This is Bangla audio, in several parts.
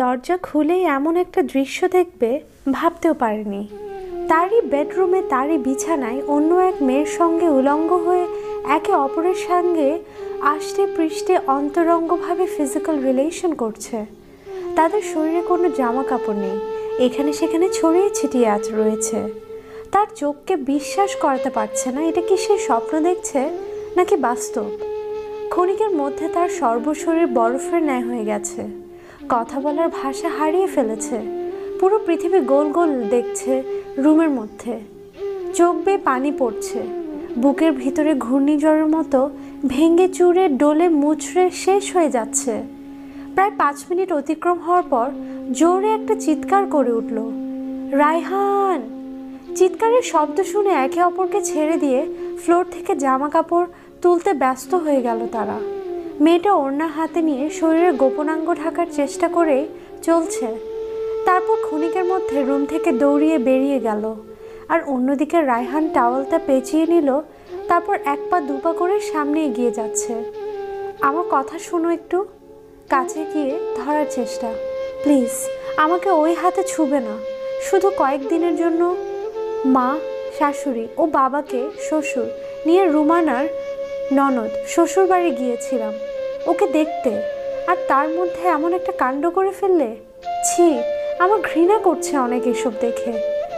দরজা খুলেই এমন একটা দৃশ্য দেখবে ভাবতেও পারেনি। তারই বেডরুমে তারই বিছানায় অন্য এক মেয়ের সঙ্গে উলঙ্গ হয়ে একে অপরের সঙ্গে আষ্টে পৃষ্ঠে অন্তরঙ্গভাবে ফিজিক্যাল রিলেশন করছে। তাদের শরীরে কোনো জামা কাপড় নেই, এখানে সেখানে ছড়িয়ে ছিটিয়ে আজ রয়েছে। তার চোখকে বিশ্বাস করাতে পারছে না এটা কি সে স্বপ্ন দেখছে নাকি বাস্তব। ক্ষণিকের মধ্যে তার সর্বশরীর বরফের ন্যায় হয়ে গেছে, কথা বলার ভাষা হারিয়ে ফেলেছে। পুরো পৃথিবী গোল গোল দেখছে রুমের মধ্যে, চোখ বেয়ে পানি পড়ছে, বুকের ভিতরে ঘূর্ণিঝড়ের মতো ভেঙে চুরে ডলে মুচড়ে শেষ হয়ে যাচ্ছে। প্রায় 5 মিনিট অতিক্রম হওয়ার পর জোরে একটা চিৎকার করে উঠল, রায়হান। চিৎকারের শব্দ শুনে একে অপরকে ছেড়ে দিয়ে ফ্লোর থেকে জামা কাপড় তুলতে ব্যস্ত হয়ে গেল তারা। মেয়েটা ওড়না হাতে নিয়ে শরীরের গোপনাঙ্গ ঢাকার চেষ্টা করে চলছে। তারপর ক্ষণিকের মধ্যে রুম থেকে দৌড়িয়ে বেরিয়ে গেল। আর অন্যদিকে রায়হান টাওয়ালটা পেঁচিয়ে নিল, তারপর 1 পা 2 পা করে সামনে এগিয়ে যাচ্ছে। আমার কথা শোনো একটু। কাছে গিয়ে ধরার চেষ্টা, প্লিজ আমাকে ওই হাতে ছুবে না, শুধু কয়েকদিনের জন্য। মা, শাশুড়ি ও বাবাকে শ্বশুর নিয়ে রুমানার ননদ শ্বশুর বাড়ি গিয়েছিলাম ওকে দেখতে, আর তার মধ্যে এমন একটা কাণ্ড করে ফেললে। ছি, আমার ঘৃণা করছে অনেক এসব দেখে।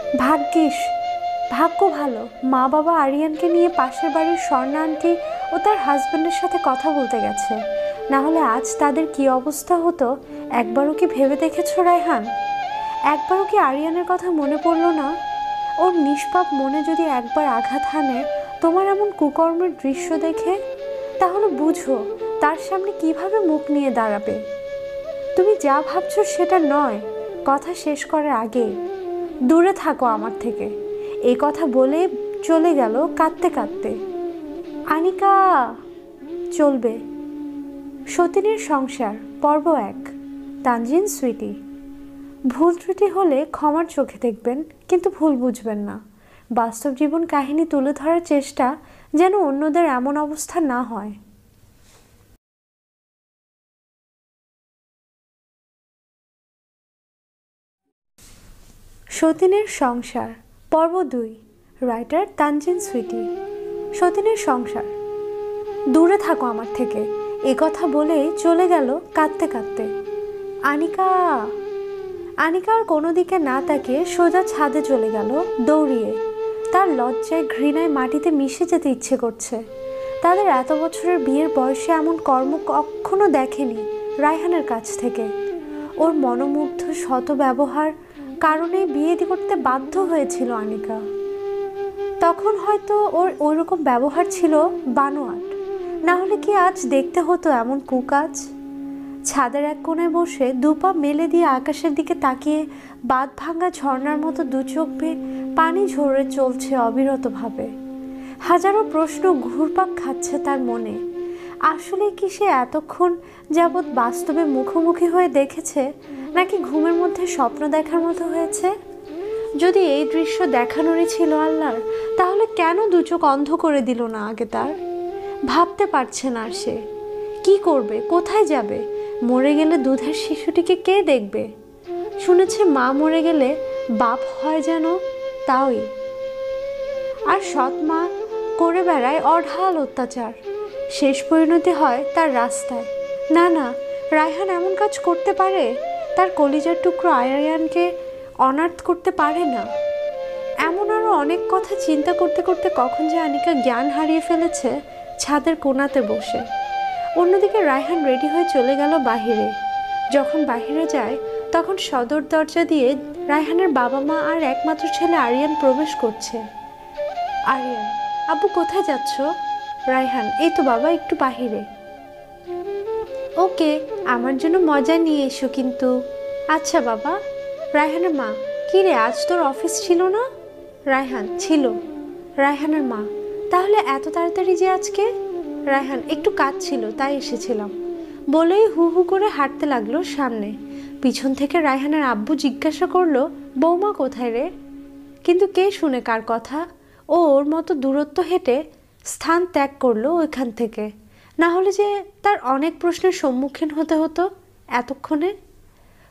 ভাগ্য ভালো মা বাবা আরিয়ানকে নিয়ে পাশের বাড়ির স্বর্ণা আন্টি ও তার হাজব্যান্ডের সাথে কথা বলতে গেছে, না হলে আজ তাদের কি অবস্থা হতো একবারও কি ভেবে দেখেছো রায়হান? একবারও কি আরিয়ানের কথা মনে পড়লো না? ওর নিষ্পাপ মনে যদি একবার আঘাত হানে তোমার এমন কুকর্মের দৃশ্য দেখে, তাহলে বুঝো তার সামনে কিভাবে মুখ নিয়ে দাঁড়াবে। তুমি যা ভাবছো সেটা নয়। কথা শেষ করার আগে দূরে থাকো আমার থেকে, এই কথা বলে চলে গেল কাঁদতে কাঁদতে। আনিকা। চলবে। সতীনের সংসার পর্ব 1। তানজিন সুইটি। ভুল ত্রুটি হলে ক্ষমার চোখে দেখবেন, কিন্তু ভুল বুঝবেন না। বাস্তব জীবন কাহিনী তুলে ধরার চেষ্টা যেন অন্যদের এমন অবস্থা না হয়। সতীনের সংসার পর্ব 2। রাইটার তানজিন সুইটি। সতীনের সংসার। দূরে থাকো আমার থেকে, এ কথা বলেই চলে গেল কাঁদতে কাঁদতে। আনিকা। আনিকা আর কোনো দিকে না তাকিয়ে সোজা ছাদে চলে গেল দৌড়িয়ে। তার লজ্জায় ঘৃণায় মাটিতে মিশে যেতে ইচ্ছে করছে। তাদের এত বছরের বিয়ের বয়সে এমন কর্ম কখনো দেখেনি রায়হানের কাছ থেকে। ওর মনোমুগ্ধ শত ব্যবহার কারণে বিয়ে করতে বাধ্য হয়েছিল আনিকা। তখন হয়তো ওর ওইরকম ব্যবহার ছিল বানোয়াট, না হলে কি আজ দেখতে হতো এমন কুকাজ। ছাদের এক কোণায় বসে 2 পা মেলে দিয়ে আকাশের দিকে তাকিয়ে বাঁধ ভাঙা ঝর্ণার মতো 2 চোখ বেয়ে পানি ঝরে চলছে অবিরতভাবে। হাজারো প্রশ্ন ঘুরপাক খাচ্ছে তার মনে। আসলে কি সে এতক্ষণ যাবৎ বাস্তবে মুখোমুখি হয়ে দেখেছে, নাকি ঘুমের মধ্যে স্বপ্ন দেখার মতো হয়েছে? যদি এই দৃশ্য দেখানোরই ছিল আল্লাহর, তাহলে কেন 2 চোখ অন্ধ করে দিল না আগে তার? ভাবতে পারছে না সে। কি করবে, কোথায় যাবে? মরে গেলে দুধের শিশুটিকে কে দেখবে? শুনেছে মা মরে গেলে বাপ হয় যেন, তাই। আর সৎ মা করে বেড়ায় অঢাল অত্যাচার, শেষ পরিণতি হয় তার রাস্তায়। না না, রায়হান এমন কাজ করতে পারে? তার কলিজার টুকরো আরিয়ানকে অনার্থ করতে পারে না? এমন আরও অনেক কথা চিন্তা করতে করতে কখন যে আনিকা জ্ঞান হারিয়ে ফেলেছে ছাদের কোণাতে বসে। অন্যদিকে রায়হান রেডি হয়ে চলে গেল বাহিরে। যখন বাহিরে যায় তখন সদর দরজা দিয়ে রায়হানের বাবা মা আর একমাত্র ছেলে আরিয়ান প্রবেশ করছে। আরিয়ান, আব্বু কোথায় যাচ্ছ? রায়হান, এই তো বাবা, একটু বাহিরে। ওকে, আমার জন্য মজা নিয়ে এসো কিন্তু। আচ্ছা বাবা। রায়হানের মা, কী রে, আজ তোর অফিস ছিল না? রায়হান, ছিল। রায়হানের মা, তাহলে এত তাড়াতাড়ি যে আজকে? রায়হান, একটু কাজ ছিল তাই এসেছিলাম। বলেই হু হু করে হাঁটতে লাগলো সামনে। পিছন থেকে রায়হানের আব্বু জিজ্ঞাসা করলো, বৌমা কোথায় রে? কিন্তু কে শুনে কার কথা? ও ওর মতো দূরত্ব হেঁটে স্থান ত্যাগ করলো ওইখান থেকে, না হলে যে তার অনেক প্রশ্নের সম্মুখীন হতে হতো এতক্ষণে।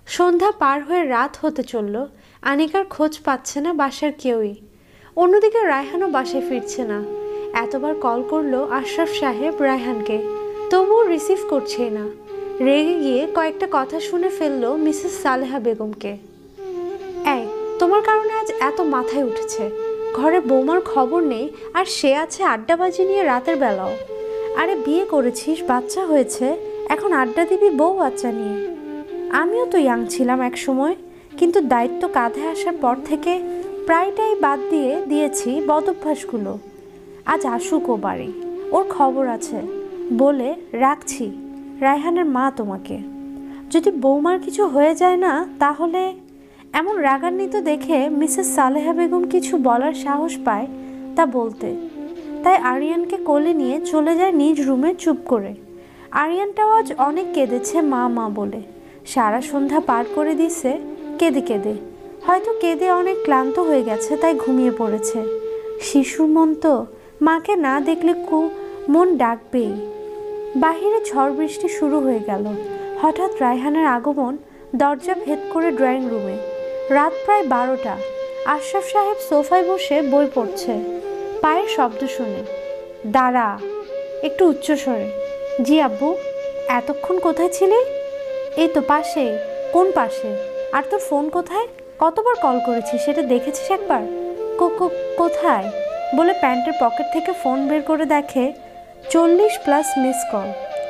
সন্ধ্যা পার হয়ে রাত হতে চলল। আনিকার খোঁজ পাচ্ছে না বাসার কেউই। অন্যদিকে রায়হানও বাসায় ফিরছে না। এতবার কল করলো আশরাফ সাহেব রায়হানকে, তবুও রিসিভ করছেই না। রেগে গিয়ে কয়েকটা কথা শুনে ফেললো মিসেস সালেহা বেগমকে। এই, তোমার কারণে আজ এত মাথায় উঠেছে। ঘরে বৌমার খবর নেই, আর সে আছে আড্ডাবাজি নিয়ে রাতের বেলাও। আরে বিয়ে করেছিস, বাচ্চা হয়েছে, এখন আড্ডা দিবি বউ বাচ্চা নিয়ে? আমিও তো ইয়াং ছিলাম এক সময়, কিন্তু দায়িত্ব কাঁধে আসার পর থেকে প্রায়টাই বাদ দিয়েছি বদভ্যাসগুলো। আজ আসুক ও বাড়ি, ওর খবর আছে বলে রাখছি। রায়হানের মা তোমাকে। যদি বৌমার কিছু হয়ে যায় না তাহলে। এমন রাগান্বিত দেখে মিসেস সালেহা বেগম কিছু বলার সাহস পায় তা বলতে, তাই আরিয়ানকে কোলে নিয়ে চলে যায় নিজ রুমে চুপ করে। আরিয়ানটাও আজ অনেক কেঁদেছে মা মা বলে। সারা সন্ধ্যা পার করে দিছে কেঁদে কেঁদে। হয়তো কেঁদে অনেক ক্লান্ত হয়ে গেছে, তাই ঘুমিয়ে পড়েছে। শিশুর মন তো, মাকে না দেখলে মন ডাকবেই। বাহিরে ঝড় বৃষ্টি শুরু হয়ে গেল। হঠাৎ রায়হানের আগমন। দরজা ভেদ করে ড্রয়িং রুমে। রাত প্রায় 12টা। আশরাফ সাহেব সোফায় বসে বই পড়ছে। পায়ের শব্দ শুনে দাঁড়া, একটু উচ্চস্বরে। জি আব্বু। এতক্ষণ কোথায় ছিলি? এই তো পাশে। কোন পাশে? আর তোর ফোন কোথায়? কতবার কল করেছি সেটা দেখেছিস একবার? কোথায় বলে প্যান্টের পকেট থেকে ফোন বের করে দেখে 40+ মিস কল।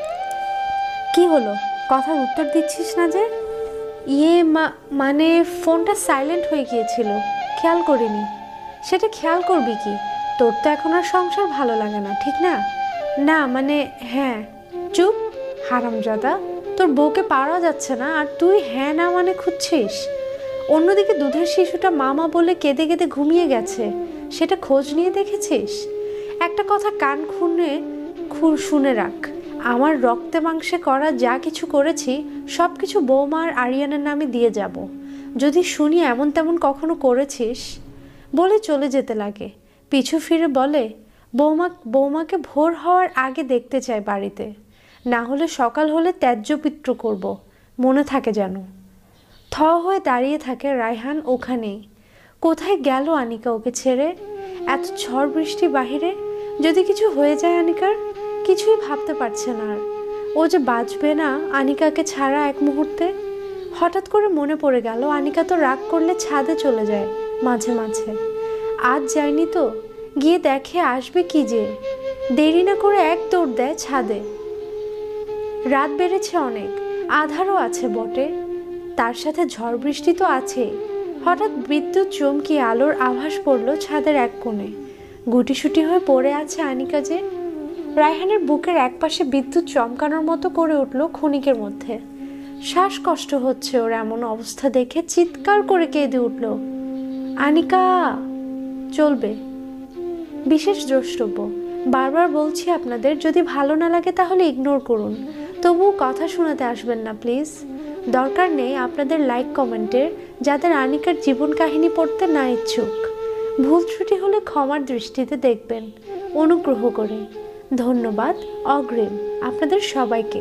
কি হলো, কথার উত্তর দিচ্ছিস না যে? মানে ফোনটা সাইলেন্ট হয়ে গিয়েছিল, খেয়াল করিনি। সেটা খেয়াল করবি কি? তোর তো এখন আর সংসার ভালো লাগে না, ঠিক না? না মানে হ্যাঁ। চুপ হারামজাদা, তোর বউকে পাওয়া যাচ্ছে না আর তুই হ্যাঁ না মানে খুঁজছিস। অন্যদিকে দুধের শিশুটা মামা বলে কেঁদে কেঁদে ঘুমিয়ে গেছে, সেটা খোঁজ নিয়ে দেখেছিস? একটা কথা কান খুলে শুনে রাখ, আমার রক্তে মাংসে করা যা কিছু করেছি সব কিছু বৌমা আর আরিয়ানের নামে দিয়ে যাব। যদি শুনি এমন তেমন কখনো করেছিস। বলে চলে যেতে লাগে। পিছু ফিরে বলে, বৌমাকে ভোর হওয়ার আগে দেখতে চাই বাড়িতে, না হলে সকাল হলে ত্যায্য পিত্র করব, মনে থাকে যেন। থ হয়ে দাঁড়িয়ে থাকে রায়হান ওখানেই। কোথায় গেল আনিকা ওকে ছেড়ে? এত ঝড় বৃষ্টি বাহিরে, যদি কিছু হয়ে যায় আনিকার? কিছুই ভাবতে পারছে না আর। ও যে বাঁচবে না আনিকাকে ছাড়া এক মুহূর্তে। হঠাৎ করে মনে পড়ে গেল আনিকা তো রাগ করলে ছাদে চলে যায় মাঝে মাঝে। আজ যায়নি তো, গিয়ে দেখে আসবে কি যে। দেরি না করে এক দৌড় দেয় ছাদে। রাত বেড়েছে অনেক, আধারও আছে বটে, তার সাথে ঝড় বৃষ্টি তো আছেই। হঠাৎ বিদ্যুৎ চমকিয়ে আলোর আভাস পড়ল ছাদের এক কোণে। গুটিসুটি হয়ে পড়ে আছে আনিকা যে। রায়হানের বুকের একপাশে বিদ্যুৎ চমকানোর মতো করে উঠল ক্ষণিকের মধ্যে। শ্বাসকষ্ট হচ্ছে ওর এমন অবস্থা দেখে চিৎকার করে কেঁদে উঠল, আনিকা! চলবে। বিশেষ দ্রষ্টব্য, বারবার বলছি আপনাদের, যদি ভালো না লাগে তাহলে ইগনোর করুন, তবুও কথা শোনাতে আসবেন না প্লিজ। দরকার নেই আপনাদের লাইক কমেন্টের, যাদের আনিকার জীবন কাহিনী পড়তে না ইচ্ছুক। ভুল ত্রুটি হলে ক্ষমার দৃষ্টিতে দেখবেন অনুগ্রহ করে। ধন্যবাদ অগ্রিম আপনাদের সবাইকে।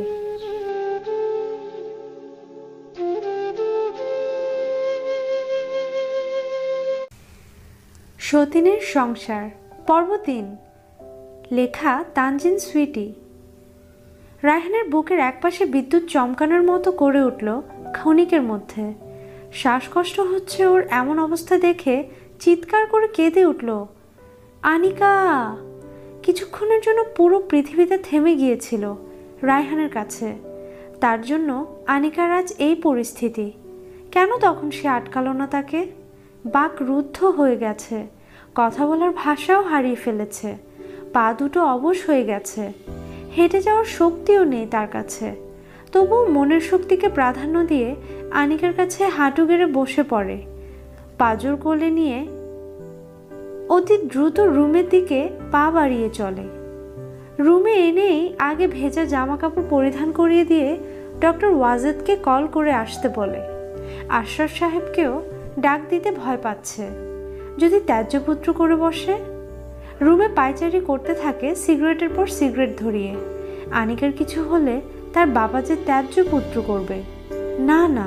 সতীনের সংসার পর্ব 3, লেখা তানজিন সুইটি। রায়হানের বুকের একপাশে বিদ্যুৎ চমকানোর মতো করে উঠল ক্ষণিকের মধ্যে। শ্বাসকষ্ট হচ্ছে ওর এমন অবস্থা দেখে চিৎকার করে কেঁদে উঠল, আনিকা! কিছুক্ষণের জন্য পুরো পৃথিবীতে থেমে গিয়েছিল রায়হানের কাছে। তার জন্য আনিকার আজ এই পরিস্থিতি। কেন তখন সে আটকালো না তাকে? বাক রুদ্ধ হয়ে গেছে, কথা বলার ভাষাও হারিয়ে ফেলেছে, পা দুটো অবশ হয়ে গেছে, হেঁটে যাওয়ার শক্তিও নেই তার কাছে। তবুও মনের শক্তিকে প্রাধান্য দিয়ে আনিকার কাছে হাঁটু গেড়ে বসে পড়ে। পাজর কোলে নিয়ে অতি দ্রুত রুমের দিকে পা বাড়িয়ে চলে। রুমে এনেই আগে ভেজা জামা কাপড় পরিধান করিয়ে দিয়ে ডক্টর ওয়াজেদকে কল করে আসতে বলে। আশরাফ সাহেবকেও ডাক দিতে ভয় পাচ্ছে, যদি ত্যায্যপুত্র করে বসে। রুমে পায়চারি করতে থাকে সিগারেটের পর সিগারেট ধরিয়ে। আনিকার কিছু হলে তার বাবা যে ত্যায্যপুত্র করবে, না না,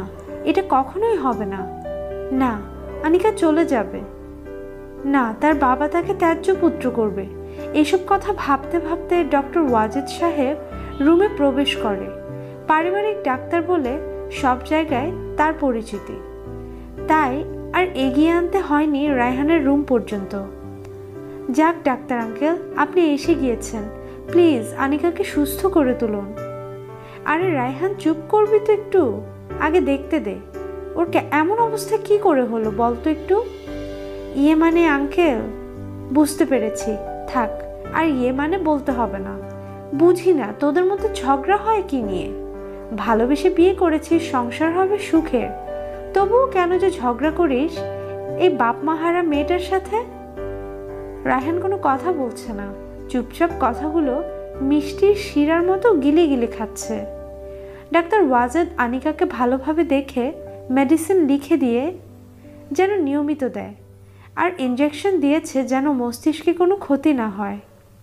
এটা কখনোই হবে না। না, আনিকা চলে যাবে না, তার বাবা তাকে ত্যায্য পুত্র করবে। এসব কথা ভাবতে ভাবতে ডক্টর ওয়াজেদ সাহেব রুমে প্রবেশ করে। পারিবারিক ডাক্তার বলে সব জায়গায় তার পরিচিতি, তাই আর এগিয়ে আনতে হয়নি রায়হানের রুম পর্যন্ত। যাক ডাক্তার আঙ্কেল, আপনি এসে গিয়েছেন, প্লিজ আনিকাকে সুস্থ করে তুলুন। আরে রায়হান, চুপ করবি তো একটু, আগে দেখতে দে ওর এমন অবস্থা কি করে হলো বলতো একটু। ইয়ে মানে আঙ্কেল, বুঝতে পেরেছি, থাক আর ইয়ে মানে বলতে হবে না। বুঝি না তোদের মধ্যে ঝগড়া হয় কি নিয়ে? ভালোবেসে বিয়ে করেছিস, সংসার হবে সুখের, তবুও কেন যে ঝগড়া করিস এই বাপ মাহারা মেয়েটার সাথে? রায়হান কোনো কথা বলছে না, চুপচাপ কথাগুলো মিষ্টির শিরার মতো গিলে গিলে খাচ্ছে। ডাক্তার ওয়াজেদ আনিকাকে ভালোভাবে দেখে মেডিসিন লিখে দিয়ে যেন নিয়মিত দেয়, আর ইনজেকশন দিয়েছে যেন মস্তিষ্কে কোনো ক্ষতি না হয়।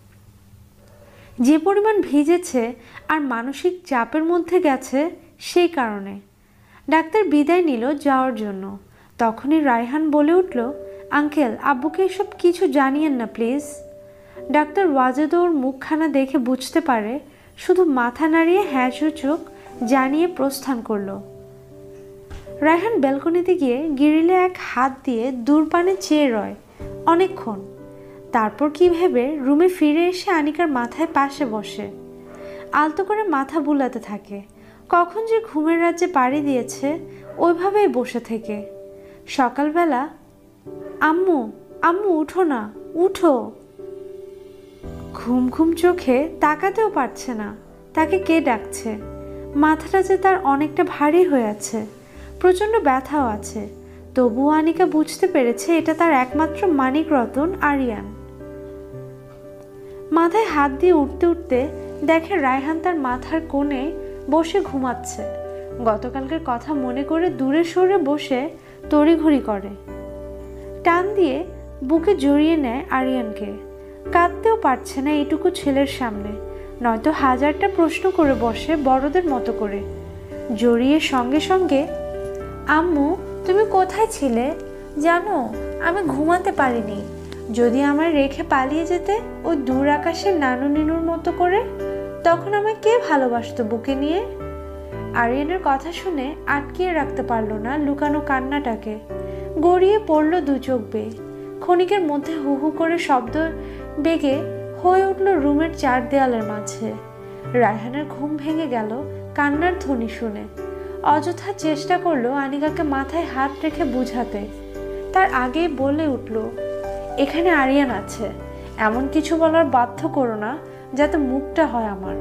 যে পরিমাণ ভিজেছে আর মানসিক চাপের মধ্যে গেছে সেই কারণে। ডাক্তার বিদায় নিল যাওয়ার জন্য। তখনই রায়হান বলে উঠল, আঙ্কেল, আব্বুকে এসব কিছু জানিয়েন না প্লিজ। ডাক্তার ওয়াজেদ ওর মুখখানা দেখে বুঝতে পারে, শুধু মাথা নাড়িয়ে হ্যাঁ সূচক জানিয়ে প্রস্থান করল। রায়হান ব্যালকনিতে গিয়ে গ্রিলে এক হাত দিয়ে দূরপানে চেয়ে রয় অনেকক্ষণ। তারপর কি ভেবে রুমে ফিরে এসে আনিকার মাথায় পাশে বসে আলতো করে মাথা বুলাতে থাকে। কখন যে ঘুমের রাজ্যে পাড়ি দিয়েছে ওইভাবেই বসে থেকে। সকালবেলা, আম্মু আম্মু উঠো না, উঠো। ঘুম ঘুম চোখে তাকাতেও পারছে না তাকে কে ডাকছে। মাথাটা যে তার অনেকটা ভারী হয়ে আছে, প্রচণ্ড ব্যথাও আছে, তবুও আনিকা বুঝতে পেরেছে এটা তার একমাত্র মানিক রতন আরিয়ান। মাথায় হাত দিয়ে উঠতে উঠতে দেখে রায়হান তার মাথার কোণে বসে ঘুমাচ্ছে। গতকালকের কথা মনে করে দূরে সরে বসে তড়িঘড়ি করে, টান দিয়ে বুকে জড়িয়ে নেয় আরিয়ানকে। কাঁদতেও পারছে না এইটুকু ছেলের সামনে, নয়তো হাজারটা প্রশ্ন করে বসে বড়দের মতো করে। জড়িয়ে সঙ্গে সঙ্গে, আম্মু তুমি কোথায় ছিলে জানো? আমি ঘুমাতে পারিনি। যদি আমার রেখে পালিয়ে যেতে ওই দূর আকাশের নানু নিনুর মতো করে, তখন আমায় কে ভালোবাসতো বুকে নিয়ে? আরিয়ানের কথা শুনে আটকিয়ে রাখতে পারলো না লুকানো কান্নাটাকে। গড়িয়ে পড়ল দু চোখ বেয়ে। ক্ষণিকের মধ্যে হু হু করে শব্দ বেগে হয়ে উঠল রুমের চার দেয়ালের মাঝে। রায়হানের ঘুম ভেঙে গেল কান্নার ধ্বনি শুনে। অযথা চেষ্টা করলো আনিকাকে মাথায় হাত রেখে বুঝাতে। তার আগেই বলে উঠল, এখানে আরিয়ান আছে, এমন কিছু বলার বাধ্য করো না যাতে মুখটা হয় আমার।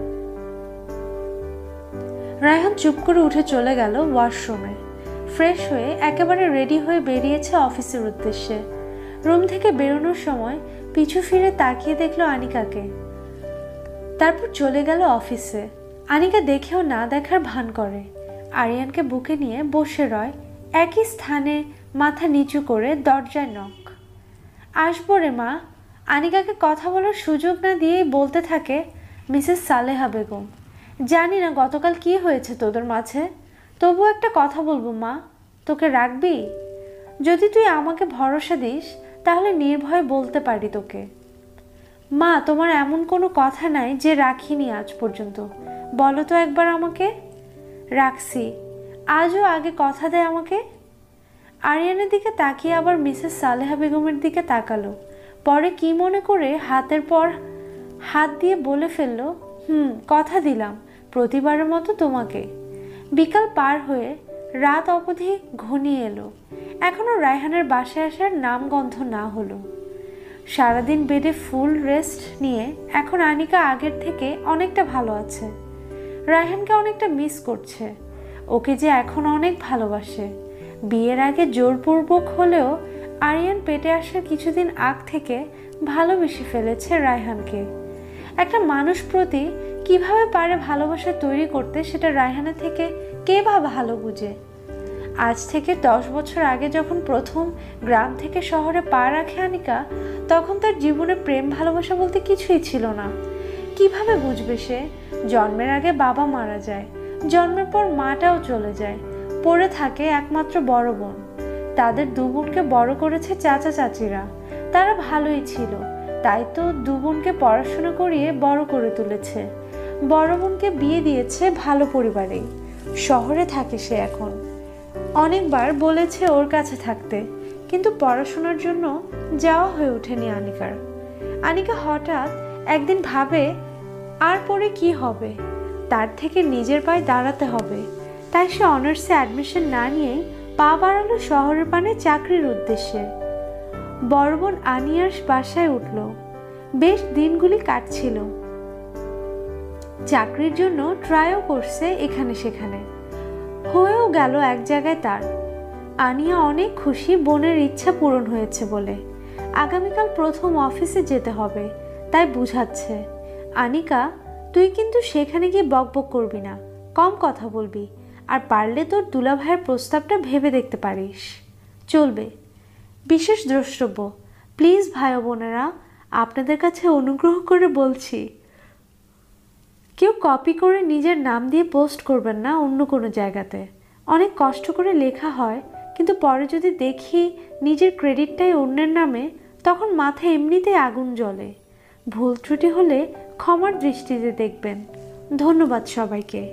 রায়হান চুপ করে উঠে চলে গেল ওয়াশরুমে। ফ্রেশ হয়ে একেবারে রেডি হয়ে বেরিয়েছে অফিসের উদ্দেশ্যে। রুম থেকে বেরোনোর সময় পিছু ফিরে তাকিয়ে দেখলো আনিকাকে, তারপর চলে গেল অফিসে। আনিকা দেখেও না দেখার ভান করে। আরিয়ানকে বুকে নিয়ে বসে রয় একই স্থানে, মাথা নিচু করে দরজায় নক। আসবো রে মা। আনিকাকে কথা বলার সুযোগ না দিয়েই বলতে থাকে, মিসেস সালেহা বেগম, জানি না গতকাল কি হয়েছে তোদের মাঝে, তবু একটা কথা বলবো মা, তোকে রাখবি? যদি তুই আমাকে ভরসা দিস তাহলে নির্ভয়ে বলতে পারি তোকে। মা, তোমার এমন কোনো কথা নাই যে রাখিনি আজ পর্যন্ত, বলো তো একবার আমাকে। রাখছি, আজও আগে কথা দেয় আমাকে। আরিয়ানের দিকে তাকিয়ে আবার মিসেস সালেহা বেগমের দিকে তাকালো। পরে কি মনে করে হাতের পর হাত দিয়ে বলে ফেললো, কথা দিলাম প্রতিবারের মতো তোমাকে। বিকাল পার হয়ে রাত অবধি ঘনিয়ে এলো, এখনো রায়হানের বাসায় আসার নামগন্ধ না হলো। সারাদিন বেডে ফুল রেস্ট নিয়ে এখন আনিকা আগের থেকে অনেকটা ভালো আছে। রায়হানকে অনেকটা মিস করছে, ওকে যে এখন অনেক ভালোবাসে। বিয়ের আগে জোরপূর্বক হলেও আরিয়ান পেটে আসার কিছুদিন আগ থেকে ভালোবেসে ফেলেছে রায়হানকে। একটা মানুষ প্রতি কিভাবে পারে ভালোবাসা তৈরি করতে সেটা রায়হানের থেকে কে বা ভালো বুঝে। আজ থেকে 10 বছর আগে যখন প্রথম গ্রাম থেকে শহরে পা রাখে আনিকা, তখন তার জীবনে প্রেম ভালোবাসা বলতে কিছুই ছিল না। কিভাবে বুঝবে সে? জন্মের আগে বাবা মারা যায়, জন্মের পর মাটাও চলে যায়, পড়ে থাকে একমাত্র বড় বোন। তাদের দু বোনকে বড় করেছে চাচা চাচিরা। তারা ভালোই ছিল, তাই তো দু বোনকে পড়াশোনা করিয়ে বড় করে তুলেছে। বড় বোনকে বিয়ে দিয়েছে ভালো পরিবারেই, শহরে থাকে সে এখন। অনেকবার বলেছে ওর কাছে থাকতে, কিন্তু পড়াশোনার জন্য যাওয়া হয়ে ওঠেনি আনিকার। আনিকা হঠাৎ একদিন ভাবে আর পরে কি হবে, তার থেকে নিজের পায়ে দাঁড়াতে হবে। তাই সে অনার্সে অ্যাডমিশন না নিয়েই পা বাড়ালো শহরের পানে চাকরির উদ্দেশ্যে। বড় বোন আনিয়ার বাসায় উঠল। বেশ দিনগুলি কাটছিল। চাকরির জন্য ট্রাইও করছে এখানে সেখানে, হয়েও গেল এক জায়গায় তার। আনিয়া অনেক খুশি বোনের ইচ্ছা পূরণ হয়েছে বলে। আগামীকাল প্রথম অফিসে যেতে হবে, তাই বুঝাচ্ছে, আনিকা তুই কিন্তু সেখানে গিয়ে বকবক করবি না, কম কথা বলবি, আর পারলে তোর দুলাভাইয়ের প্রস্তাবটা ভেবে দেখতে পারিস। চলবে। বিশেষ দ্রষ্টব্য, প্লিজ ভাই বোনেরা, আপনাদের কাছে অনুগ্রহ করে বলছি, কেউ কপি করে নিজের নাম দিয়ে পোস্ট করবেন না অন্য কোনো জায়গাতে। অনেক কষ্ট করে লেখা হয়, কিন্তু পরে যদি দেখি নিজের ক্রেডিটটাই অন্যের নামে, তখন মাথায় এমনিতেই আগুন জ্বলে। ভুল ত্রুটি হলে ক্ষমার দৃষ্টিতে দেখবেন। ধন্যবাদ সবাইকে।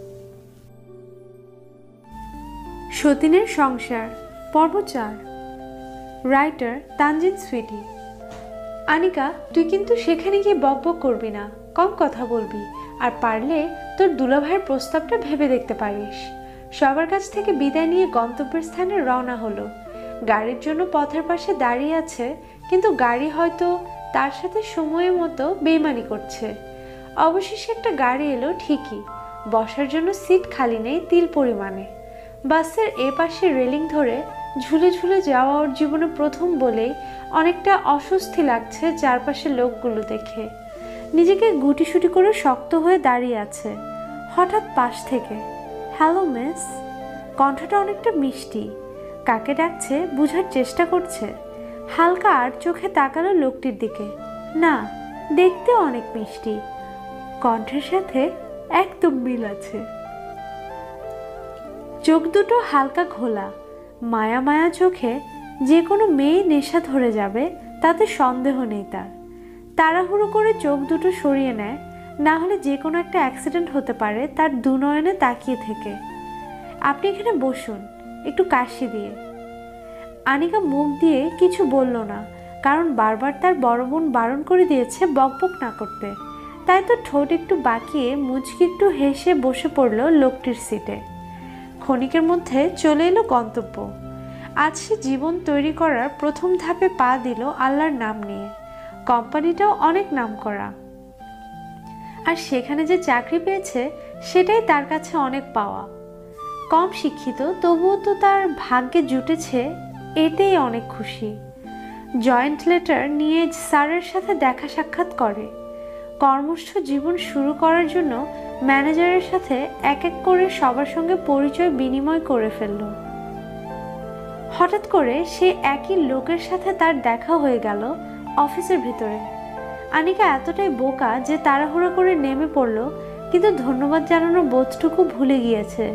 সতীনের সংসার পর্ব 4। রাইটার তানজিন সুইটি। আনিকা তুই কিন্তু সেখানে গিয়ে বকবক করবি না, কম কথা বলবি, আর পারলে তোর দুলাভাইয়ের প্রস্তাবটা ভেবে দেখতে পারিস। সবার কাছ থেকে বিদায় নিয়ে গন্তব্যের স্থানে রওনা হলো। গাড়ির জন্য পথের পাশে দাঁড়িয়ে আছে, কিন্তু গাড়ি হয়তো তার সাথে সময়ের মতো বেইমানি করছে। অবশেষে একটা গাড়ি এলো ঠিকই, বসার জন্য সিট খালি নেই তিল পরিমাণে। বাসের এ পাশে রেলিং ধরে ঝুলে ঝুলে যাওয়া ওর জীবনে প্রথম বলেই অনেকটা অস্বস্তি লাগছে চারপাশে লোকগুলো দেখে। নিজেকে গুটিসুটি করে শক্ত হয়ে দাঁড়িয়ে আছে। হঠাৎ পাশ থেকে, হ্যালো মিস। কণ্ঠটা অনেকটা মিষ্টি। কাকে ডাকছে বুঝার চেষ্টা করছে। হালকা আর চোখে তাকালো লোকটির দিকে। না, দেখতেও অনেক মিষ্টি, কণ্ঠের সাথে একদম মিল আছে। চোখ দুটো হালকা ঘোলা, মায়া মায়া চোখে যে কোনো মেয়ে নেশা ধরে যাবে তাতে সন্দেহ নেই তার। তাড়াহুড়ো করে চোখ দুটো সরিয়ে নেয়, না হলে যে কোনো একটা অ্যাক্সিডেন্ট হতে পারে তার দুনয়নে তাকিয়ে থেকে। আপনি এখানে বসুন, একটু কাশি দিয়ে। আনিকা মুখ দিয়ে কিছু বলল না, কারণ বারবার তার বড় বোন বারণ করে দিয়েছে বকবক না করতে। তাই তো ঠোঁট একটু বাঁকিয়ে মুচকি একটু হেসে বসে পড়ল লোকটির সিটে। ক্ষণিকের মধ্যে চলে এলো গন্তব্য। আজ সে জীবন তৈরি করার প্রথম ধাপে পা দিল আল্লাহর নাম নিয়ে। কোম্পানিটাও অনেক নাম করা, আর সেখানে যে চাকরি পেয়েছে সেটাই তার কাছে অনেক পাওয়া। কম শিক্ষিত, তবুও তো তার ভাগ্যে জুটেছে, এতেই অনেক খুশি। জয়েন্ট লেটার নিয়ে স্যারের সাথে দেখা সাক্ষাৎ করে। কর্মস্থ জীবন শুরু করার জন্য ম্যানেজারের সাথে এক এক করে সবার সঙ্গে পরিচয় বিনিময় করে ফেলল। হঠাৎ করে সে একই লোকের সাথে তার দেখা হয়ে গেল অফিসের ভিতরে। আনিকা এতটাই বোকা যে তাড়াহুড়ো করে নেমে পড়ল, কিন্তু ধন্যবাদ জানানোর বোধটুকু ভুলে গিয়েছে।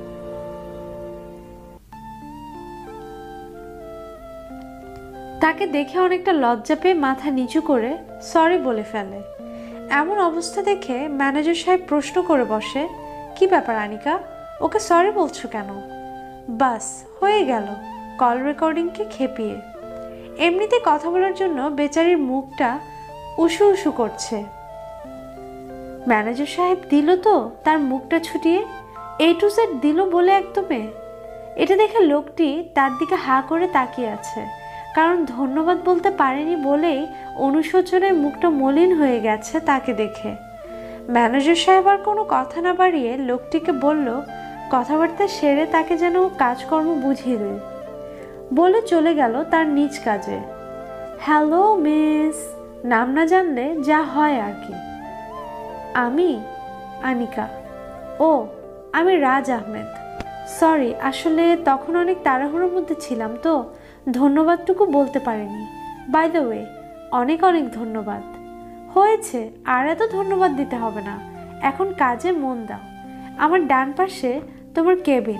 তাকে দেখে অনেকটা লজ্জা পেয়ে মাথা নিচু করে সরি বলে ফেলে। এমন অবস্থা দেখে ম্যানেজার সাহেব প্রশ্ন করে বসে, কি ব্যাপার আনিকা, ওকে সরি বলছো কেন? বাস হয়ে গেল কল রেকর্ডিংকে খেপিয়ে। এমনিতে কথা বলার জন্য বেচারির মুখটা উশু উশু করছে। ম্যানেজার সাহেব দিল তো তার মুখটা ছুটিয়ে, A to Z দিল বলে একদমে। এটা দেখে লোকটি তার দিকে হা করে তাকিয়ে আছে, কারণ ধন্যবাদ বলতে পারেনি বলেই অনুশোচনায় মুখটা মলিন হয়ে গেছে তাকে দেখে। ম্যানেজার সাহেব আর কোনো কথা না বাড়িয়ে লোকটিকে বলল, কথাবার্তা সেরে তাকে যেন কাজকর্ম বুঝিয়ে দেয়। বলে চলে গেল তার নিজ কাজে। হ্যালো মিস, নাম না জানলে যা হয় আর কি। আমি আনিকা। ও, আমি রাজ আহমেদ। সরি, আসলে তখন অনেক তাড়াহুড়োর মধ্যে ছিলাম তো ধন্যবাদটুকু বলতে পারিনি। বাই দ্য ওয়ে, অনেক অনেক ধন্যবাদ। হয়েছে, আর এত ধন্যবাদ দিতে হবে না, এখন কাজে মন দাও। আমার ডান পাশে তোমার কেবিন,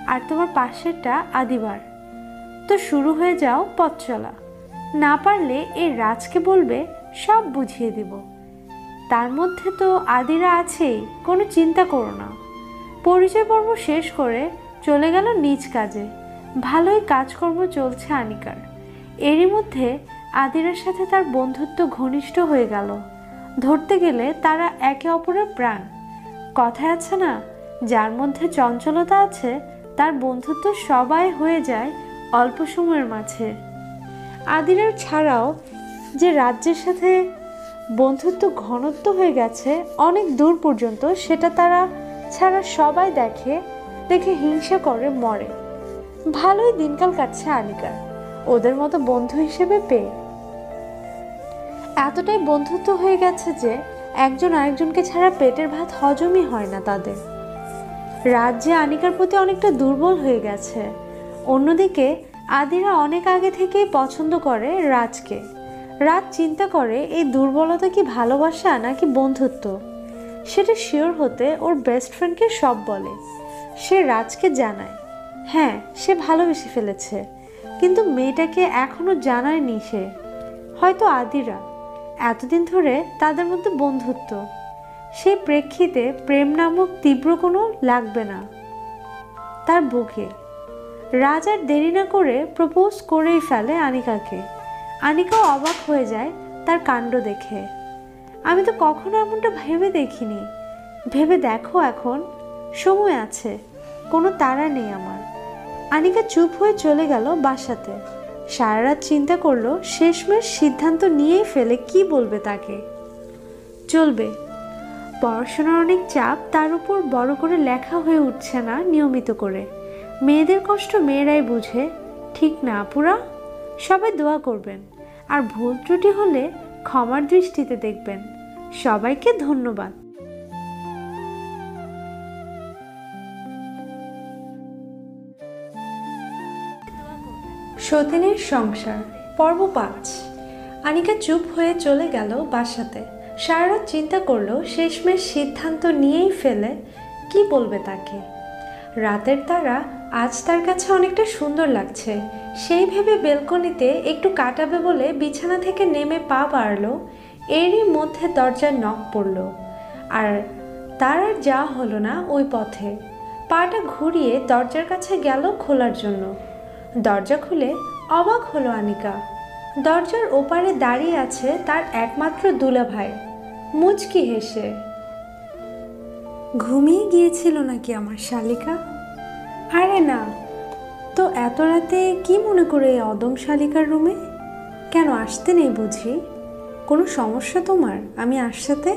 আর তোমার পাশেরটা আদিবার। তো শুরু হয়ে যাও পথ চলা। না পারলে এই রাজকে বলবে, সব বুঝিয়ে দিব। তার মধ্যে তো আদিরা আছেই, কোনো চিন্তা করো না। পরিচয় পর্ব শেষ করে চলে গেল নিজ কাজে। ভালোই কাজকর্ম চলছে আনিকার। এরই মধ্যে আদিরার সাথে তার বন্ধুত্ব ঘনিষ্ঠ হয়ে গেল। ধরতে গেলে তারা একে অপরের প্রাণ। কথায় আছে না, যার মধ্যে চঞ্চলতা আছে তার বন্ধুত্ব সবাই হয়ে যায় অল্প সময়ের মাঝে। আদিরার ছাড়াও যে রাজ্যের সাথে বন্ধুত্ব ঘনত্ব হয়ে গেছে অনেক দূর পর্যন্ত, সেটা তারা ছাড়া সবাই দেখে দেখে হিংসা করে মরে। ভালোই দিনকাল কাটছে আনিকার ওদের মতো বন্ধু হিসেবে পেয়ে। এতটাই বন্ধুত্ব হয়ে গেছে যে একজন আরেকজনকে ছাড়া পেটের ভাত হজমই হয় না তাদের। রাজ্যে আনিকার প্রতি অনেকটা দুর্বল হয়ে গেছে। অন্যদিকে আদিরা অনেক আগে থেকেই পছন্দ করে রাজকে। রাজ চিন্তা করে এই দুর্বলতা কি ভালোবাসা নাকি বন্ধুত্ব। সেটা শিওর হতে ওর বেস্ট ফ্রেন্ডকে সব বলে। সে রাজকে জানায়, হ্যাঁ সে ভালোবেসে ফেলেছে, কিন্তু মেয়েটাকে এখনো জানায়নি সে। হয়তো আদিরা এতদিন ধরে তাদের মধ্যে বন্ধুত্ব, সেই প্রেক্ষিতে প্রেম নামক তীব্র কোনো লাগবে না তার বুকে। রাজ আর দেরি না করে প্রপোজ করেই ফেলে আনিকাকে। আনিকাও অবাক হয়ে যায় তার কাণ্ড দেখে। আমি তো কখনো এমনটা ভেবে দেখিনি। ভেবে দেখো, এখন সময় আছে, কোনো তাড়া নেই আমার। আনিকা চুপ হয়ে চলে গেল বাসাতে। সারা রাত চিন্তা করলো, শেষমেশ সিদ্ধান্ত নিয়েই ফেলে কি বলবে তাকে। চলবে, পড়াশোনার অনেক চাপ, তার উপর বড় করে লেখা হয়ে উঠছে না নিয়মিত করে। মেয়েদের কষ্ট মেয়েরাই বুঝে, ঠিক না আপুরা? সবাই দোয়া করবেন, আর ভুল ত্রুটি হলে ক্ষমার দৃষ্টিতে দেখবেন। সবাইকে ধন্যবাদ। সতীনের সংসার পর্ব 5। আনিকা চুপ হয়ে চলে গেল বাসাতে। সারা রাত চিন্তা করলো, শেষমেশ সিদ্ধান্ত নিয়েই ফেলে কি বলবে তাকে। রাতের তারা আজ তার কাছে অনেকটা সুন্দর লাগছে। সেই ভেবে বেলকনিতে একটু কাটাবে বলে বিছানা থেকে নেমে পা বাড়লো। এরই মধ্যে দরজার নক পড়ল, আর তার আর যাওয়া হলো না ওই পথে। পাটা ঘুরিয়ে দরজার কাছে গেল খোলার জন্য। দরজা খুলে অবাক হলো আনিকা। দরজার ওপারে দাঁড়িয়ে আছে তার একমাত্র দুলাভাই, মুচকি হেসে। ঘুমিয়ে গিয়েছিল নাকি আমার শালিকা? আরে না তো, এত রাতে কি মনে করে এই অদম শালিকার রুমে? কেন আসতে নেই বুঝি? কোনো সমস্যা তোমার আমি আসতে?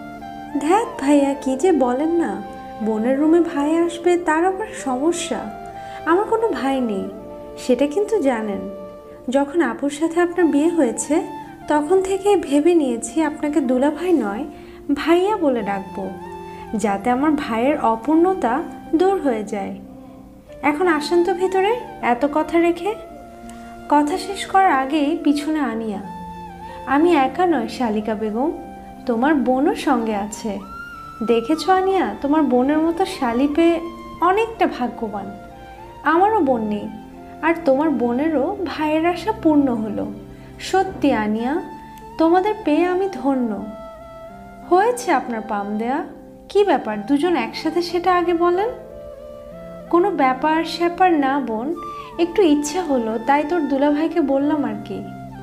ধ্যাত ভাইয়া, কি যে বলেন না, বোনের রুমে ভাই আসবে তার আবার সমস্যা? আমার কোনো ভাই নেই, সেটা কিন্তু জানেন। যখন আপুর সাথে আপনার বিয়ে হয়েছে তখন থেকে ভেবে নিয়েছি আপনাকে দুলাভাই নয় ভাইয়া বলে ডাকবো, যাতে আমার ভাইয়ের অপূর্ণতা দূর হয়ে যায়। এখন আসেন তো ভেতরে, এত কথা রেখে। কথা শেষ করার আগেই পিছনে আনিয়া। আমি একা নয় শালিকা বেগম, তোমার বোনও সঙ্গে আছে। দেখেছ আনিয়া, তোমার বোনের মতো শালি পেয়ে অনেকটা ভাগ্যবান। আমারও বোন নেই, আর তোমার বোনেরও ভাইয়ের আশা পূর্ণ হলো। সত্যি আনিয়া, তোমাদের পেয়ে আমি ধন্য। হয়েছে আপনার পাম দেয়া, কি ব্যাপার দুজন একসাথে সেটা আগে বলেন। কোনো ব্যাপার স্যাপার না বোন, একটু ইচ্ছা হলো তাই তোর দুলাভাইকে বললাম আর কি।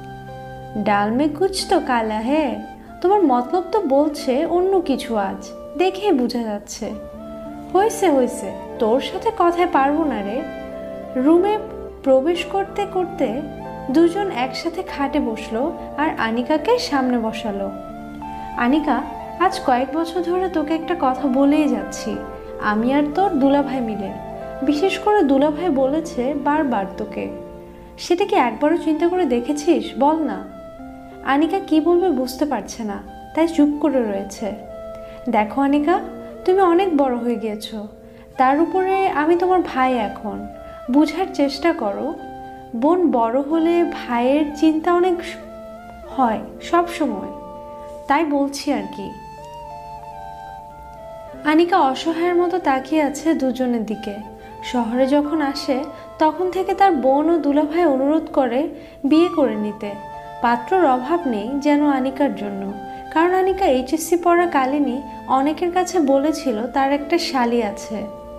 ডাল মে কুছ তো কালা হে, তোমার মতলব তো বলছে অন্য কিছু, আজ দেখে বোঝা যাচ্ছে। হয়েছে হয়েছে, তোর সাথে কথায় পারবো না রে। রুমে প্রবেশ করতে করতে দুজন একসাথে খাটে বসলো আর আনিকাকে সামনে বসালো। আনিকা, আজ কয়েক বছর ধরে তোকে একটা কথা বলেই যাচ্ছি, আমি আর তোর দুলাভাই মিলে। বিশেষ করে দুলাভাই বলেছে বারবার তোকে। সেটা কি একবারও চিন্তা করে দেখেছিস বল না? আনিকা কি বলবে বুঝতে পারছে না, তাই চুপ করে রয়েছে। দেখো আনিকা, তুমি অনেক বড় হয়ে গিয়েছো, তার উপরে আমি তোমার ভাই। এখন বুঝার চেষ্টা করো। বোন বড় হলে ভাইয়ের চিন্তা অনেক হয় সব সময়, তাই বলছি আর কি। আনিকা অসহায়ের মতো তাকিয়ে আছে দুজনের দিকে। শহরে যখন আসে তখন থেকে তার বোন ও দুলাভাই অনুরোধ করে বিয়ে করে নিতে। পাত্রর অভাব নেই যেন আনিকার জন্য, কারণ আনিকা এইচএসসি পড়াকালীনই অনেকের কাছে বলেছিল তার একটা শালি আছে,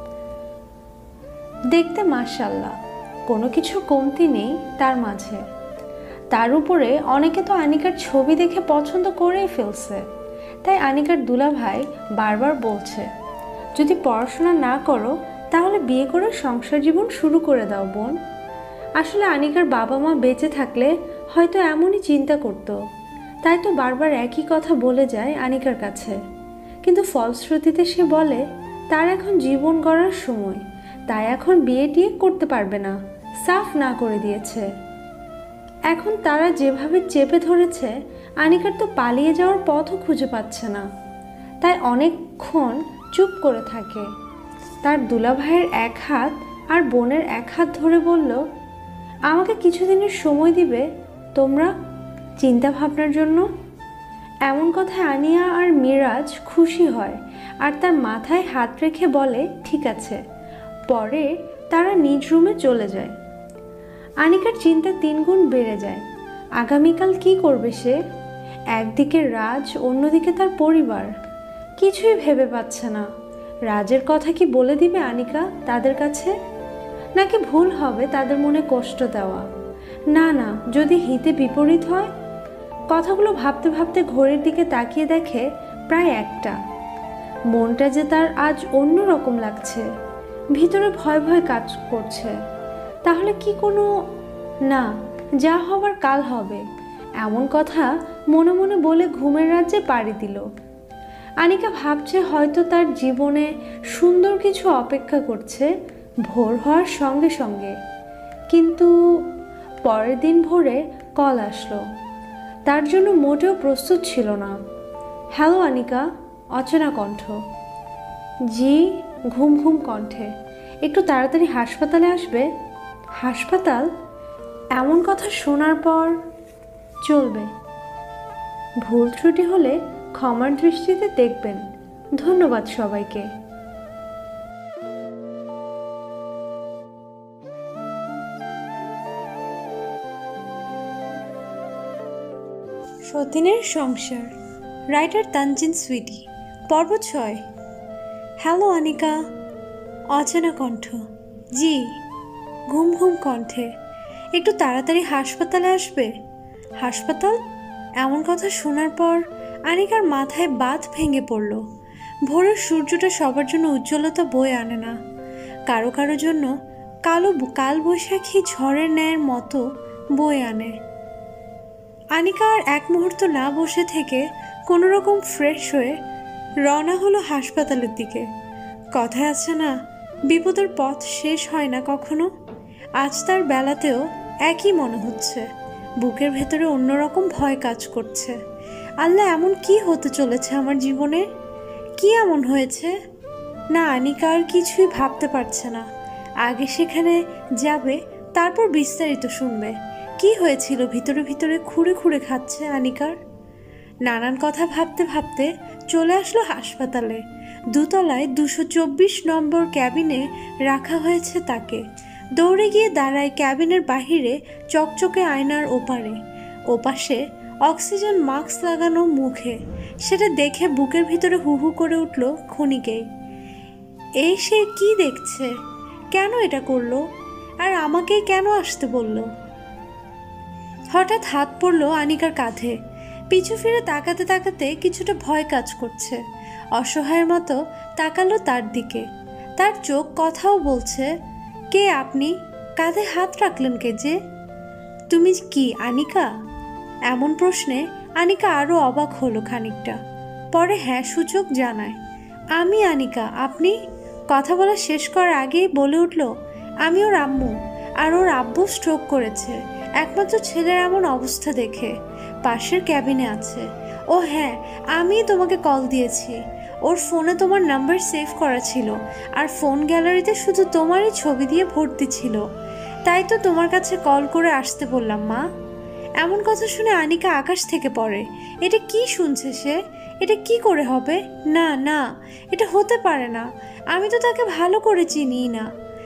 দেখতে মাশাআল্লাহ, কোনো কিছুর কমতি নেই তার মাঝে। তার উপরে অনেকে তো আনিকার ছবি দেখে পছন্দ করেই ফেলছে। তাই আনিকার দুলাভাই বারবার বলছে, যদি পড়াশোনা না করো তাহলে বিয়ে করে সংসার জীবন শুরু করে দাও বোন। আসলে আনিকার বাবা মা বেঁচে থাকলে হয়তো এমনই চিন্তা করতো, তাই তো বারবার একই কথা বলে যায় আনিকার কাছে। কিন্তু ফলশ্রুতিতে সে বলে তার এখন জীবন গড়ার সময়, তাই এখন বিয়ে টিয়ে করতে পারবে না, সাফ না করে দিয়েছে। এখন তারা যেভাবে চেপে ধরেছে আনিকার তো পালিয়ে যাওয়ার পথও খুঁজে পাচ্ছে না, তাই অনেকক্ষণ চুপ করে থাকে। তার দুলাভাইয়ের এক হাত আর বোনের এক হাত ধরে বলল, আমাকে কিছুদিনের সময় দিবে তোমরা চিন্তা ভাবনার জন্য। এমন কথায় আনিয়া আর মিরাজ খুশি হয় আর তার মাথায় হাত রেখে বলে ঠিক আছে। পরে তারা নিজ রুমে চলে যায়। আনিকার চিন্তা 3 গুণ বেড়ে যায়। আগামীকাল কি করবে সে? একদিকে রাজ, অন্যদিকে তার পরিবার। কিছুই ভেবে পাচ্ছে না। রাজের কথা কি বলে দিবে আনিকা তাদের কাছে, নাকি ভুল হবে তাদের মনে কষ্ট দেওয়া? না না, যদি হিতে বিপরীত হয়। কথাগুলো ভাবতে ভাবতে ঘড়ির দিকে তাকিয়ে দেখে প্রায় 1টা। মনটা যে তার আজ অন্য রকম লাগছে, ভিতরে ভয় ভয় কাজ করছে। তাহলে কি কোনো না, যা হবার কাল হবে, এমন কথা মনে মনে বলে ঘুমের রাজ্যে পাড়ি দিল। আনিকা ভাবছে হয়তো তার জীবনে সুন্দর কিছু অপেক্ষা করছে ভোর হওয়ার সঙ্গে সঙ্গে। কিন্তু পরের দিন ভোরে কল আসলো। তার জন্য মোটেও প্রস্তুত ছিল না। হ্যালো আনিকা, অচেনা কণ্ঠ। জি, ঘুম ঘুম কণ্ঠে। একটু তাড়াতাড়ি হাসপাতালে আসবে। হাসপাতাল? এমন কথা শোনার পর চলবে, ভুল ত্রুটি হলে ক্ষমার দৃষ্টিতে দেখবেন। ধন্যবাদ সবাইকে। সতীনের সংসার, রাইটার তানজিন সুইটি, পর্ব 6। হ্যালো আনিকা, অচেনা কণ্ঠ। জি, ঘুম ঘুম কণ্ঠে। একটু তাড়াতাড়ি হাসপাতালে আসবে। হাসপাতাল? এমন কথা শোনার পর আনিকার মাথায় বাত ভেঙে পড়ল। ভোরের সূর্যটা সবার জন্য উজ্জ্বলতা বয়ে আনে না, কারো কারো জন্য কালো কালবৈশাখী ঝড়ের ন্যায়ের মতো বয়ে আনে। আনিকা আর এক মুহূর্ত না বসে থেকে কোনো রকম ফ্রেশ হয়ে রওনা হলো হাসপাতালের দিকে। কথায় আছে না, বিপদের পথ শেষ হয় না কখনো। আজ তার বেলাতেও একই মনে হচ্ছে। বুকের ভেতরে অন্যরকম ভয় কাজ করছে। আল্লাহ, এমন কি হতে চলেছে আমার জীবনে? কি এমন হয়েছে? না, আনিকা আর কিছুই ভাবতে পারছে না। আগে সেখানে যাবে, তারপর বিস্তারিত শুনবে। কি হয়েছিল ভিতরে ভিতরে খুঁড়ে খুঁড়ে খাচ্ছে আনিকার। নানান কথা ভাবতে ভাবতে চলে আসলো হাসপাতালে। 2তলায় 224 নম্বর ক্যাবিনে রাখা হয়েছে তাকে। দৌড়ে গিয়ে দাঁড়ায় ক্যাবিনের বাহিরে চকচকে আয়নার ওপাশে অক্সিজেন মাস্ক লাগানো মুখে। সেটা দেখে বুকের ভিতরে হু হু করে উঠল ক্ষণিকেই। এই সে কি দেখছে? কেন এটা করলো? আর আমাকেই কেন আসতে বলল? হঠাৎ হাত পড়ল আনিকার কাঁধে। পিছু ফিরে তাকাতে তাকাতে কিছুটা ভয় কাজ করছে। অসহায়ের মতো তাকালো তার দিকে। তার চোখ কথাও বলছে। কে আপনি? কাঁধে হাত রাখলেন কে যে? তুমি কি আনিকা? এমন প্রশ্নে আনিকা আরও অবাক হলো খানিকটা। পরে হ্যাঁ সূচক জানায়, আমি আনিকা। আপনি? কথা বলা শেষ করার আগেই বলে উঠল, আমি ওর আম্মু। আর ওর আব্বু স্ট্রোক করেছে একমাত্র ছেলের এমন অবস্থা দেখে। পাশের ক্যাবিনে আছে। ও হ্যাঁ, আমি তোমাকে কল দিয়েছি। ওর ফোনে তোমার নাম্বার সেভ করা ছিল, আর ফোন গ্যালারিতে শুধু তোমারই ছবি দিয়ে ভর্তি ছিল। তাই তো তোমার কাছে কল করে আসতে বললাম মা। এমন কথা শুনে আনিকা আকাশ থেকে পড়ে। এটা কি শুনছে সে? এটা কি করে হবে? না না, এটা হতে পারে না। আমি তো তাকে ভালো করে চিনি না।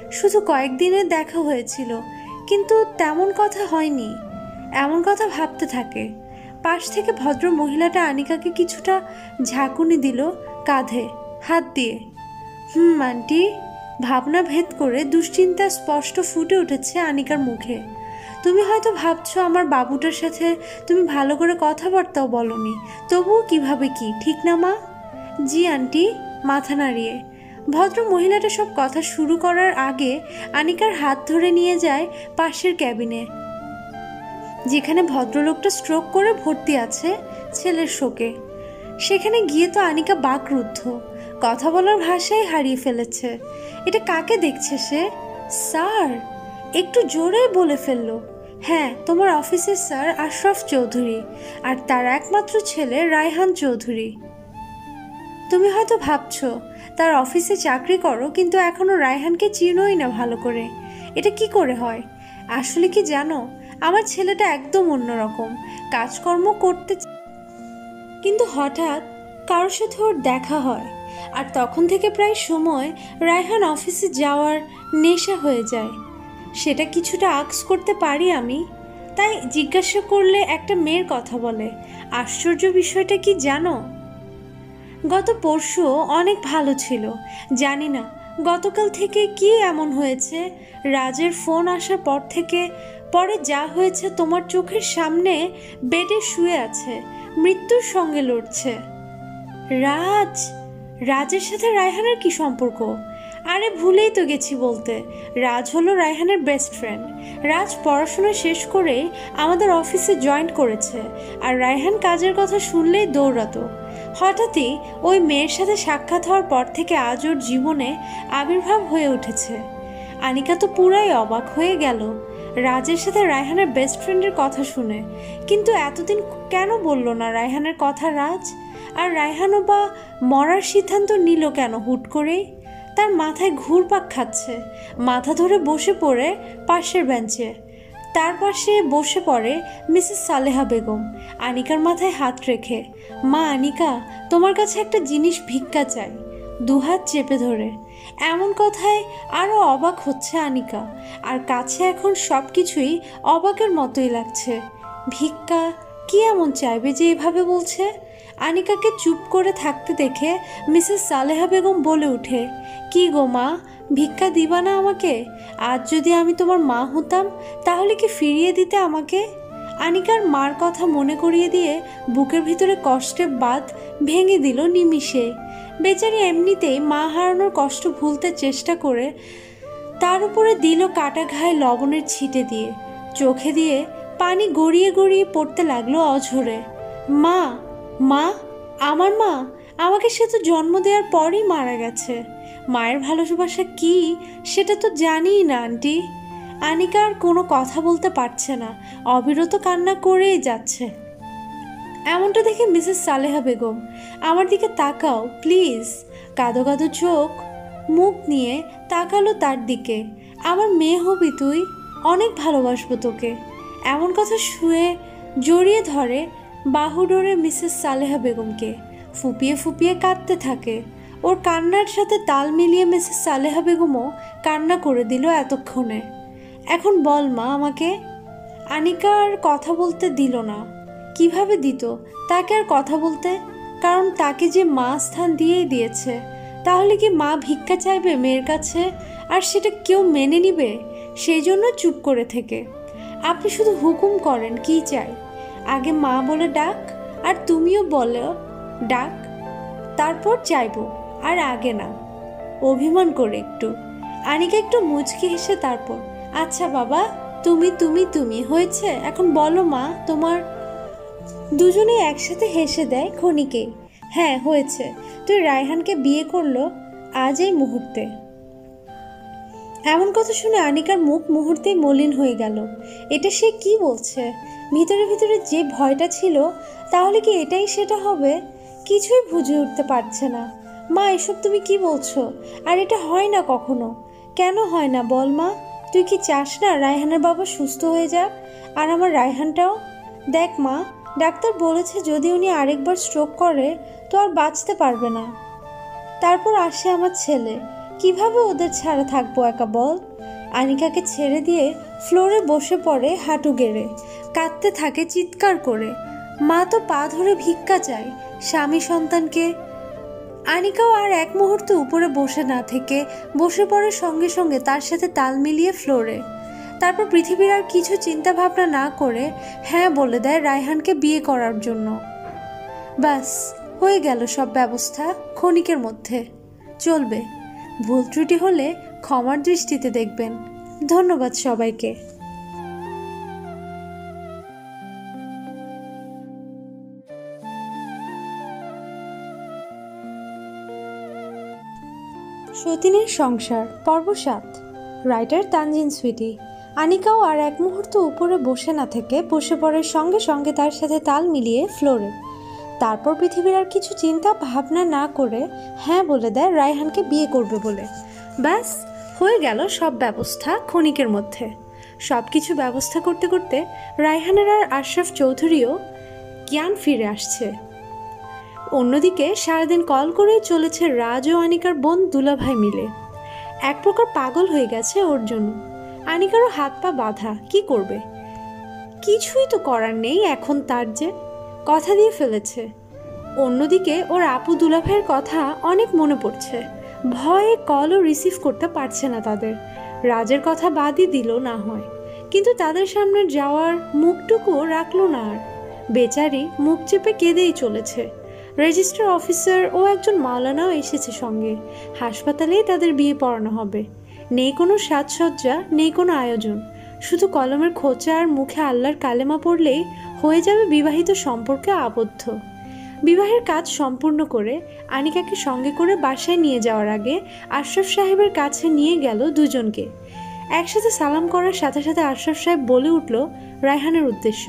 শুধু কয়েকদিনের দেখা হয়েছিল, কিন্তু তেমন কথা হয়নি। এমন কথা ভাবতে থাকে। পাশ থেকে ভদ্র মহিলাটা আনিকাকে কিছুটা ঝাঁকুনি দিল কাঁধে হাত দিয়ে। আন্টি। ভাবনা ভেদ করে দুশ্চিন্তা স্পষ্ট ফুটে উঠেছে আনিকার মুখে। তুমি হয়তো ভাবছো আমার বাবুটার সাথে তুমি ভালো করে কথাবার্তাও বলনি, তবুও কিভাবে কি, ঠিক না মা? জি আন্টি, মাথা নাড়িয়ে। ভদ্র মহিলাটা সব কথা শুরু করার আগে আনিকার হাত ধরে নিয়ে যায় পাশের ক্যাবিনে, যেখানে ভদ্রলোকটা স্ট্রোক করে ভর্তি আছে ছেলের শোকে। সেখানে গিয়ে তো আনিকা বাকরুদ্ধ, কথা বলার ভাষাই হারিয়ে ফেলেছে। এটা কাকে দেখছে সে? স্যার! একটু জোরে বলে ফেললো। হ্যাঁ, তোমার অফিসের স্যার আশরাফ চৌধুরী আর তার একমাত্র ছেলে রায়হান চৌধুরী। তুমি হয়তো ভাবছো তার অফিসে চাকরি করো, কিন্তু এখনো রায়হানকে চিনোই না ভালো করে। এটা কি করে হয়? আসলে কি জানো, আমার ছেলেটা একদম অন্যরকম, কাজকর্ম করতে, কিন্তু হঠাৎ কারোর সাথে ওর দেখা হয়, আর তখন থেকে প্রায় সময় রায়হান অফিসে যাওয়ার নেশা হয়ে যায়। সেটা কিছুটা আক্স করতে পারি আমি, তাই জিজ্ঞাসা করলে একটা মেয়ের কথা বলে। আশ্চর্য বিষয়টা কি জানো, গত পরশুও অনেক ভালো ছিল। জানি না গতকাল থেকে কি এমন হয়েছে, রাজের ফোন আসার পর থেকে পরে যা হয়েছে, তোমার চোখের সামনে বেডে শুয়ে আছে, মৃত্যুর সঙ্গে লড়ছে। রাজের সাথে রায়হানের কি সম্পর্ক? আরে ভুলেই তো গেছি বলতে, রাজ হলো রায়হানের বেস্ট ফ্রেন্ড। রাজ পড়াশোনা শেষ করেই আমাদের অফিসে জয়েন করেছে, আর রায়হান কাজের কথা শুনলেই দৌড়াতো। হঠাৎই ওই মেয়ের সাথে সাক্ষাৎ হওয়ার পর থেকে আজ ওর জীবনে আবির্ভাব হয়ে উঠেছে। আনিকা তো পুরাই অবাক হয়ে গেল রাজের সাথে রায়হানের বেস্ট ফ্রেন্ডের কথা শুনে। কিন্তু এতদিন কেন বলল না রায়হানের কথা রাজ? আর রায়হানও বা মরার সিদ্ধান্ত নিল কেন হুট করেই? তার মাথায় ঘুরপাক খাচ্ছে। মাথা ধরে বসে পড়ে পাশের বেঞ্চে। তার পাশে বসে পড়ে মিসেস সালেহা বেগম, আনিকার মাথায় হাত রেখে। মা আনিকা, তোমার কাছে একটা জিনিস ভিক্ষা চাই। দুহাত চেপে ধরে। এমন কথায় আরও অবাক হচ্ছে আনিকা, আর কাছে এখন সব কিছুই অবাকের মতোই লাগছে। ভিক্ষা? কি এমন চাইবে যে এভাবে বলছে? আনিকাকে চুপ করে থাকতে দেখে মিসেস সালেহা বেগম বলে উঠে, কি গো মা, ভিক্ষা দিবা না আমাকে? আজ যদি আমি তোমার মা হতাম, তাহলে কি ফিরিয়ে দিতে আমাকে? আনিকার মার কথা মনে করিয়ে দিয়ে বুকের ভিতরে কষ্টের বাঁধ ভেঙে দিল নিমিষে। বেচারি এমনিতেই মা হারানোর কষ্ট ভুলতে চেষ্টা করে তার উপরে দিল কাটা ঘায়ে লবণের ছিটে দিয়ে। চোখে দিয়ে পানি গড়িয়ে গড়িয়ে পড়তে লাগলো অঝরে। মা, মা, আমার মা, আমাকে সে তো জন্ম দেওয়ার পরই মারা গেছে। মায়ের ভালোবাসা কি সেটা তো জানিই না আন্টি। আনিকা আর কোনো কথা বলতে পারছে না, অবিরত কান্না করেই যাচ্ছে। এমনটা দেখে মিসেস সালেহা বেগম, আমার দিকে তাকাও প্লিজ। কাঁদো কাঁদো চোখ মুখ নিয়ে তাকালো তার দিকে। আমার মেয়ে হবি তুই, অনেক ভালোবাসবো তোকে। এমন কথা শুয়ে জড়িয়ে ধরে বাহু ডোরে মিসেস সালেহা বেগমকে। ফুপিয়ে ফুপিয়ে কাঁদতে থাকে। ওর কান্নার সাথে তাল মিলিয়ে মিসেস সালেহা বেগমও কান্না করে দিল এতক্ষণে। এখন বল মা আমাকে। আনিকা আর কথা বলতে দিল না। কিভাবে দিত তাকে আর কথা বলতে? কারণ তাকে যে মা স্থান দিয়েই দিয়েছে। তাহলে কি মা ভিক্ষা চাইবে মেয়ের কাছে, আর সেটা কেউ মেনে নিবে? সেই জন্য চুপ করে থেকে। আপনি শুধু হুকুম করেন কি চাই। আগে মা বলে ডাক, আর তুমিও বলো ডাক, তারপর চাইবো, আর আগে না। অভিমান করে একটু। আনিকা একটু মুচকি হেসে তারপর, আচ্ছা বাবা, তুমি তুমি তুমি হয়েছে, এখন বলো মা তোমার। দুজনে একসাথে হেসে দেয় ক্ষণিকেই। হ্যাঁ হয়েছে, তুই রায়হানকে বিয়ে করলো আজ এই মুহূর্তে। এমন কথা শুনে আনিকার মুখ মুহূর্তেই মলিন হয়ে গেল। এটা সে কি বলছে? ভিতরে ভিতরে যে ভয়টা ছিল, তাহলে কি এটাই সেটা হবে? কিছুই বুঝে উঠতে পারছে না। মা, এসব তুমি কি বলছো? আর এটা হয় না কখনো। কেন হয় না বল মা? তুই কি চাস না রায়হানের বাবা সুস্থ হয়ে যাক, আর আমার রায়হানটাও? দেখ মা, ডাক্তার বলেছে যদি উনি আরেকবার স্ট্রোক করে তো আর বাঁচতে পারবে না। তারপর আসে আমার ছেলে, কিভাবে ওদের ছাড়া থাকবো একা বল? আনিকাকে ছেড়ে দিয়ে ফ্লোরে বসে পড়ে হাঁটু গেড়ে, কাঁদতে থাকে চিৎকার করে। মা তো পা ধরে ভিক্ষা চায় স্বামী সন্তানকে। আনিকাও আর এক মুহূর্ত উপরে বসে না থেকে বসে পড়ে সঙ্গে সঙ্গে তার সাথে তাল মিলিয়ে ফ্লোরে। তারপর পৃথিবীর আর কিছু চিন্তা ভাবনা না করে হ্যাঁ বলে দেয় রায়হানকে বিয়ে করার জন্য। ব্যাস হয়ে গেল সব ব্যবস্থা ক্ষণিকের মধ্যে। চলবে, ভুল ত্রুটি হলে ক্ষমার দৃষ্টিতে দেখবেন। ধন্যবাদ সবাইকে। সতীনের সংসার পর্ব 7। রাইটার তানজিন সুইটি। আনিকাও আর এক মুহূর্ত উপরে বসে না থেকে বসে পড়ে সঙ্গে সঙ্গে তার সাথে তাল মিলিয়ে ফ্লোরে। তারপর পৃথিবীর আর কিছু চিন্তা ভাবনা না করে হ্যাঁ বলে দেয় রায়হানকে বিয়ে করবে বলে। ব্যাস হয়ে গেল সব ব্যবস্থা ক্ষণিকের মধ্যে। সব কিছু ব্যবস্থা করতে করতে রায়হানের আর আশরাফ চৌধুরীও জ্ঞান ফিরে আসছে। অন্যদিকে সারাদিন কল করেই চলেছে রাজ ও আনিকার বোন দুলাভাই মিলে। এক প্রকার পাগল হয়ে গেছে ওর জন্য। আনিকারও হাত পা বাঁধা, কি করবে? কিছুই তো করার নেই এখন, তার যে কথা দিয়ে ফেলেছে। অন্যদিকে ওর আপু দুলাভাইয়ের কথা অনেক মনে পড়ছে। ভয়ে কলও রিসিভ করতে পারছে না তাদের। রাজের কথা বাদই দিল না হয়, কিন্তু তাদের সামনে যাওয়ার মুখটুকুও রাখলো না আর। বেচারি মুখ চেপে কেঁদেই চলেছে। রেজিস্ট্রার অফিসার ও একজন মাওলানাও এসেছে সঙ্গে। হাসপাতালেই তাদের বিয়ে পড়ানো হবে। নেই কোনো সাজসজ্জা, নেই কোনো আয়োজন, শুধু কলমের খোঁচা আর মুখে আল্লাহর কালেমা পড়লেই হয়ে যাবে বিবাহিত সম্পর্কে আবদ্ধ। বিবাহের কাজ সম্পূর্ণ করে আনিকাকে সঙ্গে করে বাসায় নিয়ে যাওয়ার আগে আশরাফ সাহেবের কাছে নিয়ে গেল দুজনকে। একসাথে সালাম করার সাথে সাথে আশরাফ সাহেব বলে উঠল রায়হানের উদ্দেশ্য,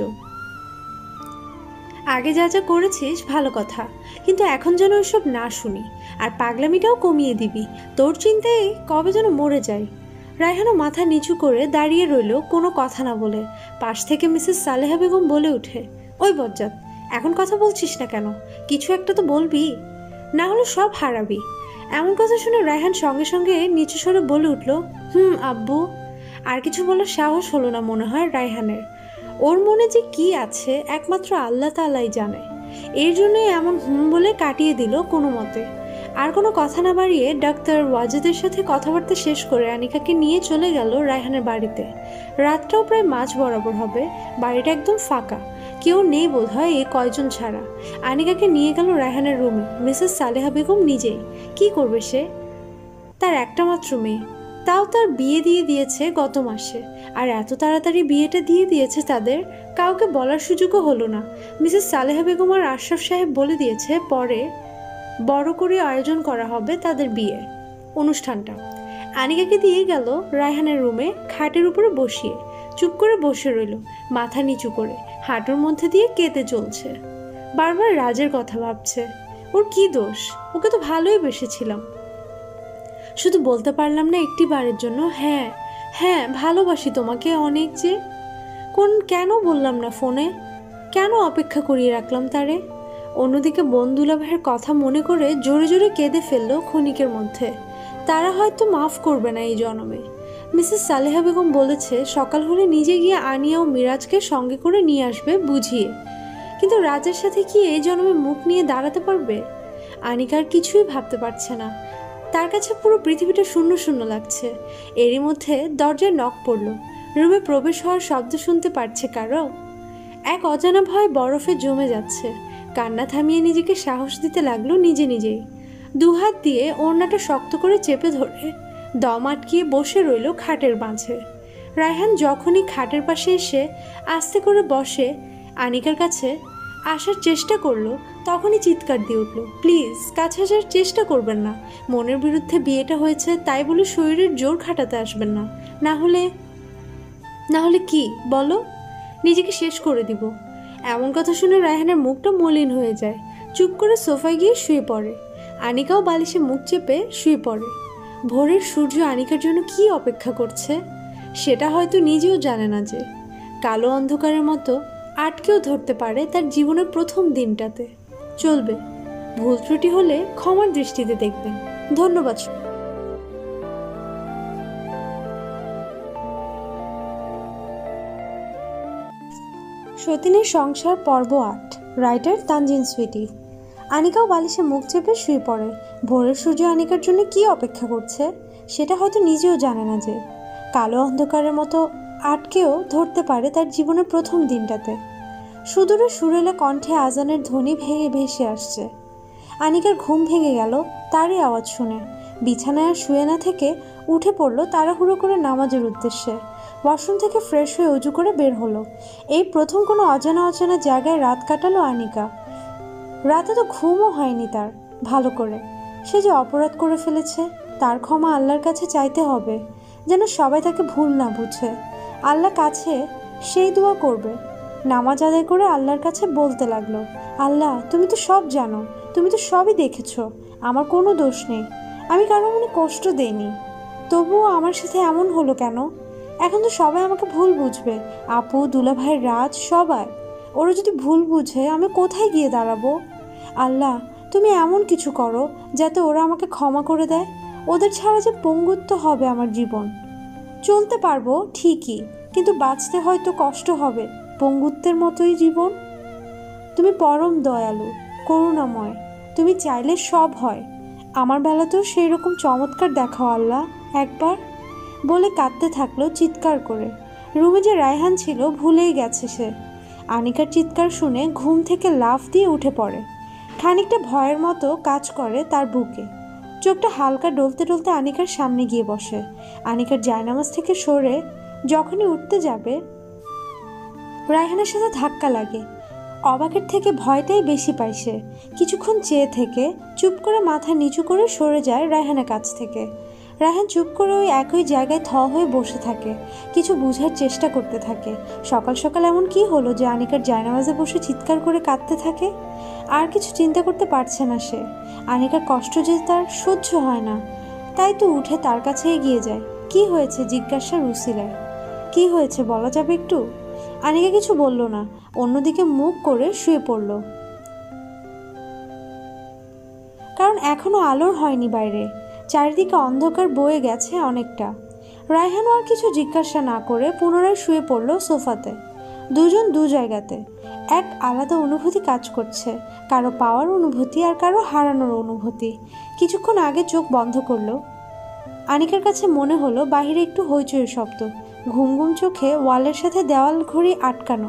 আগে যা যা করেছিস ভালো কথা, কিন্তু এখন যেন ওইসব না শুনি, আর পাগলামিটাও কমিয়ে দিবি। তোর চিন্তায় কবে যেন মরে যাই। রায়হানও মাথা নিচু করে দাঁড়িয়ে রইল কোনো কথা না বলে। পাশ থেকে মিসেস সালেহা বেগম বলে ওঠে, ওই বজ্জাত, এখন কথা বলছিস না কেন? কিছু একটা তো বলবি, না হলে সব হারাবি। এমন কথা শুনে রায়হান সঙ্গে সঙ্গে নিচু স্বরে বলে উঠল, আব্বু। আর কিছু বলার সাহস হলো না মনে হয় রায়হানের। ওর মনে যে কি আছে একমাত্র আল্লাহ তাআলাই জানে। এর জন্যই এমন বলে কাটিয়ে দিল কোনো মতে। আর কোনো কথা না বাড়িয়ে ডাক্তার ওয়াজেদের সাথে কথাবার্তা শেষ করে আনিকাকে নিয়ে চলে গেল রায়হানের বাড়িতে। রাতটাও প্রায় মাঝ বরাবর হবে। বাড়িটা একদম ফাঁকা, কেউ নেই বোধ হয় এ কয়জন ছাড়া। আনিকাকে নিয়ে গেল রায়হানের রুমে মিসেস সালেহা বেগম নিজেই। কি করবে সে? তার একটা মাত্র মেয়ে, তাও তার বিয়ে দিয়ে দিয়েছে গত মাসে। আর এত তাড়াতাড়ি বিয়েটা দিয়ে দিয়েছে তাদের, কাউকে বলার সুযোগও হলো না। মিসেস সালেহা বেগম আর আশরাফ সাহেব বলে দিয়েছে পরে বড় করে আয়োজন করা হবে তাদের বিয়ে অনুষ্ঠানটা। আনিকাকে দিয়ে গেল রায়হানের রুমে, খাটের উপরে বসিয়ে চুপ করে বসে রইল মাথা নিচু করে। হাঁটুর মধ্যে দিয়ে কেঁদে চলছে। বারবার রাজের কথা ভাবছে। ওর কি দোষ? ওকে তো ভালোই বেসেছিলাম, শুধু বলতে পারলাম না একটি বারের জন্য হ্যাঁ হ্যাঁ ভালোবাসি তোমাকে অনেক। যে কেন বললাম না ফোনে? কেন অপেক্ষা করিয়ে রাখলাম তারে? অন্যদিকে বন্ধুলা ভাইয়ের কথা মনে করে জোরে জোরে কেঁদে ফেললো ক্ষণিকের মধ্যে। তারা হয়তো মাফ করবে না এই জন্মে। মিসেস সালেহা বেগম বলেছে সকাল হলে নিজে গিয়ে আনিয়া ও মিরাজকে সঙ্গে করে নিয়ে আসবে বুঝিয়ে। কিন্তু রাজের সাথে কি এই জন্মে মুখ নিয়ে দাঁড়াতে পারবে? আনিকার কিছুই ভাবতে পারছে না। তার কাছে পুরো পৃথিবীটা শূন্য শূন্য লাগছে। এরই মধ্যে দরজায় নক পড়ল। রুমে প্রবেশ হওয়ার শব্দ শুনতে পারছে কারো। এক অজানা ভয় বরফে জমে যাচ্ছে। কান্না থামিয়ে নিজেকে সাহস দিতে লাগলো নিজে নিজেই। দুহাত দিয়ে ওড়নাটা শক্ত করে চেপে ধরে দম আটকিয়ে বসে রইল খাটের মাঝে। রায়হান যখনই খাটের পাশে এসে আস্তে করে বসে আনিকার কাছে আসার চেষ্টা করলো, তখনই চিৎকার দিয়ে উঠল, প্লিজ কাছে আসার চেষ্টা করবেন না। মনের বিরুদ্ধে বিয়েটা হয়েছে তাই বলে শরীরের জোর খাটাতে আসবেন না। না হলে কি বলো? নিজেকে শেষ করে দিব। এমন কথা শুনে রায়হানের মুখটা মলিন হয়ে যায়। চুপ করে সোফায় গিয়ে শুয়ে পড়ে। আনিকাও বালিশে মুখ চেপে শুয়ে পড়ে। ভোরের সূর্য আনিকার জন্য কি অপেক্ষা করছে সেটা হয়তো নিজেও জানে না, যে কালো অন্ধকারের মতো আটকেও ধরতে পারে তার জীবনের প্রথম দিনটাতে। চলবে, ভুল ত্রুটি হলে ক্ষমার দৃষ্টিতে দেখবেন। ধন্যবাদ। সতীনের সংসার পর্ব ৮। রাইটার তানজিন সুইটি। আনিকাও বালিশে মুখ চেপে শুয়ে পড়ে। ভোরের সূর্য আনিকার জন্য কি অপেক্ষা করছে সেটা হয়তো নিজেও জানে না, যে কালো অন্ধকারের মতো আটকেও ধরতে পারে তার জীবনের প্রথম দিনটাতে। সুদূরে সুরেলা কণ্ঠে আজানের ধ্বনি ভেসে আসছে। আনিকার ঘুম ভেঙে গেল তারই আওয়াজ শুনে। বিছানায় আর শুয়ে না থেকে উঠে পড়লো তাড়াহুড়ো করে নামাজের উদ্দেশ্যে। ওয়াশরুম থেকে ফ্রেশ হয়ে উজু করে বের হলো। এই প্রথম কোনো অজানা জায়গায় রাত কাটালো আনিকা। রাতে তো ঘুমও হয়নি তার ভালো করে। সে যে অপরাধ করে ফেলেছে, তার ক্ষমা আল্লাহর কাছে চাইতে হবে, যেন সবাই তাকে ভুল না বুঝে। আল্লাহ কাছে সেই দোয়া করবে। নামাজ আদায় করে আল্লাহর কাছে বলতে লাগলো, আল্লাহ তুমি তো সব জানো, তুমি তো সবই দেখেছো, আমার কোনো দোষ নেই, আমি কারো মনে কষ্ট দেইনি, তবুও আমার সাথে এমন হলো কেন? এখন তো সবাই আমাকে ভুল বুঝবে, আপু, দুলাভাই, রাজ, সবাই। ওরা যদি ভুল বুঝে আমি কোথায় গিয়ে দাঁড়াবো? আল্লাহ তুমি এমন কিছু করো যাতে ওরা আমাকে ক্ষমা করে দেয়। ওদের ছাড়া যে পঙ্গুত্ব হবে আমার জীবন। চলতে পারবো ঠিকই, কিন্তু বাঁচতে হয়তো কষ্ট হবে, পঙ্গুত্বের মতোই জীবন। তুমি পরম দয়ালু, করুণাময়, তুমি চাইলে সব হয়। আমার বেলাতেও সেই রকম চমৎকার দেখাও আল্লাহ একবার, বলে কাঁদতে থাকলো চিৎকার করে। রুমে যে রায়হান ছিল ভুলেই গেছে সে। আনিকার চিৎকার শুনে ঘুম থেকে লাফ দিয়ে উঠে পড়ে। খানিকটা ভয়ের মতো কাজ করে তার বুকে। চোখটা হালকা ডলতে ডলতে আনিকার সামনে গিয়ে বসে। আনিকার জায়নামাজ থেকে সরে যখনই উঠতে যাবে রায়হানের সাথে ধাক্কা লাগে। অবাকের থেকে ভয়টাই বেশি পায় সে। কিছুক্ষণ চেয়ে থেকে চুপ করে মাথা নিচু করে সরে যায় রায়হানের কাছ থেকে। রায়হান চুপ করে ওই একই জায়গায় থ হয়ে বসে থাকে, কিছু বোঝার চেষ্টা করতে থাকে। সকাল সকাল এমন কি হলো যে আনিকার জায়নামাজে বসে চিৎকার করে কাঁদতে থাকে? আর কিছু চিন্তা করতে পারছে না সে। আনিকার কষ্ট যে তার সহ্য হয় না, তাই তো উঠে তার কাছে এগিয়ে যায়। কি হয়েছে জিজ্ঞাসার উসিলায়। কি হয়েছে বলা যাবে একটু? আনিকা কিছু বলল না, অন্যদিকে মুখ করে শুয়ে পড়ল। কারণ এখনো আলোর হয়নি বাইরে, চারিদিকে অন্ধকার বয়ে গেছে অনেকটা। রায়হানও আর কিছু জিজ্ঞাসা না করে পুনরায় শুয়ে পড়ল সোফাতে। দুজন দু জায়গাতে। এক আলাদা অনুভূতি কাজ করছে, কারো পাওয়ার অনুভূতি আর কারো হারানোর অনুভূতি। কিছুক্ষণ আগে চোখ বন্ধ করলো। আনিকার কাছে মনে হলো বাহিরে একটু হইচইয়ের শব্দ। ঘুম ঘুম চোখে ওয়ালের সাথে দেওয়াল ঘড়ি আটকানো।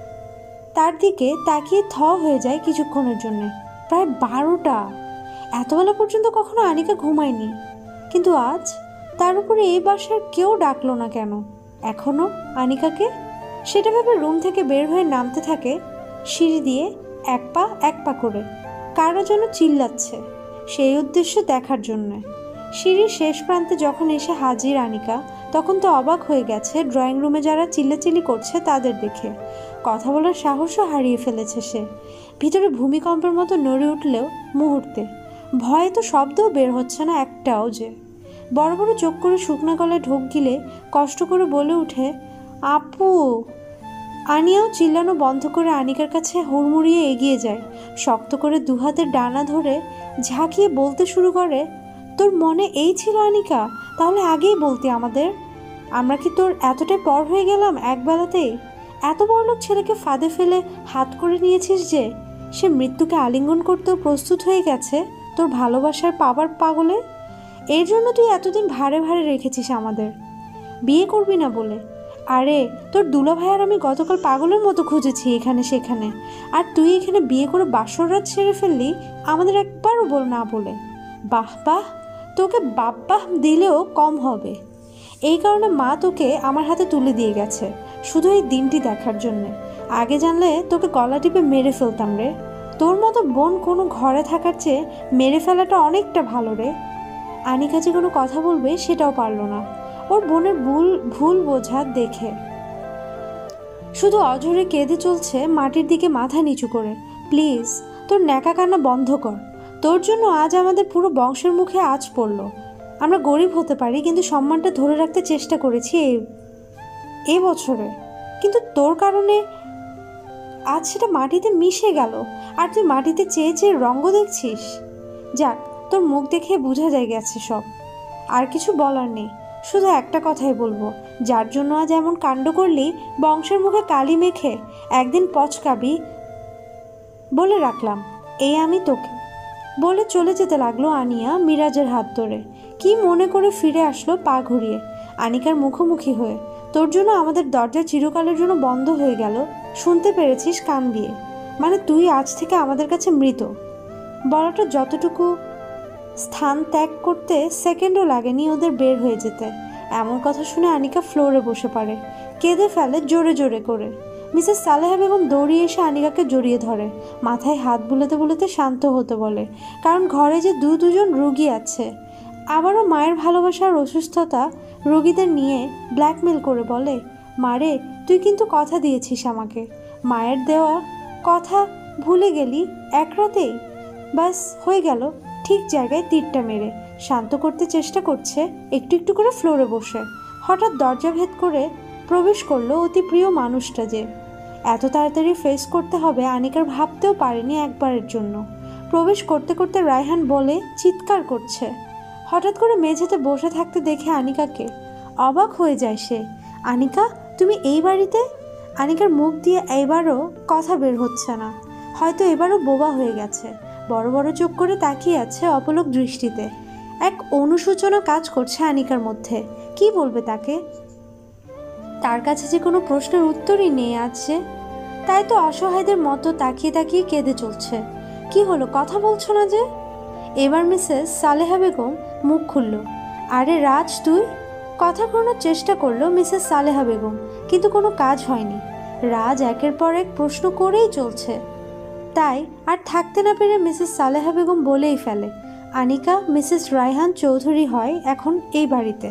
তার দিকে তাকিয়ে থ হয়ে যায় কিছুক্ষণের জন্য। প্রায় 12টা। এতবেলা পর্যন্ত কখনো আনিকা ঘুমায়নি, কিন্তু আজ তার উপরে এই বাসার কেউ ডাকলো না কেন এখনো আনিকাকে? সেটা ভেবে রুম থেকে বের হয়ে নামতে থাকে সিঁড়ি দিয়ে এক পা করে। কারো যেন চিল্লাচ্ছে, সেই উদ্দেশ্য দেখার জন্য। সিঁড়ির শেষ প্রান্তে যখন এসে হাজির আনিকা, তখন তো অবাক হয়ে গেছে ড্রয়িং রুমে যারা চিল্লাচিল্লি করছে তাদের দেখে। কথা বলার সাহসও হারিয়ে ফেলেছে সে। ভিতরে ভূমিকম্পের মতো নড়ে উঠলেও মুহূর্তে। ভয়ে তো শব্দও বের হচ্ছে না একটাও। যে বড় বড় চোখ করে শুকনো গলায় ঢোক গিলে কষ্ট করে বলে উঠে, আপু। আনিয়াও চিল্লানো বন্ধ করে আনিকার কাছে হুড়মুড়িয়ে এগিয়ে যায়। শক্ত করে দুহাতের ডানা ধরে ঝাঁকিয়ে বলতে শুরু করে, তোর মনে এই ছিল আনিকা? তাহলে আগেই বলতি আমাদের। আমরা কি তোর এতটাই পর হয়ে গেলাম একবেলাতেই? এত বড়লোক ছেলেকে ফাঁদে ফেলে হাত করে নিয়েছিস যে সে মৃত্যুকে আলিঙ্গন করতেও প্রস্তুত হয়ে গেছে তোর ভালোবাসার পাবার পাগলে। এর জন্য তুই এতদিন ভাড়ে ভাড়ে রেখেছিস আমাদের, বিয়ে করবি না বলে। আরে তোর দুলাভাই আর আমি গতকাল পাগলের মতো খুঁজেছি এখানে সেখানে, আর তুই এখানে বিয়ে করে বাসররাত সেরে ফেললি আমাদের একবারও না বলে। বাহ বাহ, তোকে বাপ্পাহ দিলেও কম হবে। এই কারণে মা তোকে আমার হাতে তুলে দিয়ে গেছে, শুধু এই দিনটি দেখার জন্যে। আগে জানলে তোকে গলা টিপে মেরে ফেলতাম রে। তোর মতো বোন কোনো ঘরে থাকার চেয়ে মেরে ফেলাটা অনেকটা ভালো রে। আনিকা যে কোনো কথা বলবে সেটাও পারল না, ওর বোনের ভুল বোঝা দেখে। শুধু অঝরে কেঁদে চলছে মাটির দিকে মাথা নিচু করে। প্লিজ তোর ন্যাকা কান্না বন্ধ কর। তোর জন্য আজ আমাদের পুরো বংশের মুখে আঁচ পড়ল। আমরা গরিব হতে পারি, কিন্তু সম্মানটা ধরে রাখতে চেষ্টা করেছি এ বছরে, কিন্তু তোর কারণে আজ সেটা মাটিতে মিশে গেল, আর তুই মাটিতে চেয়ে চেয়ে রঙ্গ দেখছিস। যাক, তোর মুখ দেখে বোঝা যায় গেছে সব, আর কিছু বলার নেই। শুধু একটা কথাই বলবো, যার জন্য আজ এমন কাণ্ড করলি, বংশের মুখে কালি মেখে একদিন পচকাবি বলে রাখলাম। এই আমি তোকে। বলে চলে যেতে লাগলো আনিয়া মিরাজের হাত ধরে। কি মনে করে ফিরে আসলো পা ঘুরিয়ে আনিকার মুখোমুখি হয়ে। তোর জন্য আমাদের দরজা চিরকালের জন্য বন্ধ হয়ে গেল, শুনতে পেরেছিস কান দিয়ে। মানে তুই আজ থেকে আমাদের কাছে মৃত। বলাটা যতটুকু স্থান ত্যাগ করতে সেকেন্ডও লাগেনি ওদের বের হয়ে যেতে। এমন কথা শুনে আনিকা ফ্লোরে বসে পড়ে, কেঁদে ফেলে জোরে জোরে করে। মিসেস সালেহা বেগম দৌড়িয়ে এসে আনিকাকে জড়িয়ে ধরে, মাথায় হাত বুলাতে বুলাতে শান্ত হতে বলে, কারণ ঘরে যে দুজন রুগী আছে। আবারও মায়ের ভালোবাসার অসুস্থতা রোগীদের নিয়ে ব্ল্যাকমেল করে বলে, মারে তুই কিন্তু কথা দিয়েছিস আমাকে, মায়ের দেওয়া কথা ভুলে গেলি এক রাতেই। বাস হয়ে গেল। ঠিক জায়গায় তীরটা মেরে শান্ত করতে চেষ্টা করছে একটু একটু করে ফ্লোরে বসে। হঠাৎ দরজা ভেদ করে প্রবেশ করলো অতি প্রিয় মানুষটা, যে এত তাড়াতাড়ি ফেস করতে হবে আনিকার ভাবতেও পারেনি একবারের জন্য। প্রবেশ করতে করতে রায়হান বলে চিৎকার করছে। হঠাৎ করে মেঝেতে বসে থাকতে দেখে আনিকাকে অবাক হয়ে যায় সে। আনিকা, তুমি এই বাড়িতে? আনিকার মুখ দিয়ে এবারও কথা বের হচ্ছে না, হয়তো এবারও বোবা হয়ে গেছে। বড় বড় চোখ করে তাকিয়ে আছে অপলক দৃষ্টিতে। এক অনুশোচনা কাজ করছে আনিকার মধ্যে। কি বলবে তাকে? তার কাছে যে কোনো প্রশ্নের উত্তরই নেই আছে, তাই তো অসহায়দের মতো তাকিয়ে তাকিয়ে কেঁদে চলছে। কি হলো, কথা বলছো না যে? এবার মিসেস সালেহা বেগম মুখ খুলল। আরে রাজ, তুই? কথা ঘোরানোর চেষ্টা করলো মিসেস সালেহা বেগম, কিন্তু কোনো কাজ হয়নি। রাজ একের পর এক প্রশ্ন করেই চলছে। তাই আর থাকতে না পেরে মিসেস সালেহা বেগম বলেই ফেলে, আনিকা মিসেস রায়হান চৌধুরী হয় এখন এই বাড়িতে।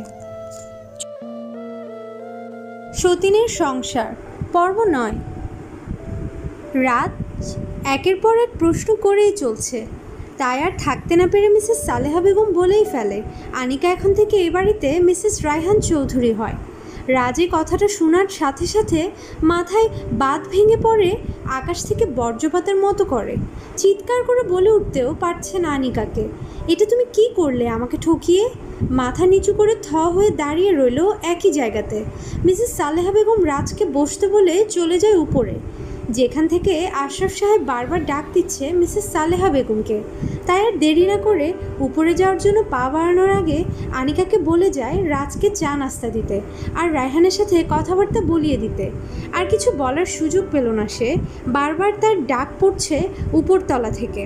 সতীনের সংসার পর্ব 9। রাত একের পর এক প্রশ্ন করেই চলছে, তাই আর থাকতে না পেরে মিসেস সালেহা বেগম বলেই ফেলে, আনিকা এখন থেকে এই বাড়িতে মিসেস রায়হান চৌধুরী হয়। রাজে কথাটা শোনার সাথে সাথে মাথায় বাত ভেঙে পড়ে, আকাশ থেকে বজ্রপাতের মতো করে চিৎকার করে বলে উঠতেও পারছে না আনিকাকে, এটা তুমি কি করলে আমাকে ঠকিয়ে? মাথা নিচু করে থ হয়ে দাঁড়িয়ে রইল একই জায়গাতে। মিসেস সালেহা বেগম রাজকে বসতে বলে চলে যায় উপরে, যেখান থেকে আশরাফ সাহেব বারবার ডাক দিচ্ছে মিসেস সালেহা বেগমকে। তাই আর দেরি না করে উপরে যাওয়ার জন্য পা বাড়ানোর আগে আনিকাকে বলে যায় রাজকে চা নাস্তা দিতে আর রায়হানের সাথে কথাবার্তা বলিয়ে দিতে। আর কিছু বলার সুযোগ পেল না সে, বারবার তার ডাক পড়ছে উপরতলা থেকে।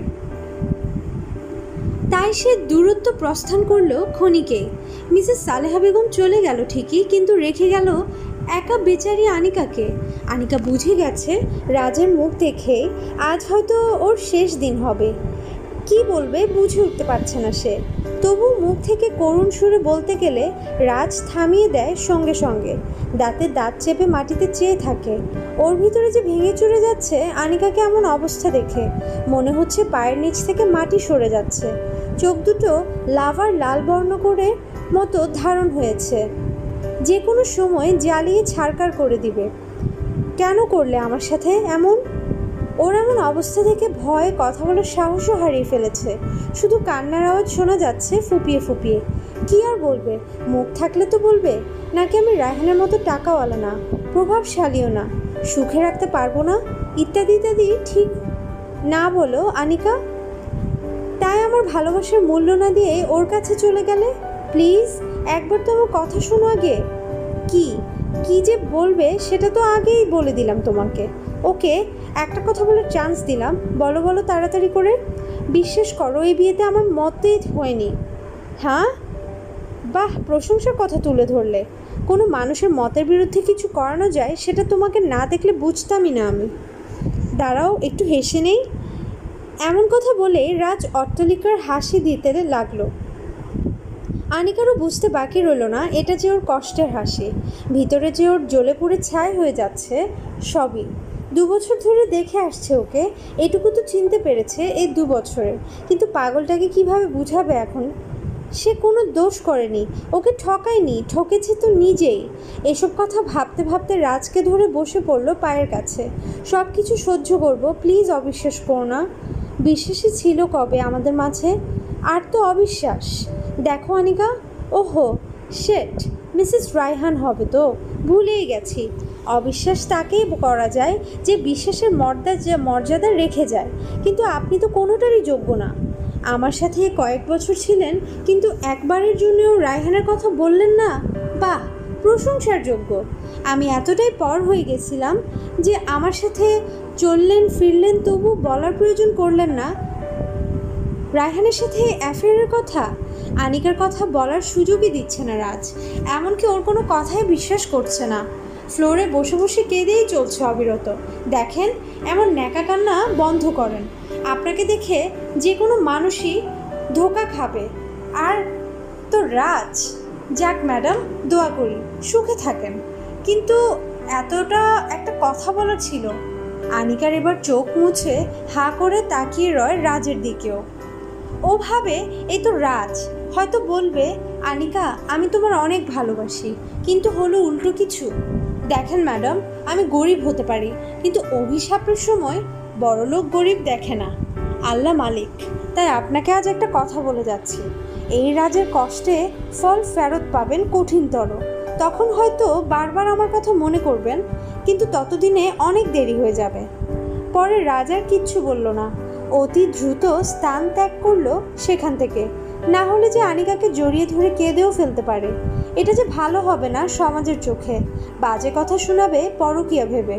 তাই সে দূরত্ব প্রস্থান করলো ক্ষণিকেই। মিসেস সালেহা বেগম চলে গেল ঠিকই, কিন্তু রেখে গেল একা বেচারি আনিকাকে। আনিকা বুঝে গেছে রাজের মুখ দেখে আজ হয়তো ওর শেষ দিন হবে। কি বলবে বুঝে উঠতে পারছে না সে, তবু মুখ থেকে করুণ সুরে বলতে গেলে রাজ থামিয়ে দেয় সঙ্গে সঙ্গে। দাঁতে দাঁত চেপে মাটিতে চেয়ে থাকে। ওর ভিতরে যে ভেঙে চুরে যাচ্ছে আনিকাকে এমন অবস্থা দেখে, মনে হচ্ছে পায়ের নিচ থেকে মাটি সরে যাচ্ছে। চোখ দুটো লাভার লাল বর্ণ করে মতো ধারণ হয়েছে, যে কোনো সময় জ্বালিয়ে ছারকার করে দিবে। কেন করলে আমার সাথে এমন? ওর এমন অবস্থা থেকে ভয়ে কথা বলার সাহসও হারিয়ে ফেলেছে। শুধু কান্নার আওয়াজ শোনা যাচ্ছে ফুপিয়ে ফুপিয়ে। কি আর বলবে? মুখ থাকলে তো বলবে, নাকি আমি রায়হানের মতো টাকাওয়ালা না, প্রভাবশালীও না, সুখে রাখতে পারবো না, ইত্যাদি ইত্যাদি ঠিক না বলো আনিকা? তাই আমার ভালোবাসার মূল্য না দিয়ে ওর কাছে চলে গেলে? প্লিজ একবার তো আমার কথা শোনো আগে। কি কি যে বলবে সেটা তো আগেই বলে দিলাম তোমাকে। ওকে, একটা কথা বলার চান্স দিলাম, বলো বলো তাড়াতাড়ি করে। বিশ্বাস করো এই বিয়েতে আমার মতেই হয়নি। হ্যাঁ, বাহ, প্রশংসার কথা তুলে ধরলে। কোনো মানুষের মতের বিরুদ্ধে কিছু করানো যায় সেটা তোমাকে না দেখলে বুঝতামই না আমি। দাঁড়াও একটু হেসে নেই। এমন কথা বলে রাজ অট্টালিকার হাসি দিতে লাগলো। আনিকারও বুঝতে বাকি রইল না এটা যে ওর কষ্টের হাসি, ভিতরে যে ওর জ্বলে পুড়ে ছাই হয়ে যাচ্ছে সবই। 2 বছর ধরে দেখে আসছে ওকে, এটুকু তো চিনতে পেরেছে এই 2 বছরে। কিন্তু পাগলটাকে কিভাবে বুঝাবে এখন? সে কোনো দোষ করেনি, ওকে ঠকায়নি, ঠকেছে তো নিজেই। এসব কথা ভাবতে ভাবতে রাজকে ধরে বসে পড়লো পায়ের কাছে। সব কিছু সহ্য করব, প্লিজ অবিশ্বাস করো না। বিশ্বাসই ছিল কবে আমাদের মাঝে, আর তো অবিশ্বাস। দেখো আনিকা, ওহো শেট, মিসেস রায়হান হবে তো, ভুলেই গেছি। অবিশ্বাস তাকেই করা যায় যে বিশ্বাসের মর্যাদা রেখে যায়, কিন্তু আপনি তো কোনোটারই যোগ্য না। আমার সাথে কয়েক বছর ছিলেন, কিন্তু একবারের জন্যও রায়হানের কথা বললেন না। বাহ, প্রশংসার যোগ্য। আমি এতটাই পর হয়ে গেছিলাম যে আমার সাথে চললেন ফিরলেন, তবু বলার প্রয়োজন করলেন না রায়হানের সাথে অ্যাফেয়ারের কথা। আনিকার কথা বলার সুযোগই দিচ্ছে না রাজ, এমনকি ওর কোনো কথাই বিশ্বাস করছে না। ফ্লোরে বসে বসে কেঁদেই চলছে অবিরত। দেখেন, এমন ন্যাকা কান্না বন্ধ করেন। আপনাকে দেখে যে কোনো মানুষই ধোঁকা খাবে। আর তো রাজ, যাক ম্যাডাম, দোয়া করি সুখে থাকেন। কিন্তু এতটা একটা কথা বলার ছিল। আনিকার এবার চোখ মুছে হাঁ করে তাকিয়ে রয় রাজের দিকেও। ও ভাবে এই তো রাজ, হয়তো বলবে আনিকা আমি তোমার অনেক ভালোবাসি, কিন্তু হলো উল্টো কিছু। দেখেন ম্যাডাম, আমি গরিব হতে পারি, কিন্তু অভিশাপের সময় বড়লোক গরিব দেখে না, আল্লাহ মালিক। তাই আপনাকে আজ একটা কথা বলে যাচ্ছি, এই রাজের কষ্টে ফল ফেরত পাবেন কঠিনতর। তখন হয়তো বারবার আমার কথা মনে করবেন, কিন্তু ততদিনে অনেক দেরি হয়ে যাবে। পরে রাজ আর কিচ্ছু বলল না, অতি দ্রুত স্থান ত্যাগ করলো সেখান থেকে। না হলে যে আনিকাকে জড়িয়ে ধরে কেঁদেও ফেলতে পারে। এটা যে ভালো হবে না সমাজের চোখে, বাজে কথা শোনাবে পরকীয়া ভেবে।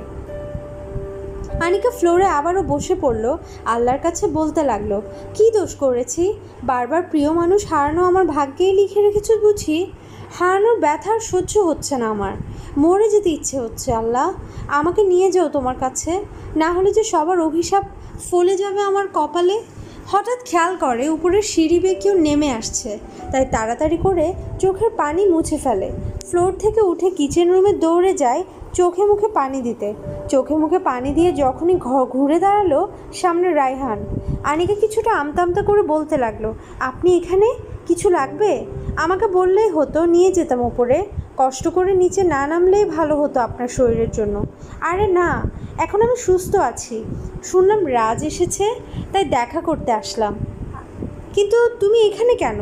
আনিকা ফ্লোরে আবারও বসে পড়ল, আল্লাহর কাছে বলতে লাগলো, কি দোষ করেছি? বারবার প্রিয় মানুষ হারানো আমার ভাগ্যেই লিখে রেখেছো বুঝি? হারানোর ব্যথার সহ্য হচ্ছে না আমার, মরে যেতে ইচ্ছে হচ্ছে। আল্লাহ, আমাকে নিয়ে যাও তোমার কাছে, না হলে যে সবার অভিশাপ ফলে যাবে আমার কপালে। হঠাৎ খেয়াল করে উপরের সিঁড়ি বেয়ে কেউ নেমে আসছে, তাই তাড়াতাড়ি করে চোখের পানি মুছে ফেলে। ফ্লোর থেকে উঠে কিচেন রুমে দৌড়ে যায় চোখে মুখে পানি দিতে। চোখে মুখে পানি দিয়ে যখনই ঘুরে দাঁড়ালো, সামনে রায়হান। আনিকা কিছুটা আমতা আমতা করে বলতে লাগলো, আপনি এখানে? কিছু লাগবে? আমাকে বললেই হতো, নিয়ে যেতাম ওপরে। কষ্ট করে নিচে না নামলেই ভালো হতো আপনার শরীরের জন্য। আরে না, এখন আমি সুস্থ আছি। শুনলাম রাজ এসেছে, তাই দেখা করতে আসলাম। কিন্তু তুমি এখানে কেন?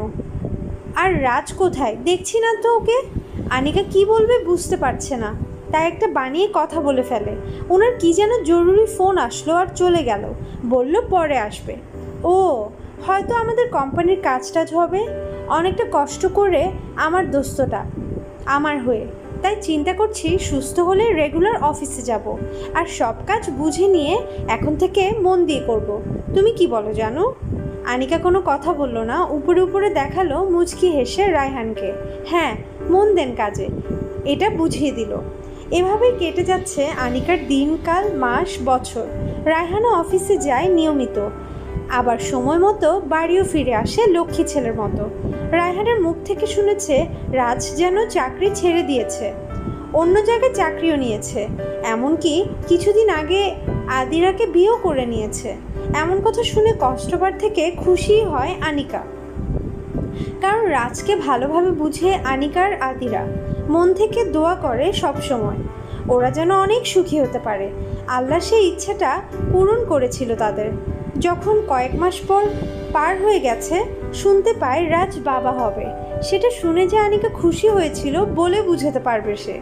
আর রাজ কোথায়? দেখছি না তো ওকে। আনিকা কি বলবে বুঝতে পারছে না, তাই একটা বানিয়ে কথা বলে ফেলে। ওনার কি যেন জরুরি ফোন আসলো আর চলে গেল, বলল পরে আসবে। ও, হয়তো আমাদের কোম্পানির কাজ টাজ হবে। অনেকটা কষ্ট করে আমার দোস্তটা আমার হয়ে, তাই চিন্তা করছি সুস্থ হলে রেগুলার অফিসে যাব, আর সব কাজ বুঝে নিয়ে এখন থেকে মন দিয়ে করব। তুমি কি বলো জানো? আনিকা কোনো কথা বলল না, উপরে উপরে দেখালো মুচকি হেসে রায়হানকে। হ্যাঁ, মন দেন কাজে, এটা বুঝিয়ে দিল। এভাবেই কেটে যাচ্ছে আনিকার দিনকাল, মাস, বছর। রায়হানও অফিসে যায় নিয়মিত, আবার সময় মতো বাড়িও ফিরে আসে লক্ষ্মী ছেলের মতো। রায়হানের মুখ থেকে শুনেছে রাজ যেন চাকরি ছেড়ে দিয়েছে, অন্য জায়গায় চাকরিও নিয়েছে, এমনকি কিছুদিন আগে আদিরাকে বিয়েও করে নিয়েছে। এমন কথা শুনে কষ্টবার থেকে খুশি হয় আনিকা, কারণ রাজকে ভালোভাবে বুঝে আনিকার আদিরা মন থেকে দোয়া করে সব সময় ওরা যেন অনেক সুখী হতে পারে। আল্লাহ সেই ইচ্ছাটা পূরণ করেছিল তাদের। যখন কয়েক মাস পর পার হয়ে গেছে, শুনতে পায় রাজ বাবা হবে। সেটা শুনে যে আনিকা খুশি হয়েছিল বলে বুঝাতে পারবে সে।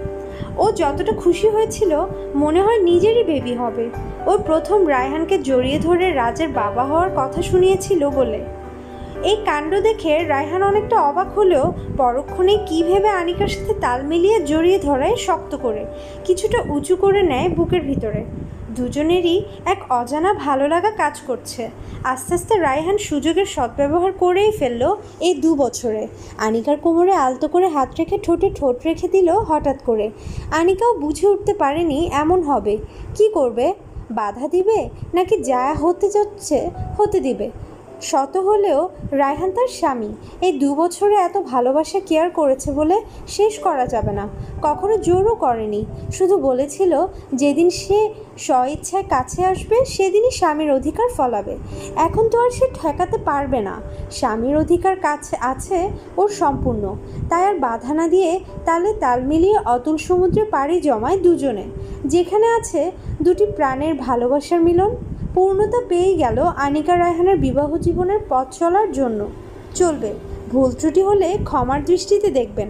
ও যতটা খুশি হয়েছিল মনে হয় নিজেরই বেবি হবে। ও প্রথম রায়হানকে জড়িয়ে ধরে রাজের বাবা হওয়ার কথা শুনিয়েছিল বলে। এই কাণ্ড দেখে রায়হান অনেকটা অবাক হলেও পরক্ষণে কী ভেবে আনিকার সাথে তাল মিলিয়ে জড়িয়ে ধরায় শক্ত করে, কিছুটা উঁচু করে নেয় বুকের ভিতরে। দুজনেরই এক অজানা ভালো লাগা কাজ করছে। আস্তে আস্তে রায়হান সুযোগের সদ্ব্যবহার করেই ফেলল এই 2 বছরে। আনিকার কোমরে আলতো করে হাত রেখে ঠোঁটে ঠোঁট রেখে দিল হঠাৎ করে। আনিকাও বুঝে উঠতে পারেনি এমন হবে। কি করবে? বাধা দিবে, নাকি যা হতে যাচ্ছে হতে দিবে? শত হলেও রায়হান তার স্বামী। এই 2 বছরে এত ভালোবাসা কেয়ার করেছে বলে শেষ করা যাবে না। কখনো জোরও করেনি, শুধু বলেছিল যেদিন সে স্বইচ্ছায় কাছে আসবে সেদিনই স্বামীর অধিকার ফলাবে। এখন তো আর সে ঠেকাতে পারবে না। স্বামীর অধিকার কাছে আছে ওর সম্পূর্ণ, তাই আর বাধা না দিয়ে তালে তাল মিলিয়ে অতুল সমুদ্রে পাড়ি জমায় দুজনে। যেখানে আছে দুটি প্রাণের ভালোবাসার মিলন। পূর্ণতা পেয়েই গেল আনিকা রায়হানের বিবাহ জীবনের পথ চলার জন্য। চলবে, ভুল ত্রুটি হলে ক্ষমার দৃষ্টিতে দেখবেন।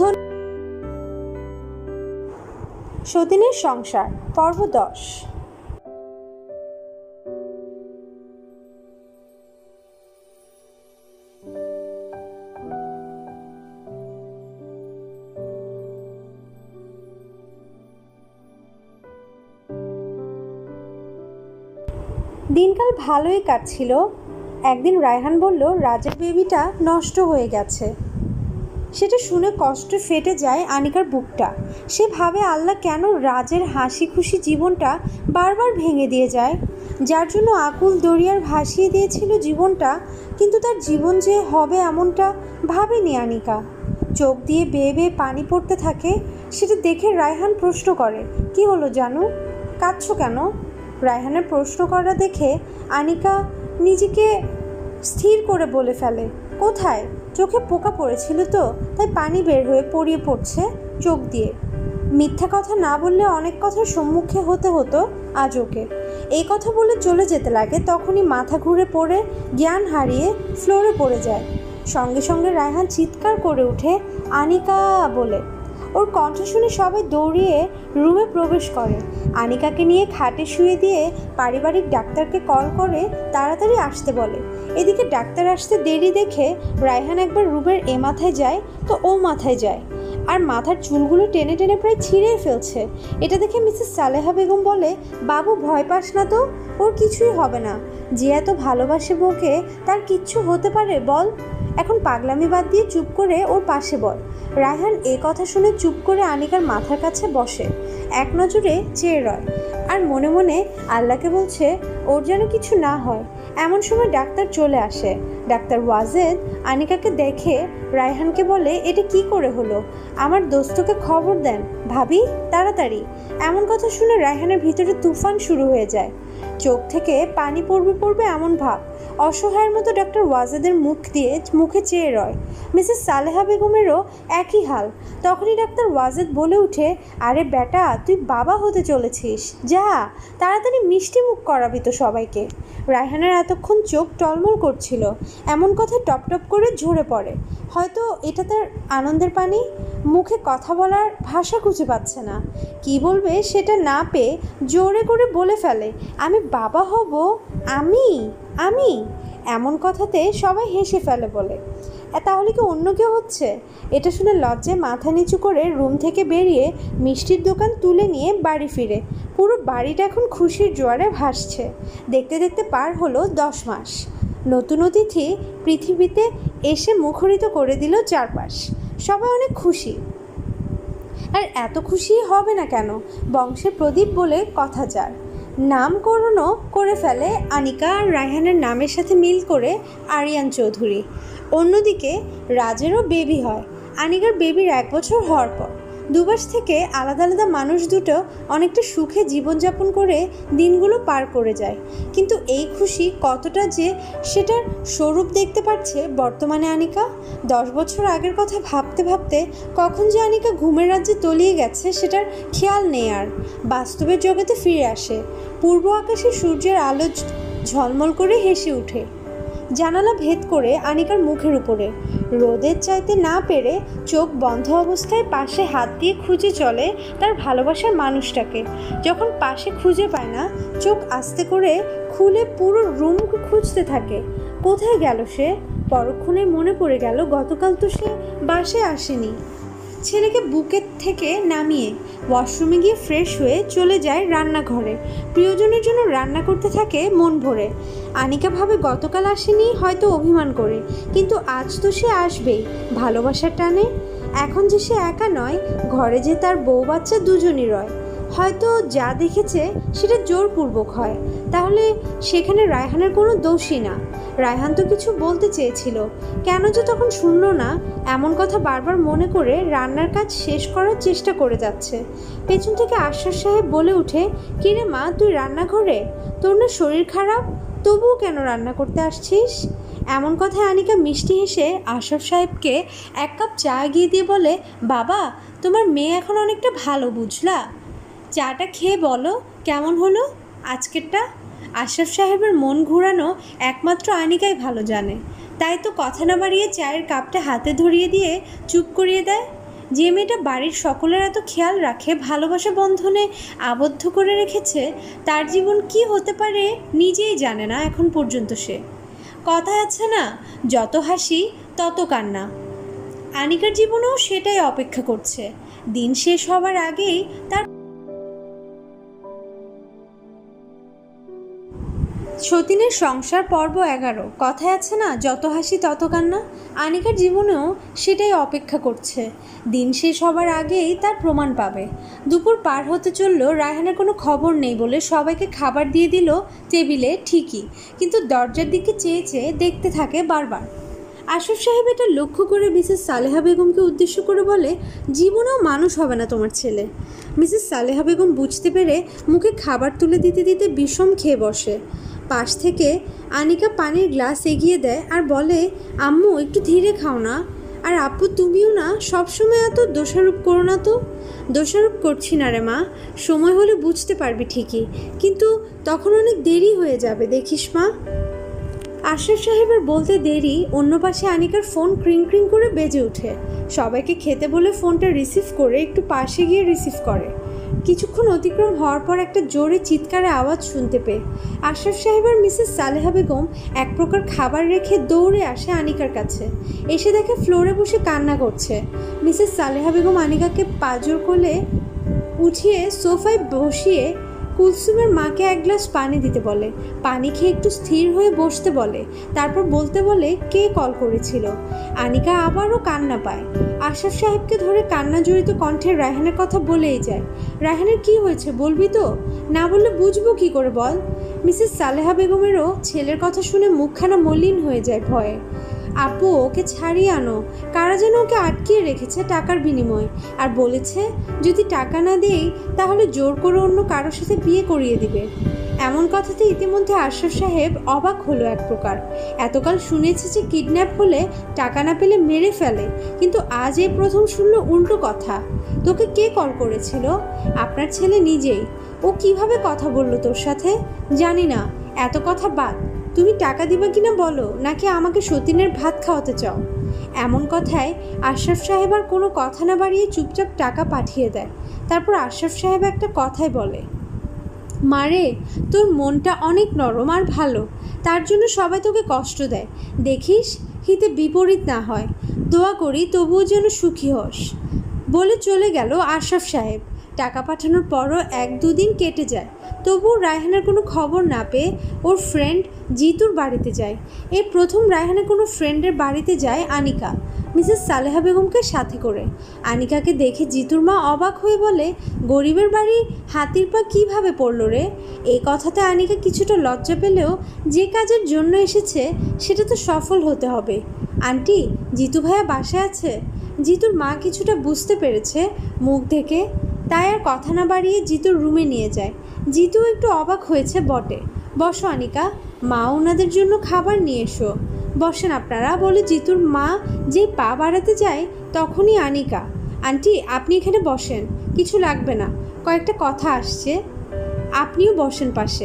সতীনের সংসার পর্ব 10। দিনকাল ভালোই কাটছিল। একদিন রায়হান বলল রাজের বেবিটা নষ্ট হয়ে গেছে। সেটা শুনে কষ্ট ফেটে যায় আনিকার বুকটা। সে ভাবে আল্লাহ কেন রাজের হাসি খুশি জীবনটা বারবার ভেঙে দিয়ে যায়, যার জন্য আকুল দরিয়ার ভাসিয়ে দিয়েছিল জীবনটা। কিন্তু তার জীবন যে হবে এমনটা ভাবেনি আনিকা। চোখ দিয়ে বেয়ে বেয়ে পানি পড়তে থাকে। সেটা দেখে রায়হান প্রশ্ন করে, কি হলো জানু, কাঁদছো কেন? রায়হানের প্রশ্ন করা দেখে আনিকা নিজেকে স্থির করে বলে ফেলে, কোথায়? চোখে পোকা পড়েছিল তো, তাই পানি বের হয়ে পড়িয়ে পড়ছে চোখ দিয়ে। মিথ্যা কথা না বললে অনেক কথার সম্মুখে হতে হতো আজ ওকে। এই কথা বলে চলে যেতে লাগে, তখনই মাথা ঘুরে পড়ে জ্ঞান হারিয়ে ফ্লোরে পড়ে যায়। সঙ্গে সঙ্গে রায়হান চিৎকার করে ওঠে আনিকা বলে। ওর কণ্ঠ শুনে সবাই দৌড়িয়ে রুমে প্রবেশ করে। আনিকাকে নিয়ে খাটে শুয়ে দিয়ে পারিবারিক ডাক্তারকে কল করে তাড়াতাড়ি আসতে বলে। এদিকে ডাক্তার আসতে দেরি দেখে রায়হান একবার রুমের এ মাথায় যায় তো ও মাথায় যায়, আর মাথার চুলগুলো টেনে টেনে প্রায় ছিঁড়ে ফেলছে। এটা দেখে মিসেস সালেহা বেগম বলে, বাবু ভয় পাস না তো, ওর কিছুই হবে না। যে এত ভালোবাসে বউকে তার কিচ্ছু হতে পারে বল? এখন পাগলামি বাদ দিয়ে চুপ করে ওর পাশে বল। রায়হান এই কথা শুনে চুপ করে আনিকার মাথার কাছে বসে, এক নজরে চেয়ে রয়, আর মনে মনে আল্লাহকে বলছে ওর যেন কিছু না হয়। এমন সময় ডাক্তার চলে আসে। ডাক্তার ওয়াজেদ আনিকাকে দেখে রায়হানকে বলে, এটা কি করে হলো? আমার দোস্তকে খবর দেন ভাবি, তাড়াতাড়ি। এমন কথা শুনে রায়হানের ভিতরে তুফান শুরু হয়ে যায়। চোখ থেকে পানি পড়বে এমন ভাব। অসহায়ের মতো ডাক্তার ওয়াজেদের মুখে চেয়ে রয়। মিসেস সালেহা বেগমেরও একই হাল। তখনই ডাক্তার ওয়াজেদ বলে উঠে, আরে বেটা, তুই বাবা হতে চলেছিস, যা তাড়াতাড়ি মিষ্টি মুখ করাবি তো সবাইকে। রায়হানের এতক্ষণ চোখ টলমল করছিল, এমন কথা টপ টপ করে ঝরে পড়ে। হয়তো এটা তার আনন্দের পানি। মুখে কথা বলার ভাষা খুঁজে পাচ্ছে না। কি বলবে সেটা না পেয়ে জোরে করে বলে ফেলে, আমি বাবা হব, আমি আমি এমন কথাতে সবাই হেসে ফেলে বলে, তাহলে কি অন্য কেউ হচ্ছে? এটা শুনে লজ্জায় মাথা নিচু করে রুম থেকে বেরিয়ে মিষ্টির দোকান তুলে নিয়ে বাড়ি ফিরে। পুরো বাড়িটা এখন খুশির জোয়ারে ভাসছে। দেখতে দেখতে পার হলো 10 মাস। নতুন অতিথি পৃথিবীতে এসে মুখরিত করে দিল চারপাশ। সবাই অনেক খুশি। আর এত খুশি হবে না কেন? বংশের প্রদীপ বলে কথা যার। নামকরণও করে ফেলে আনিকা আর রায়হানের নামের সাথে মিল করে আরিয়ান চৌধুরী। অন্যদিকে রাজেরও বেবি হয়। আনিকার বেবির 1 বছর হওয়ার পর। দুপাশ থেকে আলাদা আলাদা মানুষ দুটো অনেকটা সুখে জীবনযাপন করে দিনগুলো পার করে যায়। কিন্তু এই খুশি কতটা যে সেটার স্বরূপ দেখতে পাচ্ছে বর্তমানে আনিকা। 10 বছর আগের কথা ভাবতে ভাবতে কখন যে আনিকা ঘুমের রাজ্যে তলিয়ে গেছে সেটার খেয়াল নেই। আর বাস্তবের জগতে ফিরে আসে। পূর্ব আকাশে সূর্যের আলো ঝলমল করে হেসে ওঠে জানালা ভেদ করে আনিকার মুখের উপরে। রোদের চাইতে না পেরে চোখ বন্ধ অবস্থায় পাশে হাত দিয়ে খুঁজে চলে তার ভালোবাসার মানুষটাকে। যখন পাশে খুঁজে পায় না, চোখ আস্তে করে খুলে পুরো রুম খুঁজতে থাকে। কোথায় গেল সে? পরক্ষণে মনে পড়ে গেল গতকাল তো সে বাসায় আসেনি। ছেলেকে বুকের থেকে নামিয়ে ওয়াশরুমে গিয়ে ফ্রেশ হয়ে চলে যায় রান্নাঘরে। প্রিয়জনের জন্য রান্না করতে থাকে মন ভরে। আনিকা ভাবে গতকাল আসেনি হয়তো অভিমান করে, কিন্তু আজ তো সে আসবেই ভালোবাসার টানে। এখন যে সে একা নয়, ঘরে যে তার বউ বাচ্চা দুজনই রয়। হয়তো যা দেখেছে সেটা জোরপূর্বক হয়, তাহলে সেখানে রায়হানের কোনো দোষই না। রায়হান তো কিছু বলতে চেয়েছিল, কেন যে তখন শুনল না? এমন কথা বারবার মনে করে রান্নার কাজ শেষ করার চেষ্টা করে যাচ্ছে। পেছন থেকে আশরাফ সাহেব বলে উঠে, কিরে মা, তুই রান্নাঘরে? তোর না শরীর খারাপ, তবুও কেন রান্না করতে আসছিস? এমন কথায় আনিকা মিষ্টি হেসে আশরাফ সাহেবকে 1 কাপ চা এগিয়ে দিয়ে বলে, বাবা, তোমার মেয়ে এখন অনেকটা ভালো, বুঝলা? চাটা খেয়ে বলো কেমন হলো আজকেরটা। আশরাফ সাহেবের মন ঘুরানো একমাত্র আনিকাই ভালো জানে। তাই তো কথা না বাড়িয়ে চায়ের কাপটা হাতে ধরিয়ে দিয়ে চুপ করিয়ে দেয়। যে মেয়েটা বাড়ির সকলের এত খেয়াল রাখে, ভালোবাসা বন্ধনে আবদ্ধ করে রেখেছে, তার জীবন কি হতে পারে নিজেই জানে না এখন পর্যন্ত সে। কথায় আছে না, যত হাসি তত কান্না। আনিকার জীবনেও সেটাই অপেক্ষা করছে। দিন শেষ হবার আগেই তার সতীনের সংসার পর্ব 11। কথায় আছে না, যত হাসি তত কান্না। আনিকার জীবনেও সেটাই অপেক্ষা করছে। দিন শেষ হবার আগেই তার প্রমাণ পাবে। দুপুর পার হতে চলল, রায়হানের কোনো খবর নেই বলে সবাইকে খাবার দিয়ে দিল টেবিলে ঠিকই, কিন্তু দরজার দিকে চেয়ে চেয়ে দেখতে থাকে বারবার। আশরাফ সাহেব এটা লক্ষ্য করে মিসেস সালেহা বেগমকে উদ্দেশ্য করে বলে, জীবনেও মানুষ হবে না তোমার ছেলে। মিসেস সালেহা বেগম বুঝতে পেরে মুখে খাবার তুলে দিতে দিতে বিষম খেয়ে বসে। পাশ থেকে আনিকা পানির গ্লাস এগিয়ে দেয় আর বলে, আম্মু একটু ধীরে খাও না। আর আপু তুমিও না, সবসময় এত দোষারোপ করো না তো। দোষারোপ করছি না রে মা, সময় হলে বুঝতে পারবি ঠিকই, কিন্তু তখন অনেক দেরি হয়ে যাবে দেখিস মা। আশরাফ সাহেবের বলতে দেরি, অন্য পাশে আনিকার ফোন ক্রিং ক্রিং করে বেজে ওঠে। সবাইকে খেতে বলে ফোনটা রিসিভ করে একটু পাশে গিয়ে রিসিভ করে। কিছুক্ষণ অতিক্রম হওয়ার পর একটা জোরে চিৎকারের আওয়াজ শুনতে পেয়ে আশরাফ সাহেব আর মিসেস সালেহা বেগম এক প্রকার খাবার রেখে দৌড়ে আসে আনিকার কাছে। এসে দেখে ফ্লোরে বসে কান্না করছে। মিসেস সালেহা বেগম আনিকাকে পাজর কোলে উঠিয়ে সোফায় বসিয়ে কুলসুমের মাকে এক গ্লাস পানি দিতে বলে। পানি খেয়ে একটু স্থির হয়ে বসতে বলে। তারপর বলতে বলে কে কল করেছিল। আনিকা আবারও কান্না পায়। আশরাফ সাহেবকে ধরে কান্না জড়িত কণ্ঠে রায়হানের কথা বলেই যায়। রায়হানের কি হয়েছে বলবি তো? না বললে বুঝবো কি করে বল। মিসেস সালেহা বেগমেরও ছেলের কথা শুনে মুখখানা মলিন হয়ে যায় ভয়ে। আপু ওকে ছাড়িয়ে আনো, কারা যেন ওকে আটকিয়ে রেখেছে টাকার বিনিময়ে, আর বলেছে যদি টাকা না দেই তাহলে জোর করে অন্য কারোর সাথে বিয়ে করিয়ে দিবে। এমন কথাতে ইতিমধ্যে আশরাফ সাহেব অবাক হলো এক প্রকার। এতকাল শুনেছে যে কিডন্যাপ হলে টাকা না পেলে মেরে ফেলে, কিন্তু আজ এই প্রথম শুনলো উল্টো কথা। তোকে কে কল করেছিল? আপনার ছেলে নিজেই। ও কিভাবে কথা বললো তোর সাথে? জানি না, এত কথা বাদ। তুমি টাকা দিবা কিনা বলো, নাকি আমাকে সতীনের ভাত খাওয়াতে চাও? এমন কথায় আশরাফ সাহেব আর কোনো কথা না বাড়িয়ে চুপচাপ টাকা পাঠিয়ে দেয়। তারপর আশরাফ সাহেব একটা কথাই বলে, মারে তোর মনটা অনেক নরম আর ভালো, তার জন্য সবাই তোকে কষ্ট দেয়। দেখিস হিতে বিপরীত না হয়। দোয়া করি তবুও যেন সুখী হস। বলে চলে গেল আশরাফ সাহেব। টাকা পাঠানোর পরও 1-2 দিন কেটে যায়, তবুও রায়হানের কোনো খবর না পেয়ে ওর ফ্রেন্ড জিতুর বাড়িতে যায়। এই প্রথম রায়হানের কোনো ফ্রেন্ডের বাড়িতে যায় আনিকা, মিসেস সালেহা বেগমকে সাথে করে। আনিকাকে দেখে জিতুর মা অবাক হয়ে বলে, গরিবের বাড়ি হাতির পা কীভাবে পড়ল রে? এই কথাতে আনিকা কিছুটা লজ্জা পেলেও যে কাজের জন্য এসেছে সেটা তো সফল হতে হবে। আন্টি, জিতু ভাইয়া বাসায় আছে? জিতুর মা কিছুটা বুঝতে পেরেছে মুখ দেখে, তাই আর কথা না বাড়িয়ে জিতুর রুমে নিয়ে যায়। জিতু একটু অবাক হয়েছে বটে। বসো আনিকা, মা ওনাদের জন্য খাবার নিয়ে এসো। বসেন আপনারা, বলে জিতুর মা যেই পা বাড়াতে যায় তখনই আনিকা, আন্টি আপনি এখানে বসেন, কিছু লাগবে না, কয়েকটা কথা আসছে, আপনিও বসেন পাশে।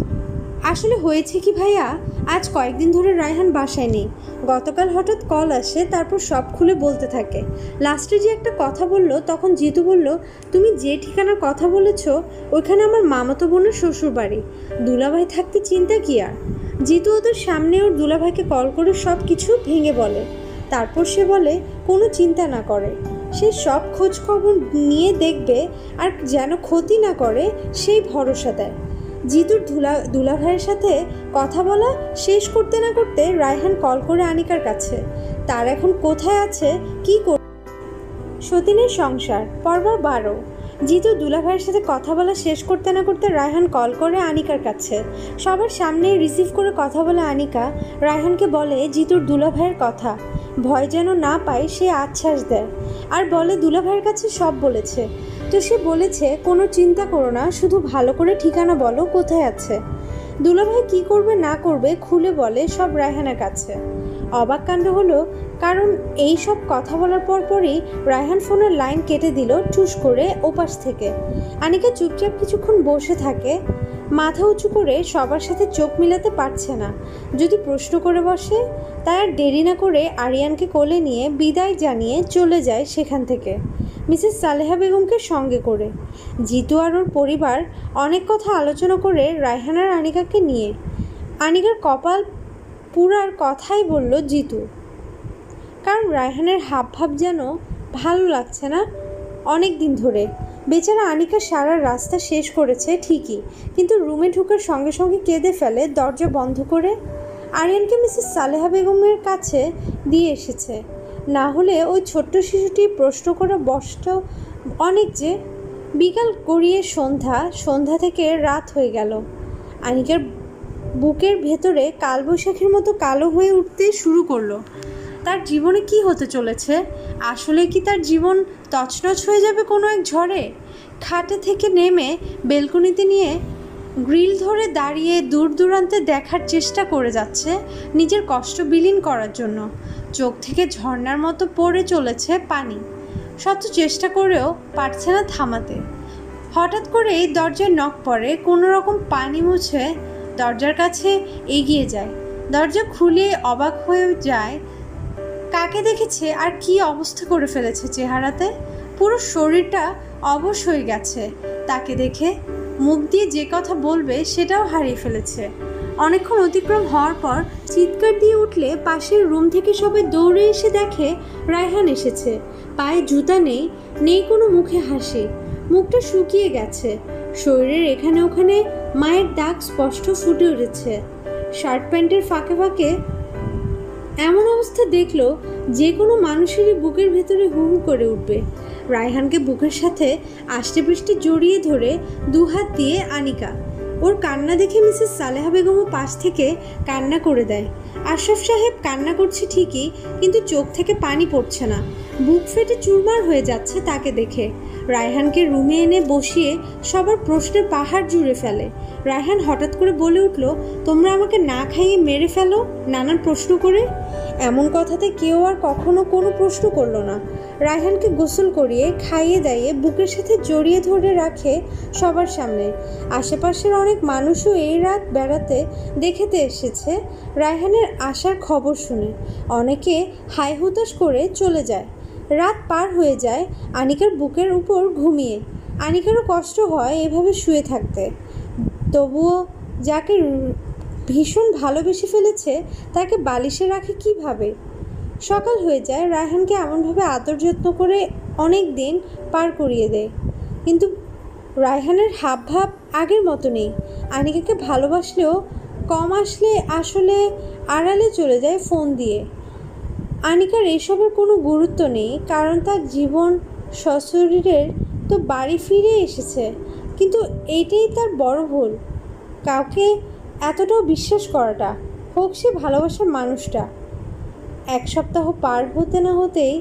আসলে হয়েছে কি ভাইয়া, আজ কয়েকদিন ধরে রায়হান বাসায় নেই। গতকাল হঠাৎ কল আসে, তারপর সব খুলে বলতে থাকে। লাস্টে যে একটা কথা বলল, তখন জিতু বলল, তুমি যে ঠিকানার কথা বলেছ ওইখানে আমার মামাতো বোনের শ্বশুর বাড়ি। দুলাভাই থাকতে চিন্তা কি আর। জিতু ওদের সামনে ওর দুলাভাইকে কল করে সব কিছু ভেঙে বলে। তারপর সে বলে কোনো চিন্তা না করে, সে সব খোঁজ খবর নিয়ে দেখবে আর যেন ক্ষতি না করে সেই ভরসা দেয়। জিতুর দুলাভাইয়ের সাথে কথা বলা শেষ করতে না করতে রায়হান কল করে আনিকার কাছে, তার এখন কোথায় আছে কি করে। সতীনের সংসার পর্ব 12। জিতু দুলাভাইয়ের সাথে কথা বলা শেষ করতে না করতে রায়হান কল করে আনিকার কাছে। সবার সামনে রিসিভ করে কথা বলে আনিকা রায়হানকে বলে জিতুর দুলাভাইয়ের কথা, ভয় যেন না পায় সে আশ্বাস দেয়, আর বলে দুলাভাইয়ের কাছে সব বলেছে। তো সে বলেছে কোনো চিন্তা করো না, শুধু ভালো করে ঠিকানা বলো কোথায় আছে। দুলাভাই কি করবে না করবে খুলে বলে সব রায়হানের কাছে। অবাক কাণ্ড হলো, কারণ এই সব কথা বলার পরপরই রায়হান ফোনের লাইন কেটে দিল ঠুস করে ওপাশ থেকে। আনিকা চুপচাপ কিছুক্ষণ বসে থাকে। মাথা উঁচু করে সবার সাথে চোখ মিলাতে পারছে না। যদি প্রশ্ন করে বসে, তাই আর দেরি না করে আরিয়ানকে কোলে নিয়ে বিদায় জানিয়ে চলে যায় সেখান থেকে, মিসেস সালেহা বেগমকে সঙ্গে করে। জিতু আর ওর পরিবার অনেক কথা আলোচনা করে রায়হান আর আনিকাকে নিয়ে। আনিকার কপাল পুরার কথাই বলল জিতু, কারণ রায়হানের হাবভাব যেন ভালো লাগছে না অনেক দিন ধরে। বেচারা আনিকা সারা রাস্তা শেষ করেছে ঠিকই, কিন্তু রুমে ঢোকার সঙ্গে সঙ্গে কেঁদে ফেলে দরজা বন্ধ করে। আরিয়ানকে মিসেস সালেহা বেগমের কাছে দিয়ে এসেছে, না হলে ওই ছোট্ট শিশুটি প্রশ্ন করে বসত অনেক যে। বিকাল গড়িয়ে সন্ধ্যা থেকে রাত হয়ে গেল। আনিকার বুকের ভেতরে কালবৈশাখীর মতো কালো হয়ে উঠতে শুরু করলো। তার জীবনে কি হতে চলেছে? আসলে কি তার জীবন তছনছ হয়ে যাবে কোনো এক ঝড়ে? খাটে থেকে নেমে বেলকনিতে নিয়ে গ্রিল ধরে দাঁড়িয়ে দূর দূরান্তে দেখার চেষ্টা করে যাচ্ছে নিজের কষ্ট বিলীন করার জন্য। চোখ থেকে ঝর্ণার মতো পড়ে চলেছে পানি, শত চেষ্টা করেও পারছে না থামাতে। হঠাৎ করেই দরজায় নক পড়ে। কোনো রকম পানি মুছে দরজার কাছে এগিয়ে যায়। দরজা খুলে অবাক হয়ে যায়, কাকে দেখেছে আর কি অবস্থা করে ফেলেছে চেহারাতে। পুরো শরীরটা অবশ হয়ে গেছে তাকে দেখে। মুখ দিয়ে যে কথা বলবে সেটাও হারিয়ে ফেলেছে। অনেকক্ষণ অতিক্রম হওয়ার পর চিৎকার দিয়ে উঠলে পাশের রুম থেকে সবাই দৌড়ে এসে দেখে রায়হান এসেছে। পায়ে জুতা নেই, নেই কোনো মুখে হাসি, মুখটা শুকিয়ে গেছে। শরীরের এখানে ওখানে মায়ের দাগ স্পষ্ট ফুটে উঠেছে। শার্ট প্যান্টের ফাঁকে ফাঁকে এমন অবস্থা দেখলো যে কোনো মানুষেরই বুকের ভেতরে হু হু করে উঠবে। রায়হানকে বুকের সাথে আষ্টে পৃষ্ঠে জড়িয়ে ধরে দুহাত দিয়ে আনিকা। ওর কান্না দেখে মিসেস সালেহা বেগমও পাশ থেকে কান্না করে দেয়। আশরাফ সাহেব কান্না করছে ঠিকই, কিন্তু চোখ থেকে পানি পড়ছে না। বুক ফেটে চুরমার হয়ে যাচ্ছে তাকে দেখে। রায়হানকে রুমে এনে বসিয়ে সবার প্রশ্নের পাহাড় জুড়ে ফেলে। রায়হান হঠাৎ করে বলে উঠল, তোমরা আমাকে না খাইয়ে মেরে ফেলো নানান প্রশ্ন করে। এমন কথাতে কেউ আর কখনো কোনো প্রশ্ন করলো না। রায়হানকে গোসল করিয়ে খাইয়ে দাইয়ে বুকের সাথে জড়িয়ে ধরে রাখে সবার সামনে। আশেপাশের অনেক মানুষও এই রাত বেড়াতে দেখতে এসেছে রায়হানের আসার খবর শুনে। অনেকে হাই হুতাশ করে চলে যায়। রাত পার হয়ে যায় আনিকার বুকের উপর ঘুমিয়ে। আনিকারও কষ্ট হয় এভাবে শুয়ে থাকতে, তবুও যাকে ভীষণ ভালোবেসে ফেলেছে তাকে বালিশে রাখে কিভাবে। সকাল হয়ে যায়। রায়হানকে এমনভাবে আদর যত্ন করে অনেক দিন পার করিয়ে দেয়, কিন্তু রায়হানের হাবভাব আগের মতো নেই। আনিকাকে ভালোবাসলেও কম আসলে আড়ালে চলে যায় ফোন দিয়ে। আনিকার এসবের কোনো গুরুত্ব নেই, কারণ তার জীবন সশরীরের তো বাড়ি ফিরে এসেছে। কিন্তু এইটাই তার বড় ভুল, কাউকে এতটাও বিশ্বাস করাটা, হোক সে ভালোবাসার মানুষটা। এক সপ্তাহ পার হতে না হতেই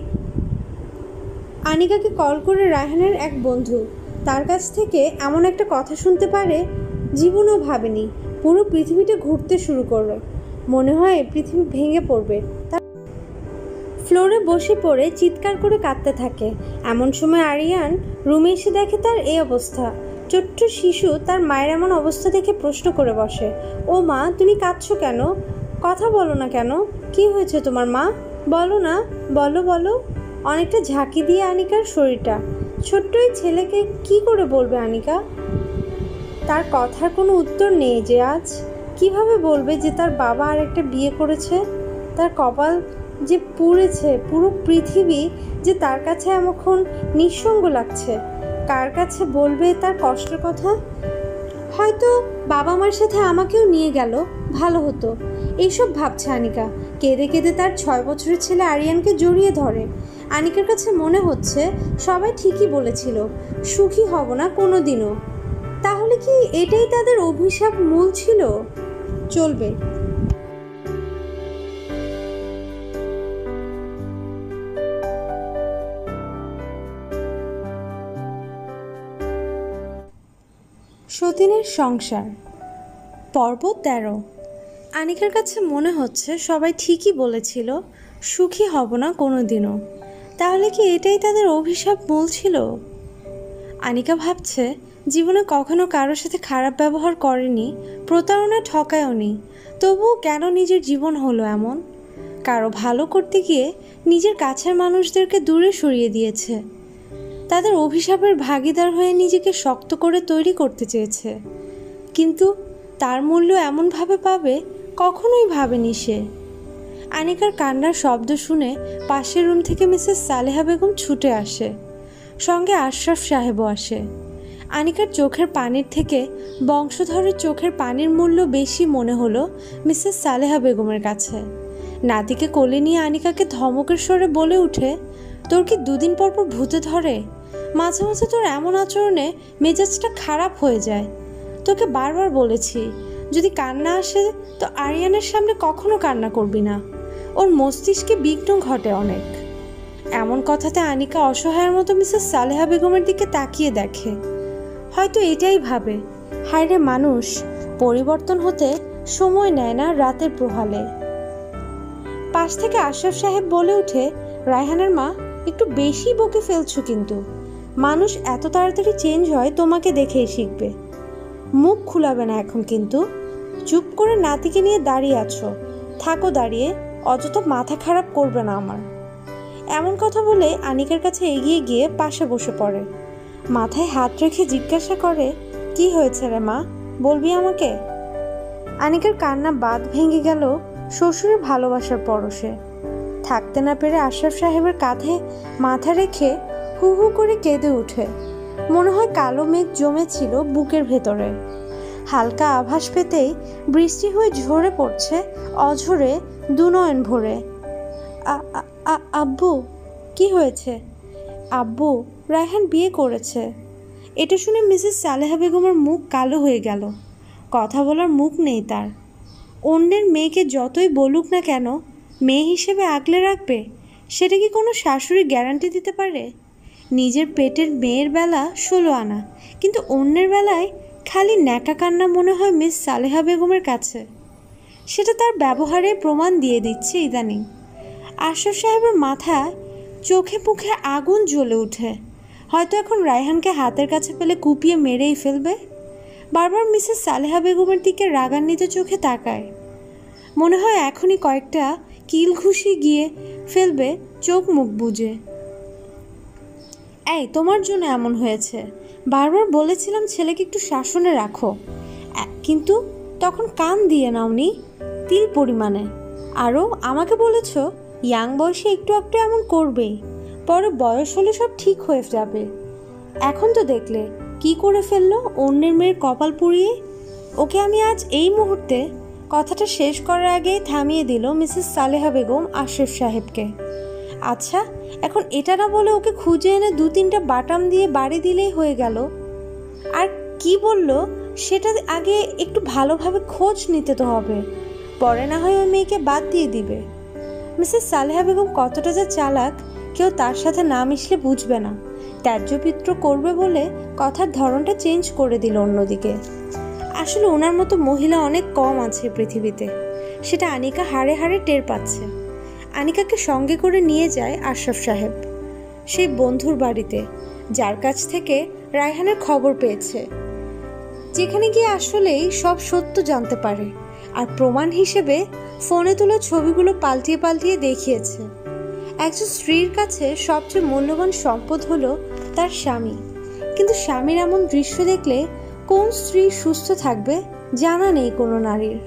আনিকাকে কল করে রায়হানের এক বন্ধু, তার কাছ থেকে এমন একটা কথা শুনতে পারে জীবনেও ভাবেনি। পুরো পৃথিবীটা ঘুরতে শুরু করলো, মনে হয় পৃথিবী ভেঙে পড়বে। তার ফ্লোরে বসে পড়ে চিৎকার করে কাঁদতে থাকে। এমন সময় আরিয়ান রুমে এসে দেখে তার এই অবস্থা। ছোট্ট শিশু তার মায়ের এমন অবস্থা দেখে প্রশ্ন করে বসে, ও মা, তুমি কাঁদছো কেন? কথা বলো না কেন? কি হয়েছে তোমার মা? বলো না, বলো বলো। অনেকটা ঝাঁকি দিয়ে আনিকার শরীরটা। ছোট্ট এই ছেলেকে কি করে বলবে আনিকা? তার কথার কোনো উত্তর নেই যে আজ। কিভাবে বলবে যে তার বাবা আরেকটা বিয়ে করেছে? তার কপাল যে পুড়েছে, পুরো পৃথিবী যে তার কাছে এখন নিঃসঙ্গ লাগছে। কার কাছে বলবে তার কষ্টের কথা? হয়তো বাবা মার সাথে আমাকেও নিয়ে গেল, ভালো হতো। এইসব ভাবছে আনিকা। কেঁদে কেঁদে তার 6 বছরের ছেলে আরিয়ানকে জড়িয়ে ধরে। আনিকার কাছে মনে হচ্ছে সবাই ঠিকই বলেছিল, সুখী হব না কোনো দিনও। তাহলে কি এটাই তাদের অভিশাপ মূল ছিল? চলবে। সতীনের সংসার পর্ব 13। আনিকার কাছে মনে হচ্ছে সবাই ঠিকই বলেছিল, সুখী হব না কোনো দিনও। তাহলে কি এটাই তাদের অভিশাপ মূল ছিল? আনিকা ভাবছে জীবনে কখনো কারোর সাথে খারাপ ব্যবহার করেনি, প্রতারণা ঠকায়ওনি, তবুও কেন নিজের জীবন হলো এমন? কারো ভালো করতে গিয়ে নিজের কাছের মানুষদেরকে দূরে সরিয়ে দিয়েছে, তাদের অভিশাপের ভাগীদার হয়ে নিজেকে শক্ত করে তৈরি করতে চেয়েছে, কিন্তু তার মূল্য এমনভাবে পাবে কখনোই ভাবেনি সে। আনিকার কান্নার শব্দ শুনে পাশের রুম থেকে মিসেস সালেহা বেগম ছুটে আসে, সঙ্গে আশরাফ সাহেবও আসে। আনিকার চোখের পানির থেকে বংশধরের চোখের পানির মূল্য বেশি মনে হলো মিসেস সালেহা বেগমের কাছে। নাতিকে কোলে নিয়ে আনিকাকে ধমকের স্বরে বলে উঠে, তোর কি 2 দিন পর পর ভূতে ধরে? মাঝে মাঝে তোর এমন আচরণে মেজাজটা খারাপ হয়ে যায়। তোকে বারবার বলেছি, যদি কান্না আসে তো আরিয়ানের সামনে কখনো কান্না করবি না, ওর মস্তিষ্কে বিঘ্ন ঘটে অনেক। এমন কথাতে আনিকা অসহায়ের মতো মিসেস সালেহা বেগমের দিকে তাকিয়ে দেখে, হয়তো এটাই ভাবে, হায়রে মানুষ পরিবর্তন হতে সময় নেয় না রাতের প্রহালে। পাশ থেকে আশরাফ সাহেব বলে উঠে, রায়হানের মা, একটু বেশি বকে ফেলছো কিন্তু। মানুষ এত তাড়াতাড়ি চেঞ্জ হয় তোমাকে দেখেই শিখবে। মুখ খুলাবে না এখন কিন্তু। চুপ করে নাতিকে নিয়ে দাঁড়িয়ে আছো, থাকো দাঁড়িয়ে, অযথা মাথা খারাপ করবে না আমার। এমন কথা বলে আনিকার কাছে এগিয়ে গিয়ে পাশে বসে পড়ে, মাথায় হাত রেখে জিজ্ঞাসা করে, কি হয়েছে রে মা, বলবি আমাকে? আনিকার কান্না বাঁধ ভেঙে গেল শ্বশুরের ভালোবাসার পরশে। থাকতে না পেরে আশরাফ সাহেবের কাঁধে মাথা রেখে হু হু করে কেঁদে ওঠে। মনে হয় কালো মেঘ জমেছিল বুকের ভেতরে। হালকা আভাস পেতেই বৃষ্টি হয়ে ঝরে পড়ছে অঝরে দুনয়ন ভরে। আব্বু, কি হয়েছে? আব্বু, রায়হান বিয়ে করেছে। এটা শুনে মিসেস সালেহা বেগমের মুখ কালো হয়ে গেল। কথা বলার মুখ নেই তার। অন্যের মেয়েকে যতই বলুক না কেন, মেয়ে হিসেবে আগলে রাখবে, সেটা কি কোনো শাশুড়ি গ্যারান্টি দিতে পারে? নিজের পেটের মেয়ের বেলা 16 আনা, কিন্তু অন্যের বেলায় খালি ন্যাকা কান্না মনে হয় মিস সালেহা বেগমের কাছে। সেটা তার ব্যবহারে প্রমাণ দিয়ে দিচ্ছে ইদানিং। আশরাফ সাহেবের মাথায় চোখে মুখে আগুন জ্বলে ওঠে। হয়তো এখন রায়হানকে হাতের কাছে পেলে কুপিয়ে মেরেই ফেলবে। বারবার মিসেস সালেহা বেগমের দিকে রাগান্বিত চোখে তাকায়। মনে হয় এখনই কয়েকটা কিল ঘুষি গিয়ে ফেলবে চোখ মুখ বুজে। এই, তোমার জন্য এমন হয়েছে। বারবার বলেছিলাম ছেলেকে একটু শাসনে রাখো, কিন্তু তখন কান দিয়ে নাওনি তিল পরিমাণে। আরও আমাকে বলেছ ইয়াং বয়সে একটু একটু এমন করবেই, পরে বয়স হলে সব ঠিক হয়ে যাবে। এখন তো দেখলে কি করে ফেললো অন্যের মেয়ের কপাল পুড়িয়ে। ওকে আমি আজ এই মুহূর্তে। কথাটা শেষ করার আগেই থামিয়ে দিল মিসেস সালেহা বেগম আশরাফ সাহেবকে। আচ্ছা, এখন এটা না বলে ওকে খুঁজে এনে 2-3টা বাটাম দিয়ে বাড়ি দিলেই হয়ে গেল। আর কি বলল সেটা আগে একটু ভালোভাবে খোঁজ নিতে তো হবে, পরে না হয় ওই মেয়েকে বাদ দিয়ে দিবে। মিসেস সালেহা বেগম কতটা যে চালাক, কেউ তার সাথে না মিশলে বুঝবে না। ত্যায্যপিত্র করবে বলে কথার ধরনটা চেঞ্জ করে দিল অন্যদিকে। আসলে ওনার মতো মহিলা অনেক কম আছে পৃথিবীতে, সেটা আনিকা হাড়ে হাড়ে টের পাচ্ছে। আনিকাকে সঙ্গে করে নিয়ে যায় আশরাফ সাহেব সেই বন্ধুর বাড়িতে, যার কাছ থেকে রায়হানের খবর পেয়েছে, যেখানে গিয়ে আসলেই সব সত্য জানতে পারে। আর প্রমাণ হিসেবে ফোনে তোলা ছবিগুলো পাল্টিয়ে পাল্টিয়ে দেখিয়েছে। একজন স্ত্রীর কাছে সবচেয়ে মূল্যবান সম্পদ হলো তার স্বামী, কিন্তু স্বামীর এমন দৃশ্য দেখলে কোন স্ত্রী সুস্থ থাকবে জানা নেই কোনো নারীর।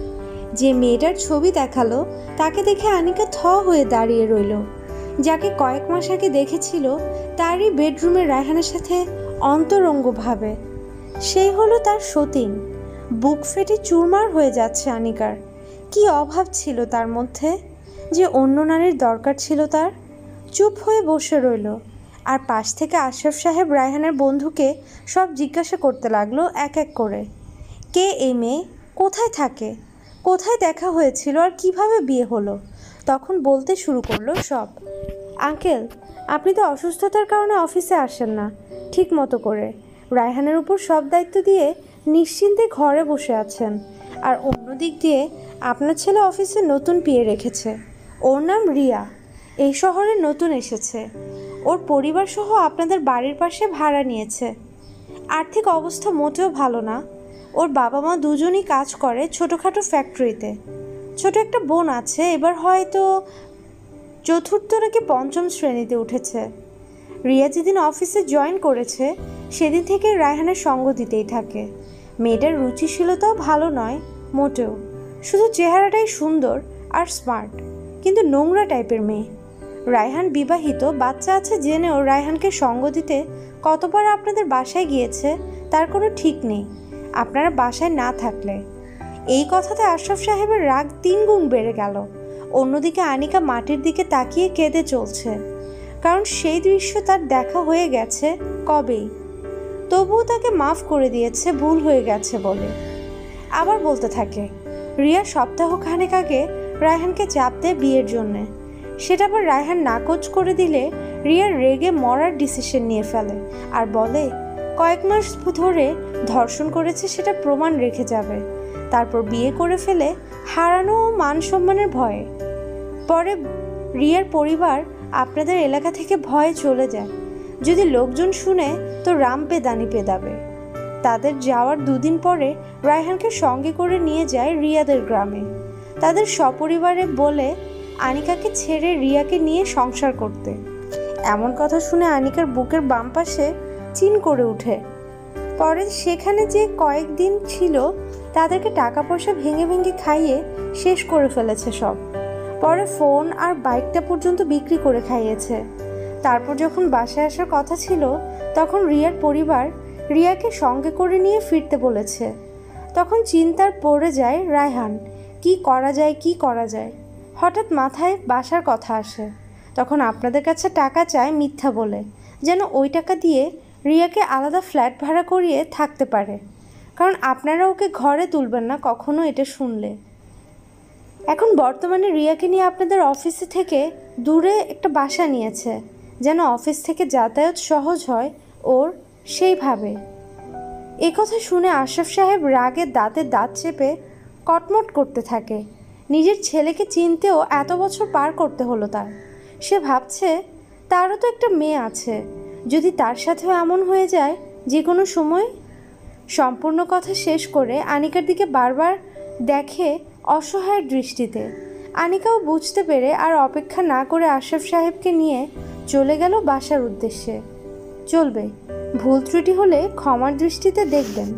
যে মেয়েটার ছবি দেখালো তাকে দেখে আনিকা থ হয়ে দাঁড়িয়ে রইল। যাকে কয়েক মাস আগে দেখেছিল তারই বেডরুমে রায়হানের সাথে অন্তরঙ্গভাবে, সেই হলো তার সতীন। বুক ফেটে চুরমার হয়ে যাচ্ছে আনিকার। কি অভাব ছিল তার মধ্যে যে অন্য নারীর দরকার ছিল তার। চুপ হয়ে বসে রইল। আর পাশ থেকে আশরাফ সাহেব রায়হানের বন্ধুকে সব জিজ্ঞাসা করতে লাগলো এক এক করে। কে এই মেয়ে, কোথায় থাকে, কোথায় দেখা হয়েছিল, আর কিভাবে বিয়ে হলো। তখন বলতে শুরু করলো সব। আঙ্কেল, আপনি তো অসুস্থতার কারণে অফিসে আসেন না ঠিক মতো করে, রায়হানের উপর সব দায়িত্ব দিয়ে নিশ্চিন্তে ঘরে বসে আছেন। আর অন্য দিক দিয়ে আপনার ছেলে অফিসে নতুন পিয়ে রেখেছে, ওর নাম রিয়া, এই শহরে নতুন এসেছে, ওর পরিবার সহ আপনাদের বাড়ির পাশে ভাড়া নিয়েছে। আর্থিক অবস্থা মোটেও ভালো না। ওর বাবা মা দুজনই কাজ করে ছোটোখাটো ফ্যাক্টরিতে। ছোট একটা বোন আছে, এবার হয়তো চতুর্থ নাকি পঞ্চম শ্রেণীতে উঠেছে। রিয়া যেদিন অফিসে জয়েন করেছে সেদিন থেকে রায়হানের সঙ্গ দিতেই থাকে। মেয়েটার রুচিশীলতাও ভালো নয় মোটেও, শুধু চেহারাটাই সুন্দর আর স্মার্ট, কিন্তু নোংরা টাইপের মেয়ে। রায়হান বিবাহিত, বাচ্চা আছে জেনেও রায়হানকে সঙ্গ দিতে কতবার আপনাদের বাসায় গিয়েছে তার কোনো ঠিক নেই, আপনারা বাসায় না থাকলে। এই কথাতে আশরাফ সাহেবের রাগ 3 গুণ বেড়ে গেল। অন্যদিকে আনিকা মাটির দিকে তাকিয়ে কেঁদে চলছে, কারণ সেই দৃশ্য তার দেখা হয়ে গেছে কবেই। তবুও তাকে মাফ করে দিয়েছে ভুল হয়ে গেছে বলে। আবার বলতে থাকে রিয়া সপ্তাহখানেক আগে রায়হানকে চাপ দেয় বিয়ের জন্যে, সেটা আবার রায়হান নাকচ করে দিলে রিয়া রেগে মরার ডিসিশন নিয়ে ফেলে আর বলে কয়েক মাস ধরে ধর্ষণ করেছে সেটা প্রমাণ রেখে যাবে, তারপর বিয়ে করে ফেলে হারানো ও মান সম্মানের ভয়ে। পরে রিয়ার পরিবার আপনাদের এলাকা থেকে ভয়ে চলে যায়। যদি লোকজন শুনে তো রাম পেদানি পেদাবে। তাদের যাওয়ার 2 দিন পরে রায়হানকে সঙ্গে করে নিয়ে যায় রিয়াদের গ্রামে। তাদের সপরিবারে বলে আনিকাকে ছেড়ে রিয়াকে নিয়ে সংসার করতে। এমন কথা শুনে আনিকার বুকের বাম পাশে চিন করে ওঠে। পরে সেখানে যে কয়েকদিন ছিল তাদেরকে টাকা পয়সা ভেঙে ভেঙে খাইয়ে শেষ করে ফেলেছে সব। পরে ফোন আর বাইকটা পর্যন্ত বিক্রি করে খাইয়েছে। তারপর যখন বাসায় আসার কথা ছিল তখন রিয়ার পরিবার রিয়াকে সঙ্গে করে নিয়ে ফিরতে বলেছে। তখন চিন্তার পড়ে যায় রায়হান, কি করা যায়। হঠাৎ মাথায় বাসার কথা আসে। তখন আপনাদের কাছে টাকা চায় মিথ্যা বলে, যেন ওই টাকা দিয়ে রিয়াকে আলাদা ফ্ল্যাট ভাড়া করিয়ে থাকতে পারে, কারণ আপনারা ওকে ঘরে তুলবেন না কখনো এটা শুনলে। এখন বর্তমানে রিয়াকে নিয়ে আপনাদের অফিসে থেকে দূরে একটা বাসা নিয়েছে, যেন অফিস থেকে যাতায়াত সহজ হয় ওর, সেইভাবে। এ কথা শুনে আশরাফ সাহেব রাগে দাঁতে দাঁত চেপে কটমট করতে থাকে। নিজের ছেলেকে চিনতেও এত বছর পার করতে হলো তার। সে ভাবছে তারও তো একটা মেয়ে আছে, যদি তার সাথেও এমন হয়ে যায় যে কোনো সময়। সম্পূর্ণ কথা শেষ করে আনিকার দিকে বারবার দেখে অসহায়ের দৃষ্টিতে। আনিকাও বুঝতে পেরে আর অপেক্ষা না করে আশরাফ সাহেবকে নিয়ে চলে গেল বাসার উদ্দেশ্যে। চলবে, ভুল ত্রুটি হলে ক্ষমার দৃষ্টিতে দেখবেন।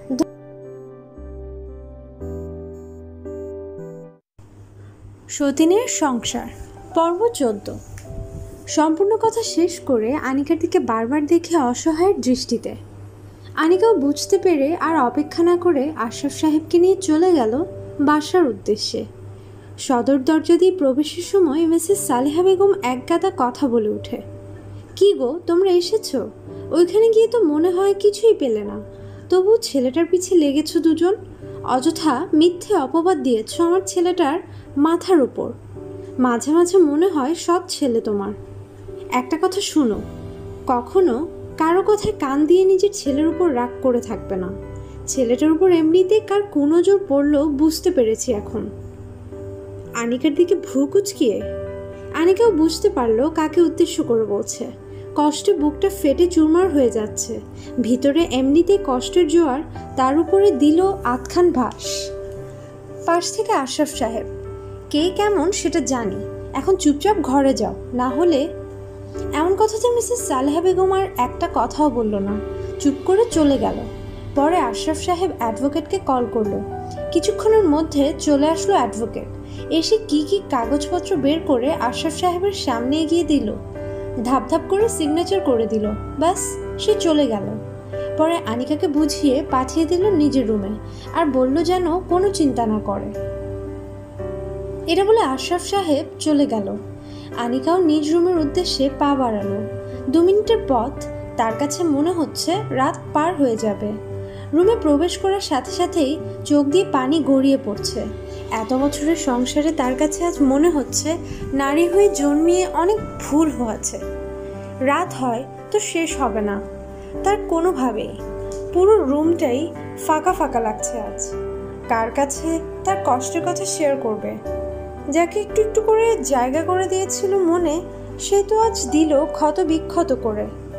সতীনের সংসার পর্ব 14। সম্পূর্ণ কথা শেষ করে আনিকার দিকে বারবার দেখে অসহায়ের দৃষ্টিতে। আনিকাও বুঝতে পেরে আর অপেক্ষা না করে আশরাফ সাহেবকে নিয়ে চলে গেল বাসার উদ্দেশ্যে। সদর দরজা দিয়ে প্রবেশের সময় মিসেস সালেহা বেগম একগাদা কথা বলে ওঠে। কি গো, তোমরা এসেছো? ওইখানে গিয়ে তো মনে হয় কিছুই পেলে না, তবু ছেলেটার পিছে লেগেছো দুজন। অযথা মিথ্যে অপবাদ দিয়েছ আমার ছেলেটার মাথার উপর। মাঝে মাঝে মনে হয় সৎ ছেলে তোমার। একটা কথা শুনো, কখনো কারো কথায় কান দিয়ে নিজের ছেলের উপর রাগ করে থাকবে না। ছেলেটার উপর এমনিতেই কার কোনো জোর পড়লো বুঝতে পেরেছি এখন। আনিকার দিকে ভ্রু কুচকিয়ে আনিকাও বুঝতে পারলো কাকে উদ্দেশ্য করে বলছে। কষ্টে বুকটা ফেটে চুরমার হয়ে যাচ্ছে। ভিতরে এমনিতেই কষ্টের জোয়ার, তার উপরে দিল আধখান ভাস। পাশ থেকে আশরাফ সাহেব, কে কেমন সেটা জানি, এখন চুপচাপ ঘরে যাও, না হলে। এমন কথাতে মিসেস সালেহা বেগম আর একটা কথাও বলল না, চুপ করে চলে গেল। পরে আশরাফ সাহেব অ্যাডভোকেটকে কল করলো। কিছুক্ষণের মধ্যে চলে আসলো অ্যাডভোকেট। এসে কি কি কাগজপত্র বের করে আশরাফ সাহেবের সামনে এগিয়ে দিল। ধাপ ধাপ করে সিগনেচার করে দিল, ব্যাস সে চলে গেল। পরে আনিকাকে বুঝিয়ে পাঠিয়ে দিল নিজের রুমে, আর বলল যেন কোনো চিন্তা না করে। এটা বলে আশরাফ সাহেব চলে গেল। আনিকাও নিজ রুমের উদ্দেশ্যে পা বাড়ালো। 2 মিনিটের পথ, তার কাছে মনে হচ্ছে রাত পার হয়ে যাবে। রুমে প্রবেশ করার সাথে সাথেই চোখ দিয়ে পানি গড়িয়ে পড়ছে। এত বছরের সংসারে তার কাছে আজ মনে হচ্ছে নারী হয়ে জন্মিয়ে অনেক ভুল হয়েছে। রাত হয় তো শেষ হবে না তার কোনোভাবেই। পুরো রুমটাই ফাঁকা ফাঁকা লাগছে আজ। কার কাছে তার কষ্টের কথা শেয়ার করবে? যাকে একটু একটু করে জায়গা করে দিয়েছিল মনে, সে তো আজ দিল ক্ষত বিক্ষত করে।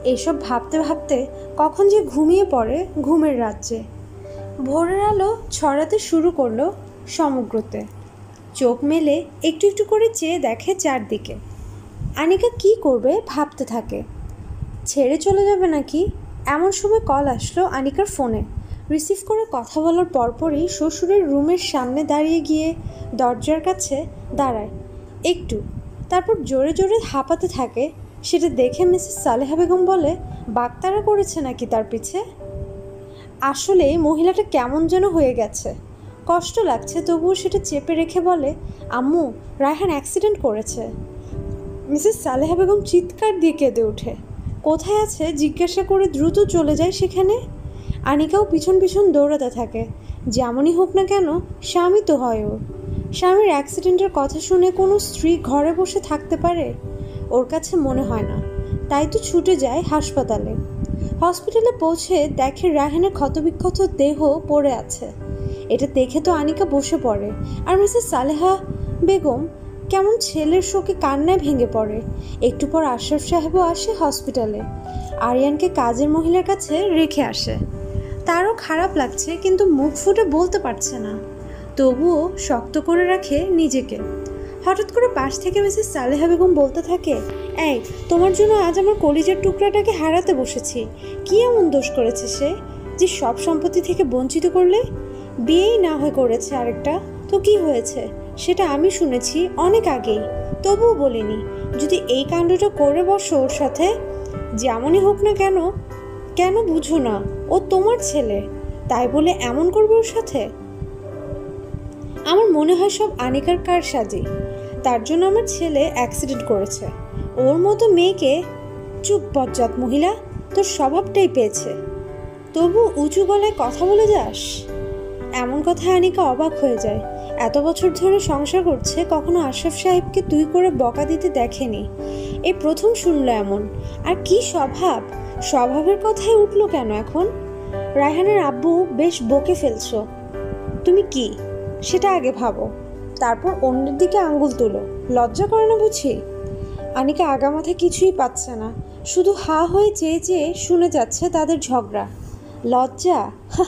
এসব ভাবতে ভাবতে কখন যে ঘুমিয়ে পড়ে ঘুমের রাজ্যে। ভোরের আলো ছড়াতে শুরু করলো সমগ্রতে। চোখ মেলে একটু একটু করে চেয়ে দেখে চারদিকে। আনিকা কি করবে ভাবতে থাকে। ছেড়ে চলে যাবে নাকি? এমন সময় কল আসলো আনিকার ফোনে। রিসিভ করে কথা বলার পরপরই শ্বশুরের রুমের সামনে দাঁড়িয়ে গিয়ে দরজার কাছে দাঁড়ায় একটু, তারপর জোরে জোরে হাঁপাতে থাকে। সেটা দেখে মিসেস সালেহা বেগম বলে, বাগতারা করেছে নাকি তার পিছে? আসলে মহিলাটা কেমন যেন হয়ে গেছে। কষ্ট লাগছে, তবুও সেটা চেপে রেখে বলে, আম্মু, রায়হান অ্যাক্সিডেন্ট করেছে। মিসেস সালেহা বেগম চিৎকার দিয়ে কেঁদে ওঠে। কোথায় আছে জিজ্ঞাসা করে দ্রুত চলে যায় সেখানে। আনিকাও পিছন পিছন দৌড়াতে থাকে। যেমনই হোক না কেন স্বামী তো হয় ওর। স্বামীর অ্যাক্সিডেন্টের কথা শুনে কোনো স্ত্রী ঘরে বসে থাকতে পারে? ওর কাছে মনে হয় না। তাই তো ছুটে যায় হাসপাতালে। হসপিটালে পৌঁছে দেখে রায়হানের ক্ষতবিক্ষত দেহ পড়ে আছে। এটা দেখে তো আনিকা বসে পড়ে, আর মিসেস সালেহা বেগম কেমন ছেলের শোকে কান্নায় ভেঙে পড়ে। একটু পর আশরাফ সাহেবও আসে হসপিটালে। আরিয়ানকে কাজের মহিলার কাছে রেখে আসে। তারও খারাপ লাগছে, কিন্তু মুখ ফুটে বলতে পারছে না। তবুও শক্ত করে রাখে নিজেকে। হঠাৎ করে পাশ থেকে মিসেস সালেহা বেগম বলতে থাকে, এই, তোমার জন্য আজ আমার কলিজার টুকরাটাকে হারাতে বসেছি। কি এমন দোষ করেছে সে যে সব সম্পত্তি থেকে বঞ্চিত করলে? বিয়েই না হয়ে করেছে আরেকটা, তো কি হয়েছে সেটা আমি শুনেছি অনেক আগেই, তবুও বলিনি। যদি এই কাণ্ডটা করে বসো ওর সাথে, যেমনই হোক না কেন, কেন বুঝো না ও তোমার ছেলে, তাই বলে এমন করবে ওর সাথে? আমার মনে হয় সব আনিকার কারসাজি। তার জন্য আমার ছেলে অ্যাক্সিডেন্ট করেছে। ওর মতো মেয়েকে। চুপ বজ্জাত মহিলা, তোর স্বভাবটাই পেয়েছে, তবু উঁচু গলায় কথা বলে যাস। এমন কথায় আনিকা অবাক হয়ে যায়। এত বছর ধরে সংসার করছে, কখনো আশরাফ সাহেবকে তুই করে বকা দিতে দেখেনি। এই প্রথম শুনলো এমন। আর কি স্বভাব, স্বভাবের কথাই উঠলো কেন এখন? রায়হানের আব্বু বেশ বকে ফেলছো। তুমি কি সেটা আগে ভাবো, তারপর অন্যের দিকে আঙ্গুল তোলো। লজ্জা করে না বুঝি? আনিকা আগামাথায় কিছুই পাচ্ছে না, শুধু হা হয়ে চেয়ে চেয়ে শুনে যাচ্ছে তাদের ঝগড়া। লজ্জা?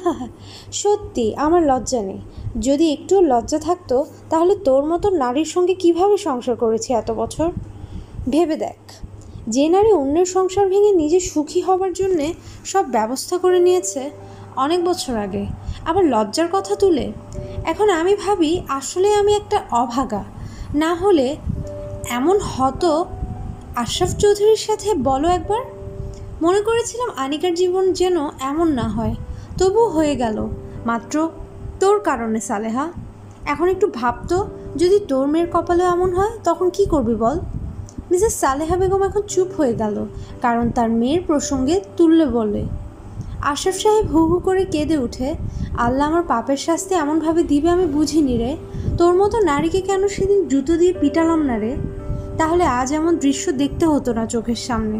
সত্যি আমার লজ্জা নেই। যদি একটু লজ্জা থাকতো তাহলে তোর মতো নারীর সঙ্গে কিভাবে সংসার করেছি এত বছর। ভেবে দেখ, যে নারী অন্যের সংসার ভেঙে নিজে সুখী হবার জন্যে সব ব্যবস্থা করে নিয়েছে অনেক বছর আগে, আবার লজ্জার কথা তুলে। এখন আমি ভাবি আসলে আমি একটা অভাগা। না হলে এমন হতো আশরাফ চৌধুরীর সাথে? বলো একবার। মনে করেছিলাম আনিকার জীবন যেন এমন না হয়, তবুও হয়ে গেল মাত্র তোর কারণে সালেহা। এখন একটু ভাবতো, যদি তোর মেয়ের কপালে এমন হয় তখন কি করবি বল? মিসেস সালেহা বেগম এখন চুপ হয়ে গেল, কারণ তার মেয়ের প্রসঙ্গে তুললে বলে। আশরাফ সাহেব হু হু করে কেঁদে উঠে, আল্লাহ আমার পাপের শাস্তি এমনভাবে দিবে আমি বুঝিনি রে। তোর মতো নারীকে কেন সেদিন জুতো দিয়ে পিটালাম না রে? তাহলে আজ এমন দৃশ্য দেখতে হতো না চোখের সামনে।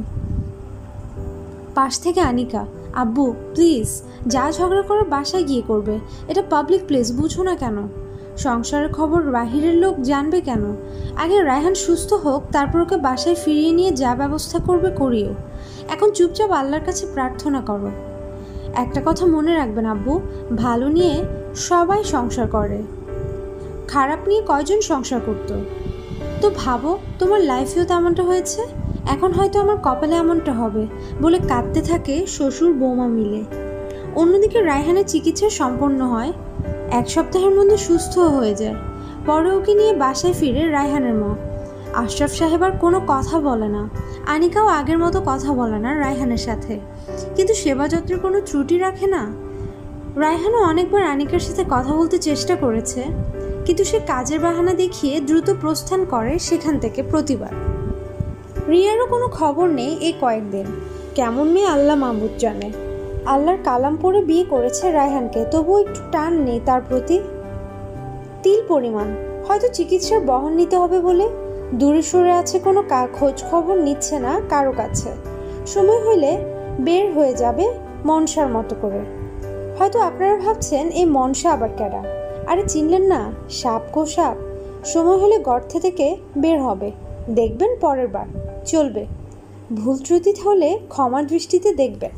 পাশ থেকে আনিকা, আব্বু প্লিজ, যা ঝগড়া করে বাসায় গিয়ে করবে। এটা পাবলিক প্লেস, বুঝো না কেন? সংসারের খবর বাহিরের লোক জানবে কেন? আগে রায়হান সুস্থ হোক, তারপর ওকে বাসায় ফিরিয়ে নিয়ে যা ব্যবস্থা করবে করিও। এখন চুপচাপ আল্লাহর কাছে প্রার্থনা করো। একটা কথা মনে রাখবেন আব্বু, ভালো নিয়ে সবাই সংসার করে, খারাপ নিয়ে কয়জন সংসার করতো? তো ভাবো তোমার লাইফেও তেমনটা হয়েছে, এখন হয়তো আমার কপালে এমনটা হবে বলে কাঁদতে থাকে শ্বশুর বৌমা মিলে। অন্যদিকে রায়হানের চিকিৎসা সম্পন্ন হয়, 1 সপ্তাহের মধ্যে সুস্থ হয়ে যায়। পরে ওকে নিয়ে বাসায় ফিরে রায়হানের মা। আশরাফ সাহেব আর কোনো কথা বলে না, আনিকাও আগের মতো কথা বলে না রায়হানের সাথে, কিন্তু সেবা যত্নের কোনো ত্রুটি রাখে না। রায়হানও অনেকবার আনিকার সাথে কথা বলতে চেষ্টা করেছে, কিন্তু সে কাজের বাহানা দেখিয়ে দ্রুত প্রস্থান করে সেখান থেকে প্রতিবার। রিয়ারও কোনো খবর নেই এই কয়েকদিন। কেমন মেয়ে আল্লাহ মাহবুব জানে। আল্লাহর কালাম পড়ে বিয়ে করেছে রায়হানকে, তবুও একটু টান নেই তার প্রতি, তিল পরিমাণ। হয়তো চিকিৎসার বহন নিতে হবে বলে দূরে সরে আছে, কোনো খোঁজ খবর নিচ্ছে না কারো কাছে। সময় হলে বের হয়ে যাবে মনসার মতো করে। হয়তো আপনারা ভাবছেন এই মনসা আবার কেডা? আরে চিনলেন না, সাপ গো সাপ। সময় হলে গর্তে থেকে বের হবে, দেখবেন পরের বার চলবে। ভুল ত্রুটি হলে ক্ষমার দৃষ্টিতে দেখবেন।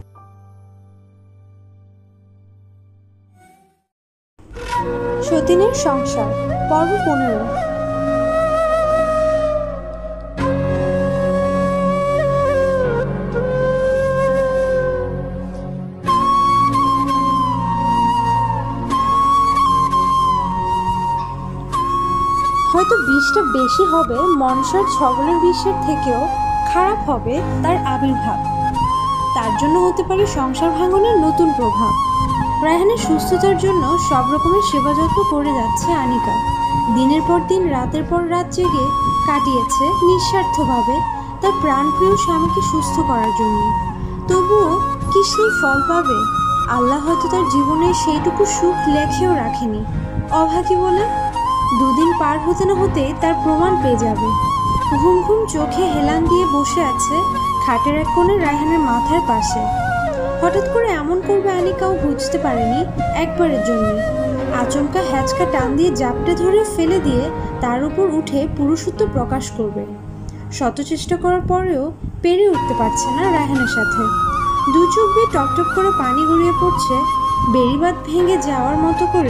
সতীনের সংসার পর্ব 15। হয়তো বিষটা বেশি হবে মনসার ছগলের বিষের থেকেও খারাপ হবে তার আবির্ভাব। তার জন্য হতে পারে সংসার ভাঙনের নতুন প্রভাব। রায়হানের সুস্থতার জন্য সব রকমের সেবা যত্ন করে যাচ্ছে আনিকা। দিনের পর দিন রাতের পর রাত জেগে কাটিয়েছে নিঃস্বার্থভাবে তার প্রাণপ্রিয় স্বামীকে সুস্থ করার জন্য। তবুও কি সেই ফল পাবে? আল্লাহ হয়তো তার জীবনে সেইটুকু সুখ লেখেও রাখেনি। অভাগী বলে দুদিন পার হতে না হতেই তার প্রমাণ পেয়ে যাবে। ঘুম ঘুম চোখে হেলান দিয়ে বসে আছে খাটের এক কোণে রায়হানের মাথার পাশে। হঠাৎ করে এমন করবে আনিকাও বুঝতে পারেনি একবারের জন্য। আচমকা হ্যাচকা টান দিয়ে জাপটে ধরে ফেলে দিয়ে তার উপর উঠে পুরুষত্ব প্রকাশ করবে। শত চেষ্টা করার পরেও পেরে উঠতে পারছে না রায়হানের সাথে। দু চোখ দিয়ে টপটপ করে পানি গড়িয়ে পড়ছে বেড়িবাঁধ ভেঙে যাওয়ার মতো করে।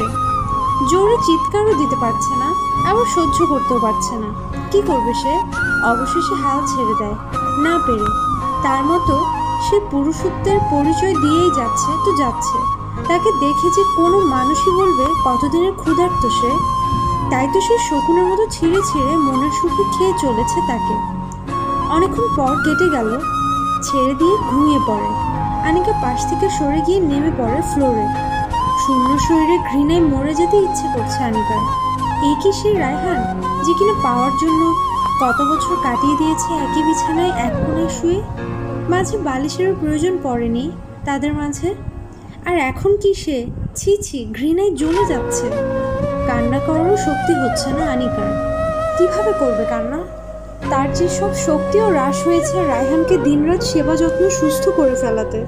জোরে চিৎকারও দিতে পারছে না, আবার সহ্য করতেও পারছে না। কি করবে সে? অবশেষে হাল ছেড়ে দেয় না পেরে। তার মতো সে পুরুষত্বের পরিচয় দিয়েই যাচ্ছে তো যাচ্ছে। তাকে দেখে যে কোনো মানুষই বলবে কতদিনের ক্ষুধার্ত সে। তাই তো সে শকুনের মতো ছিঁড়ে ছিঁড়ে মনের সুখে খেয়ে চলেছে তাকে। অনেকক্ষণ পর কেটে গেল, ছেড়ে দিয়ে ঘুমিয়ে পড়ে। আনিকা পাশ থেকে সরে গিয়ে নেমে পড়ে ফ্লোরে। শূন্য শরীরে ঘৃণায় মরে যেতে ইচ্ছে করছে আনিকার। এই কি সে রায়হান যে কিনা পাওয়ার জন্য কত বছর কাটিয়ে দিয়েছে একই বিছানায় এক কোণায় শুয়ে? মাঝে বালিশেরও প্রয়োজন পড়েনি তাদের মাঝে। আর এখন কি সে? ছি ছি, ঘৃণায় জ্বলে যাচ্ছে। কান্না করারও শক্তি হচ্ছে না আনিকার। কিভাবে করবে কান্না? তার যে সব শক্তিও হ্রাস হয়েছে রায়হানকে দিনরাত সেবা যত্ন সুস্থ করে ফেলাতে।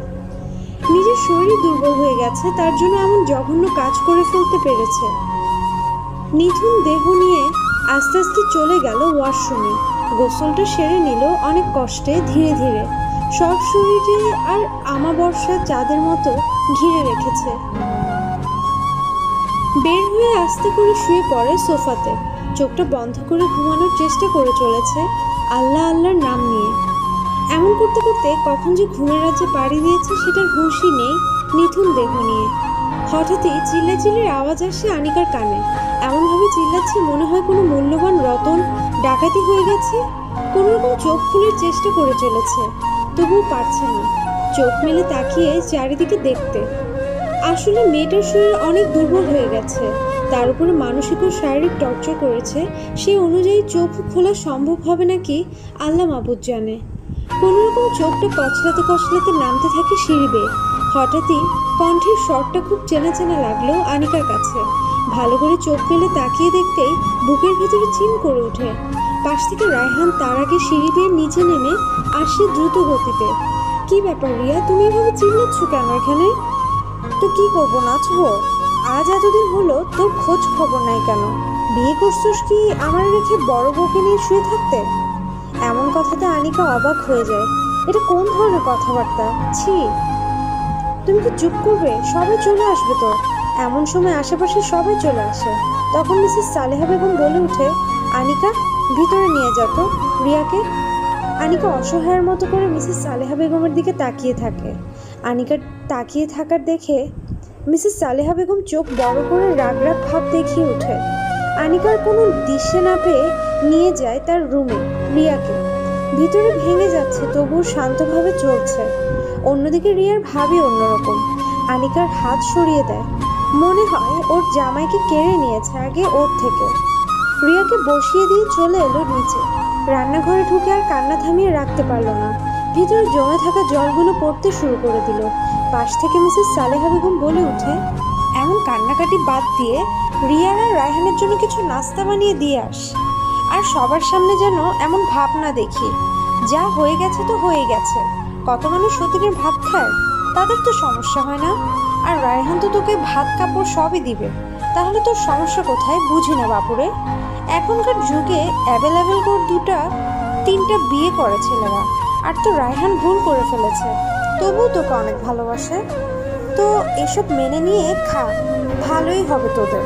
নিজের শরীর দুর্বল হয়ে গেছে, তার জন্য এমন জঘন্য কাজ করে ফেলতে পেরেছে। নিথুন দেহ নিয়ে আস্তে আস্তে চলে গেল ওয়াশরুমে। গোসলটা সেরে নিল অনেক কষ্টে ধীরে ধীরে। সব শরীরে আর আমাবর্ষার চাঁদের মতো ঘিরে রেখেছে। বের হয়ে আস্তে করে শুয়ে পড়ে সোফাতে। চোখটা বন্ধ করে ঘুমানোর চেষ্টা করে চলেছে আল্লাহ আল্লাহর নাম নিয়ে। এমন করতে করতে কখন যে ঘুমের রাজ্যে পাড়ি দিয়েছে সেটার হুঁশই নেই নিথুন দেহ নিয়ে। হঠাৎই চিল্লাচিল্লির আওয়াজ আসে আনিকার কানে। এমনভাবে চিল্লাচ্ছে মনে হয় কোনো মূল্যবান রতন ডাকাতি হয়ে গেছে। কোনো রকম চোখ খোলার চেষ্টা করে চলেছে, তবুও পারছে না চোখ মেলে তাকিয়ে চারিদিকে দেখতে। আসলে মেয়েটার শরীর অনেক দুর্বল হয়ে গেছে, তার উপরে মানসিক ও শারীরিক টর্চার করেছে। সেই অনুযায়ী চোখ খোলা সম্ভব হবে নাকি আল্লাহ মাবুদ জানে। কোনো রকম চোখটা কচলাতে কচলাতে নামতে থাকে সিঁড়ি বেয়ে। হঠাৎই কণ্ঠের স্বরটা খুব চেনা চেনা লাগলো আনিকার কাছে। ভালো করে চোখ মেলে তাকিয়ে দেখতেই বুকের ভেতরে চিন করে ওঠে। পাশ থেকে রায়হান তার আগে সিঁড়ি বেয়ে নিচে নেমে আসে দ্রুত গতিতে। কি ব্যাপার রিয়া, তুমি এভাবে চিল্লাচ্ছ কেন এখানে? তো কি করবো, নাচবো? আজ এতদিন হলো তোর খোঁজ খবর নাই কেন? বিয়ে করছিস কি আমার রেখে বড় বউকে নিয়ে শুয়ে থাকতে? এমন কথাতে আনিকা অবাক হয়ে যায়। এটা কোন ধরনের কথাবার্তা? ছি, তুমি কি চুপ করবে? সবাই চলে আসবে তো। এমন সময় আশেপাশে সবাই চলে আসে। তখন মিসেস সালেহা বেগম বলে উঠে, আনিকা ভিতরে নিয়ে যা তো রিয়াকে। আনিকা অসহায়ের মতো করে মিসেস সালেহা বেগমের দিকে তাকিয়ে থাকে। আনিকার তাকিয়ে থাকার দেখে মিসেস সালেহা বেগম চোখ বড় করে রাগ রাগ ভাব দেখিয়ে ওঠে। আনিকার কোনো দিশে না পেয়ে নিয়ে যায় তার রুমে রিয়াকে। ভিতরে ভেঙে যাচ্ছে তবুও শান্তভাবে চলছে। অন্যদিকে রিয়ার ভাবই অন্যরকম। আনিকার হাত সরিয়ে দেয়, মনে হয় ওর জামাইকে কেড়ে নিয়েছে আগে ওর থেকে। রিয়াকে বসিয়ে দিয়ে চলে এলো নিচে। রান্নাঘরে ঢুকে আর কান্না থামিয়ে রাখতে পারল না। ভিতরে জমে থাকা জলগুলো পড়তে শুরু করে দিল। পাশ থেকে মিসেস সালেহা বেগম বলে উঠে, এমন কান্নাকাটি বাদ দিয়ে রিয়ার আর রায়হানের জন্য কিছু নাস্তা বানিয়ে দিয়ে আস। আর সবার সামনে যেন এমন ভাব না দেখি। যা হয়ে গেছে তো হয়ে গেছে। কত মানুষ সতীনের ভাত খায়, তাদের তো সমস্যা হয় না। আর রায়হান তো তোকে ভাত কাপড় সবই দিবে, তাহলে তোর সমস্যা কোথায় বুঝি না বাপুরে। এখনকার যুগে অ্যাভেলেবেল করে 2-3টা বিয়ে করে ছেলেরা, আর তো রায়হান ভুল করে ফেলেছে, তবুও তোকে অনেক ভালোবাসে, তো এসব মেনে নিয়ে খা, ভালোই হবে তোদের।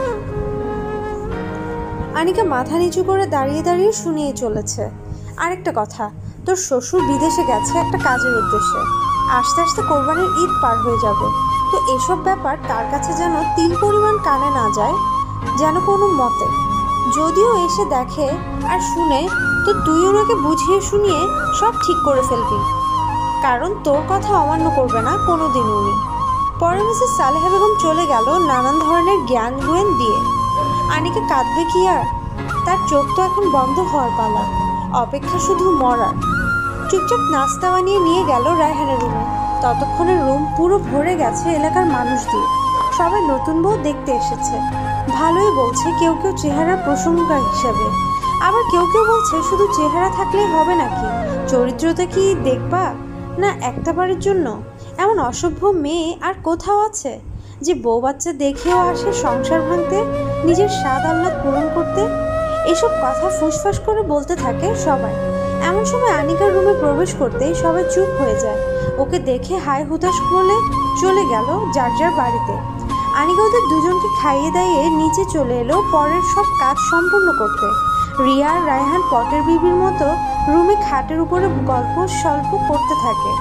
আনিকা মাথা নিচু করে দাঁড়িয়ে দাঁড়িয়ে শুনিয়ে চলেছে। আরেকটা কথা, তোর শ্বশুর বিদেশে গেছে একটা কাজের উদ্দেশ্যে, আস্তে আস্তে কোরবানির ঈদ পার হয়ে যাবে, তো এসব ব্যাপার তার কাছে যেন তিল পরিমাণ কানে না যায়, যেন কোনো মতে। যদিও এসে দেখে আর শুনে, তো তুই ওনাকে বুঝিয়ে শুনিয়ে সব ঠিক করে ফেলবি, কারণ তোর কথা অমান্য করবে না কোনো দিন উনি। পরে মিসেস সালেহা বেগম চলে গেল নানান ধরনের জ্ঞান গুয়েন দিয়ে। আনিকা কাঁদবে কি আর, তার চোখ তো এখন বন্ধ হওয়ার পালা, অপেক্ষা শুধু মরার। চুপচাপ নাস্তা বানিয়ে নিয়ে গেল রায়হানের রুমে। ততক্ষণে রুম পুরো ভরে গেছে এলাকার মানুষ দিয়ে, সবাই নতুন বউ দেখতে এসেছে। ভালোই বলছে কেউ কেউ চেহারার প্রশংসা হিসেবে, আবার কেউ কেউ বলছে শুধু চেহারা থাকলেই হবে নাকি, চরিত্রটা কি দেখবা না একটা বারের জন্য? এমন অসভ্য মেয়ে আর কোথাও আছে যে বউ বাচ্চা দেখেও আসে সংসার ভাঙতে, নিজের স্বাদ আহ্লাদ পূরণ করতে? এসব কথা ফুসফাস করে বলতে থাকে সবাই। এমন সময় আনিকার রুমে প্রবেশ করতেই সবাই চুপ হয়ে যায়। ওকে দেখে হাই হুতাশ বলে চলে গেল যার যার বাড়িতে। আনিকা ওদের দুজনকে খাইয়ে দাইয়ে নিচে চলে এলো পরের সব কাজ সম্পূর্ণ করতে। রিয়া আর রায়হান পটের বিবির মতো রুমে খাটের উপরে গল্প স্বল্প করতে থাকে।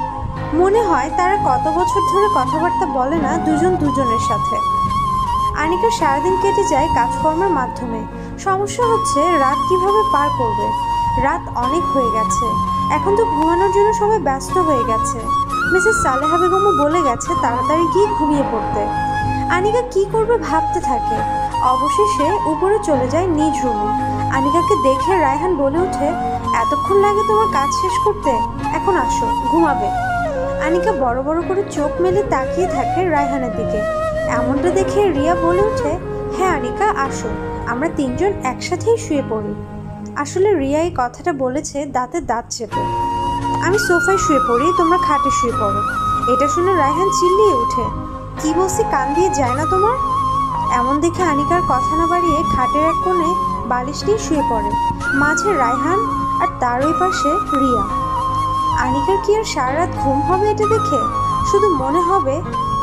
মনে হয় তারা কত বছর ধরে কথাবার্তা বলে না দুজন দুজনের সাথে। আনিকার সারাদিন কেটে যায় কাজকর্মের মাধ্যমে। সমস্যা হচ্ছে রাত কিভাবে পার করবে। রাত অনেক হয়ে গেছে, এখন তো ঘুমানোর জন্য সবাই ব্যস্ত হয়ে গেছে। মিসেস সালেহা বেগমও বলে গেছে তাড়াতাড়ি গিয়ে ঘুমিয়ে পড়তে। আনিকা কি করবে ভাবতে থাকে। অবশেষে উপরে চলে যায় নিজ রুমে। আনিকাকে দেখে রায়হান বলে ওঠে, এতক্ষণ লাগে তোমার কাজ শেষ করতে, এখন আসো ঘুমাবে। আনিকা বড় বড় করে চোখ মেলে তাকিয়ে থাকে রায়হানের দিকে। এমনটা দেখে রিয়া বলে ওঠে, হ্যাঁ আনিকা আসো, আমরা তিনজন একসাথেই শুয়ে পড়ি। আসলে রিয়া এই কথাটা বলেছে দাঁতে দাঁত চেপে। আমি সোফায় শুয়ে পড়ি, তোমরা খাটে শুয়ে পড়ো। এটা শুনে রায়হান চিল্লিয়ে ওঠে, কি বলছি কান দিয়ে যায় না তোমার? এমন দেখে আনিকার কথা না বাড়িয়ে খাটের এক কোণে বালিশ নিয়ে শুয়ে পড়ে, মাঝে রায়হান আর তার ওই পাশে রিয়া। আনিকার কি আর সারা রাত ঘুম হবে এটা দেখে? শুধু মনে হবে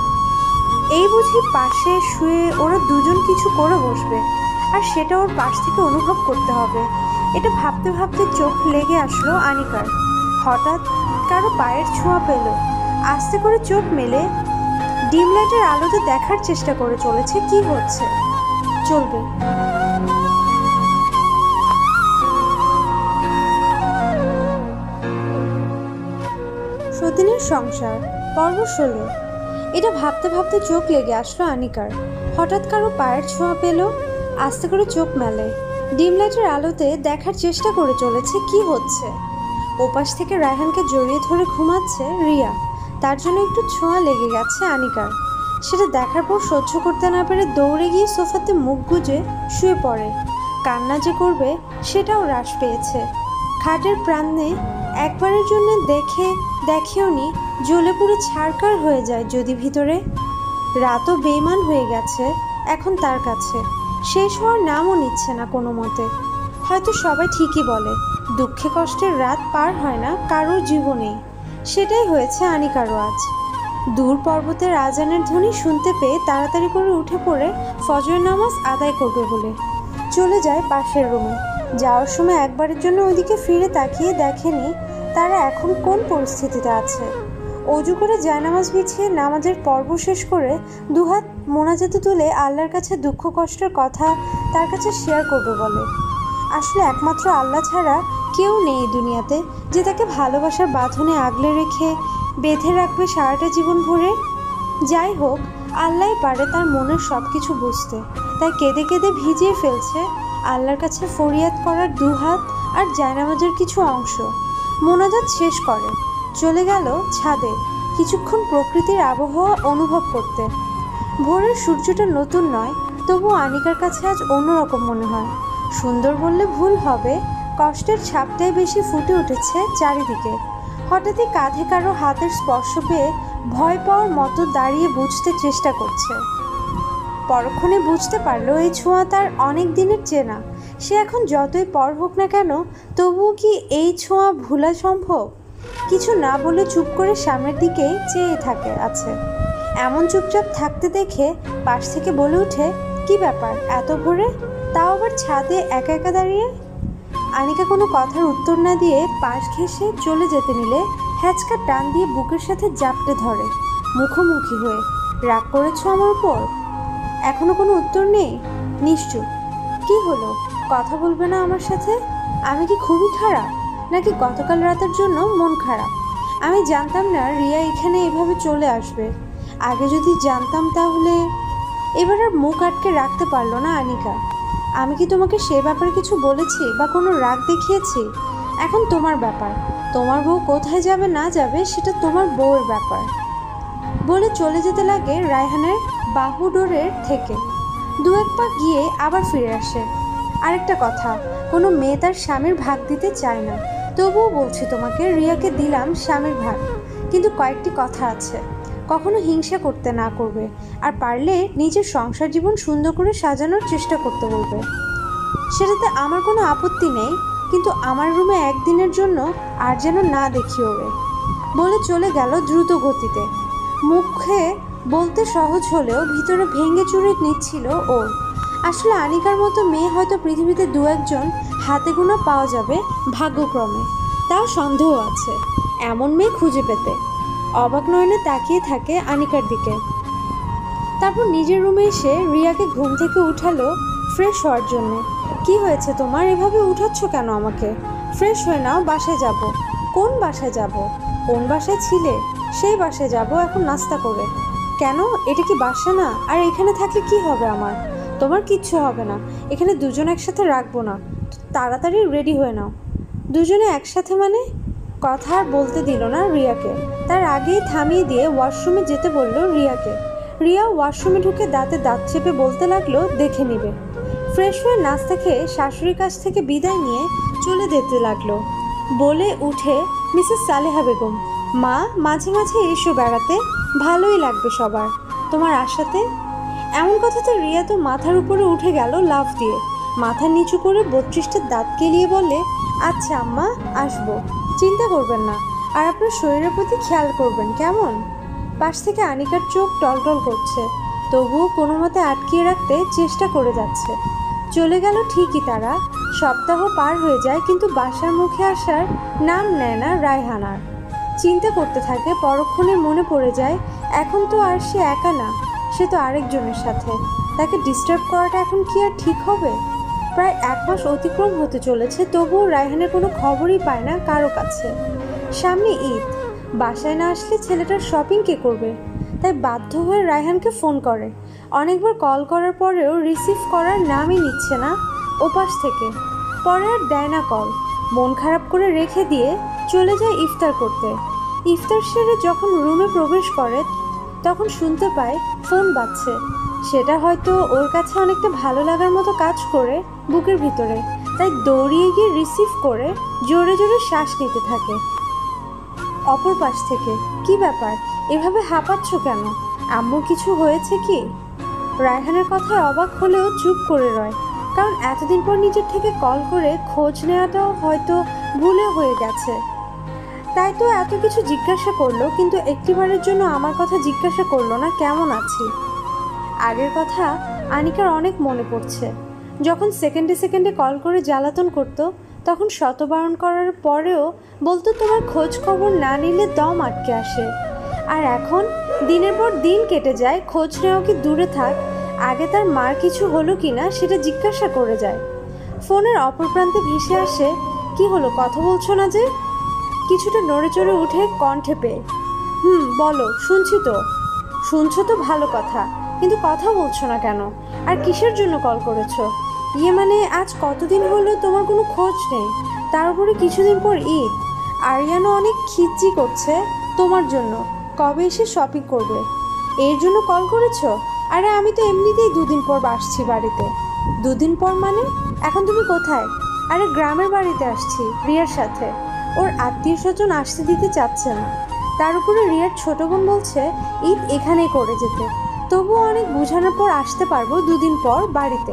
এই বুঝি পাশে শুয়ে ওরা দুজন কিছু করে বসবে, আর সেটা ওর পাশ থেকে অনুভব করতে হবে। এটা ভাবতে ভাবতে চোখ লেগে আসলো আনিকার। হঠাৎ কারো পায়ের ছোঁয়া পেল। আস্তে করে চোখ মেলে ডিম লাইটের আলোতে দেখার চেষ্টা করে চলেছে কি হচ্ছে। চলবে। সতীনের সংসার পর্ব 16। এটা ভাবতে ভাবতে চোখ লেগে আসলো আনিকার। হঠাৎ কারো পায়ের ছোঁয়া পেল। আস্তে করে চোখ মেলে ডিম লাইটের আলোতে দেখার চেষ্টা করে চলেছে কি হচ্ছে। ওপাশ থেকে রায়হানকে জড়িয়ে ধরে ঘুমাচ্ছে রিয়া। তার জন্য একটু ছোঁয়া লেগে গেছে আনিকার। সেটা দেখার পর সহ্য করতে না পেরে দৌড়ে গিয়ে সোফাতে মুখ গুজে শুয়ে পড়ে। কান্না যে করবে সেটাও হ্রাস পেয়েছে। খাটের প্রান্তে একবারের জন্য দেখেও নি জ্বলে পুড়ে ছারকার হয়ে যায় যদি ভিতরে। রাতও বেইমান হয়ে গেছে এখন তার কাছে। শেষ হওয়ার নামও নিচ্ছে না কোনো মতে। হয়তো সবাই ঠিকই বলে দুঃখে কষ্টের রাত পার হয় না কারোর জীবনেই। সেটাই হয়েছে আনিকারও আজ। দূর পর্বতের আজানের ধ্বনি শুনতে পেয়ে তাড়াতাড়ি করে উঠে পড়ে ফজর নামাজ আদায় করবে বলে চলে যায় পাশের রুমে। যাওয়ার সময় একবারের জন্য ওইদিকে ফিরে তাকিয়ে দেখেনি তারা এখন কোন পরিস্থিতিতে আছে। অজু করে জায়নামাজ বিছিয়ে নামাজের পর্ব শেষ করে দুহাত মোনাজাতে তুলে আল্লাহর কাছে দুঃখ কষ্টের কথা তার কাছে শেয়ার করবে বলে। আসলে একমাত্র আল্লাহ ছাড়া কেউ নেই দুনিয়াতে যে তাকে ভালোবাসার বাঁধনে আগলে রেখে বেঁধে রাখবে সারাটা জীবন ভরে। যাই হোক, আল্লাহই পারে তার মনের সব কিছু বুঝতে। তাই কেঁদে কেঁদে ভিজিয়ে ফেলছে আল্লাহর কাছে ফরিয়াদ করার দুহাত আর জায়নামাজের কিছু অংশ। মোনাজাত শেষ করে চলে গেল ছাদে কিছুক্ষণ প্রকৃতির আবহাওয়া অনুভব করতে। ভোরের সূর্যটা নতুন নয়, তবু আনিকার কাছে আজ অন্যরকম মনে হয়। সুন্দর বললে ভুল হবে, কষ্টের ছাপটাই বেশি ফুটে উঠেছে চারিদিকে। হঠাৎই কাঁধে কারো হাতের স্পর্শ পেয়ে ভয় পাওয়ার মতো দাঁড়িয়ে বুঝতে চেষ্টা করছে। পরক্ষণে বুঝতে পারলো এই ছোঁয়া তার অনেক দিনের চেনা। সে এখন যতই পর হোক না কেন তবুও কি এই ছোঁয়া ভোলা সম্ভব? কিছু না বলে চুপ করে সামনের দিকেই চেয়ে আছে। এমন চুপচাপ থাকতে দেখে পাশ থেকে বলে ওঠে, কি ব্যাপার এত ভোরে, তাও আবার ছাদে একা একা দাঁড়িয়ে? আনিকা কোনো কথার উত্তর না দিয়ে পাশ ঘেঁষে চলে যেতে নিলে হ্যাচকা টান দিয়ে বুকের সাথে জাপটে ধরে মুখোমুখি হয়ে। রাগ করেছো আমার উপর? এখনো কোনো উত্তর নেই? নিশ্চুপ। কি হলো, কথা বলবে না আমার সাথে? আমি কি খুবই খারাপ, নাকি গতকাল রাতের জন্য মন খারাপ? আমি জানতাম না রিয়া এখানে এভাবে চলে আসবে। আগে যদি জানতাম তাহলে। এবার আর মুখ আটকে রাখতে পারলো না আনিকা। আমি কি তোমাকে সে ব্যাপারে কিছু বলেছি বা কোনো রাগ দেখিয়েছি? এখন তোমার ব্যাপার। তোমার বউ কোথায় যাবে না যাবে সেটা তোমার বউয়ের ব্যাপার। বলে চলে যেতে লাগে রায়হানের বাহু ডোরের থেকে। দু এক পা গিয়ে আবার ফিরে আসে। আরেকটা কথা, কোনো মেয়ে তার স্বামীর ভাগ দিতে চায় না। তবুও বলছি তোমাকে, রিয়াকে দিলাম স্বামীর ভাগ, কিন্তু কয়েকটি কথা আছে। কখনো হিংসা করতে না করবে, আর পারলে নিজের সংসার জীবন সুন্দর করে সাজানোর চেষ্টা করতে বলবে। সেটাতে আমার কোনো আপত্তি নেই, কিন্তু আমার রুমে একদিনের জন্য আর যেন না দেখি ওরে। বলে চলে গেল দ্রুত গতিতে। মুখে বলতে সহজ হলেও ভিতরে ভেঙে চুরে নিচ্ছিল ওর। আসলে আনিকার মতো মেয়ে হয়তো পৃথিবীতে দু একজন হাতে গোনা পাওয়া যাবে ভাগ্যক্রমে, তাও সন্দেহ আছে এমন মেয়ে খুঁজে পেতে। অবাক নয়নে তাকিয়ে থাকে আনিকার দিকে। তারপর নিজের রুমে এসে রিয়াকে ঘুম থেকে উঠালো ফ্রেশ হওয়ার জন্য। কি হয়েছে তোমার, এভাবে উঠাচ্ছ কেন আমাকে? ফ্রেশ হয়ে নাও, বাসায় যাব। কোন বাসায় যাব? কোন বাসায় ছিলে সেই বাসায় যাব এখন নাস্তা করে। কেন, এটা কি বাসা না? আর এখানে থাকলে কি হবে আমার? তোমার কিচ্ছু হবে না, এখানে দুজন একসাথে রাখবো না। তাড়াতাড়ি রেডি হয়ে নাও। দুজনে একসাথে মানে? কথা আর বলতে দিল না রিয়াকে, তার আগেই থামিয়ে দিয়ে ওয়াশরুমে যেতে বলল রিয়াকে। রিয়া ওয়াশরুমে ঢুকে দাঁতে দাঁত চেপে বলতে লাগলো দেখে নিবে। ফ্রেশ হয়ে নাস্তা খেয়ে শাশুড়ির কাছ থেকে বিদায় নিয়ে চলে যেতে লাগলো। বলে উঠে মিসেস সালেহা বেগম, মা মাঝে মাঝে এসো বেড়াতে, ভালোই লাগবে সবার তোমার আশাতে। এমন কথাতে রিয়া তো মাথার উপরে উঠে গেল লাফ দিয়ে। মাথা নিচু করে 32টা দাঁত কেলিয়ে বলে, আচ্ছা আম্মা আসবো, চিন্তা করবেন না, আর আপনার শরীরের প্রতি খেয়াল করবেন কেমন? পাশ থেকে আনিকার চোখ টলটল করছে, তবুও কোনো মতে আটকিয়ে রাখতে চেষ্টা করে যাচ্ছে। চলে গেল ঠিকই তারা। সপ্তাহ পার হয়ে যায়, কিন্তু বাসার মুখে আসার নাম নেয় না রায়হানার। চিন্তা করতে থাকে, পরক্ষণে মনে পড়ে যায় এখন তো আর সে একা না, সে তো আরেকজনের সাথে। তাকে ডিস্টার্ব করাটা এখন কি আর ঠিক হবে? প্রায় 1 মাস অতিক্রম হতে চলেছে, তবুও রায়হানের কোনো খবরই পায় না কারো কাছে। সামনে ঈদ, বাসায় না আসলে ছেলেটার শপিং কে করবে? তাই বাধ্য হয়ে রায়হানকে ফোন করে। অনেকবার কল করার পরেও রিসিভ করার নামই নিচ্ছে না ওপাশ থেকে। পরে আর দেয় না কল। মন খারাপ করে রেখে দিয়ে চলে যায় ইফতার করতে। ইফতার সেরে যখন রুমে প্রবেশ করে তখন শুনতে পায় ফোন বাজছে। সেটা হয়তো ওর কাছে অনেকটা ভালো লাগার মতো কাজ করে বুকের ভিতরে, তাই দৌড়িয়ে গিয়ে রিসিভ করে জোরে জোরে শ্বাস নিতে থাকে। অপর পাশ থেকে, কি ব্যাপার, এভাবে হাঁপাচ্ছ কেন? আম্মু কিছু হয়েছে কি? রায়হানের কথায় অবাক হলেও চুপ করে রয়, কারণ এতদিন পর নিজের থেকে কল করে খোঁজ নেওয়াটাও হয়তো ভুলে হয়ে গেছে। তাই তো এত কিছু জিজ্ঞাসা করলো, কিন্তু একটিবারের জন্য আমার কথা জিজ্ঞাসা করলো না কেমন আছি। আগের কথা আনিকার অনেক মনে পড়ছে। যখন সেকেন্ডে সেকেন্ডে কল করে জ্বালাতন করতো, তখন শতবারণ করার পরেও বলতো তোমার খোঁজ খবর না নিলে দম আটকে আসে। আর এখন দিনের পর দিন কেটে যায়, খোঁজ নেওয়া কি দূরে থাক, আগে তার মার কিছু হলো কি না সেটা জিজ্ঞাসা করে যায়। ফোনের অপর প্রান্তে ভেসে আসে, কি হলো, কথা বলছো না যে? কিছুটা নড়ে চড়ে উঠে কণ্ঠে পেয়ে, বলো, শুনছি তো। শুনছো তো ভালো কথা, কিন্তু কথা বলছো না কেন? আর কিসের জন্য কল করেছো? ইয়ে মানে আজ কতদিন হলো তোমার কোনো খোঁজ নেই, তার উপরে কিছুদিন পর ঈদ। আরিয়ানও অনেক খিচ্চি করছে তোমার জন্য, কবে এসে শপিং করবে, এর জন্য কল করেছো? আরে আমি তো এমনিতেই 2 দিন পর আসছি বাড়িতে। 2 দিন পর মানে? এখন তুমি কোথায়? আরে গ্রামের বাড়িতে আসছি রিয়ার সাথে। ওর আত্মীয় স্বজন আসতে দিতে চাচ্ছে না, তার উপরে রিয়ার ছোট বোন বলছে ঈদ এখানেই করে যেতে। তবুও অনেক বোঝানোর পর আসতে পারবো 2 দিন পর বাড়িতে।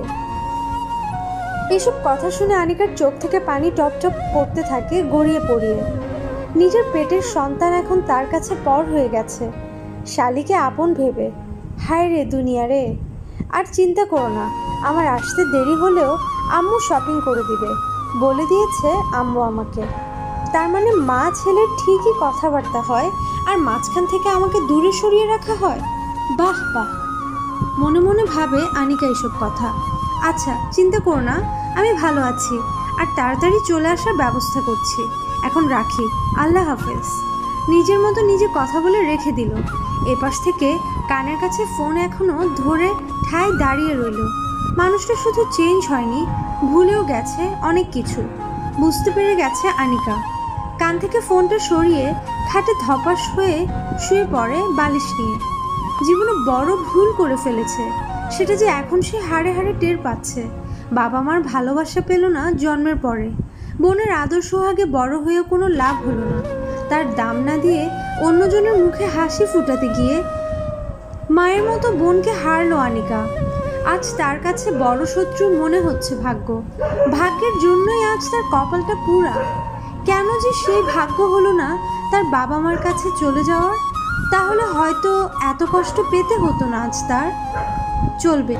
এসব কথা শুনে আনিকার চোখ থেকে পানি টপ টপ পড়তে থাকে গড়িয়ে পড়িয়ে। নিজের পেটের সন্তান এখন তার কাছে পর হয়ে গেছে, শালিকে আপন ভেবে। হায় রে দুনিয়া রে। আর চিন্তা করো না, আমার আসতে দেরি হলেও আম্মু শপিং করে দিবে বলে দিয়েছে আম্মু আমাকে। তার মানে মা ছেলের ঠিকই কথাবার্তা হয়, আর মাঝখান থেকে আমাকে দূরে সরিয়ে রাখা হয়। বাহ বাহ, মনে মনে ভাবে আনিকা এসব কথা। আচ্ছা চিন্তা করো না, আমি ভালো আছি, আর তাড়াতাড়ি চলে আসার ব্যবস্থা করছি। এখন রাখি, আল্লাহ হাফেজ। নিজের মতো নিজে কথা বলে রেখে দিল। এপাশ থেকে কানের কাছে ফোন এখনও ধরে ঠায় দাঁড়িয়ে রইল। মানুষটা শুধু চেঞ্জ হয়নি, ভুলেও গেছে অনেক কিছু। বুঝতে পেরে গেছে আনিকা। কান থেকে ফোনটা সরিয়ে খাটে ধপাস হয়ে শুয়ে পড়ে বালিশ নিয়ে। জীবনে বড় ভুল করে ফেলেছে, সেটা যে এখন সে হাড়ে হাড়ে টের পাচ্ছে। বাবা মার ভালোবাসা পেল না জন্মের পরে, বোনের আদর সোহাগে বড় হয়েও কোনো লাভ হলো না। তার দাম না দিয়ে অন্যজনের মুখে হাসি ফুটাতে গিয়ে মায়ের মতো বোনকে হারলো আনিকা। আজ তার কাছে বড় শত্রু মনে হচ্ছে ভাগ্য। ভাগ্যের জন্যই আজ তার কপালটা পুরা। কেন যে সেই ভাগ্য হলো না তার বাবা মার কাছে চলে যাওয়ার? তাহলে হয়তো এত কষ্ট পেতে হতো না আজ তার। চলবে।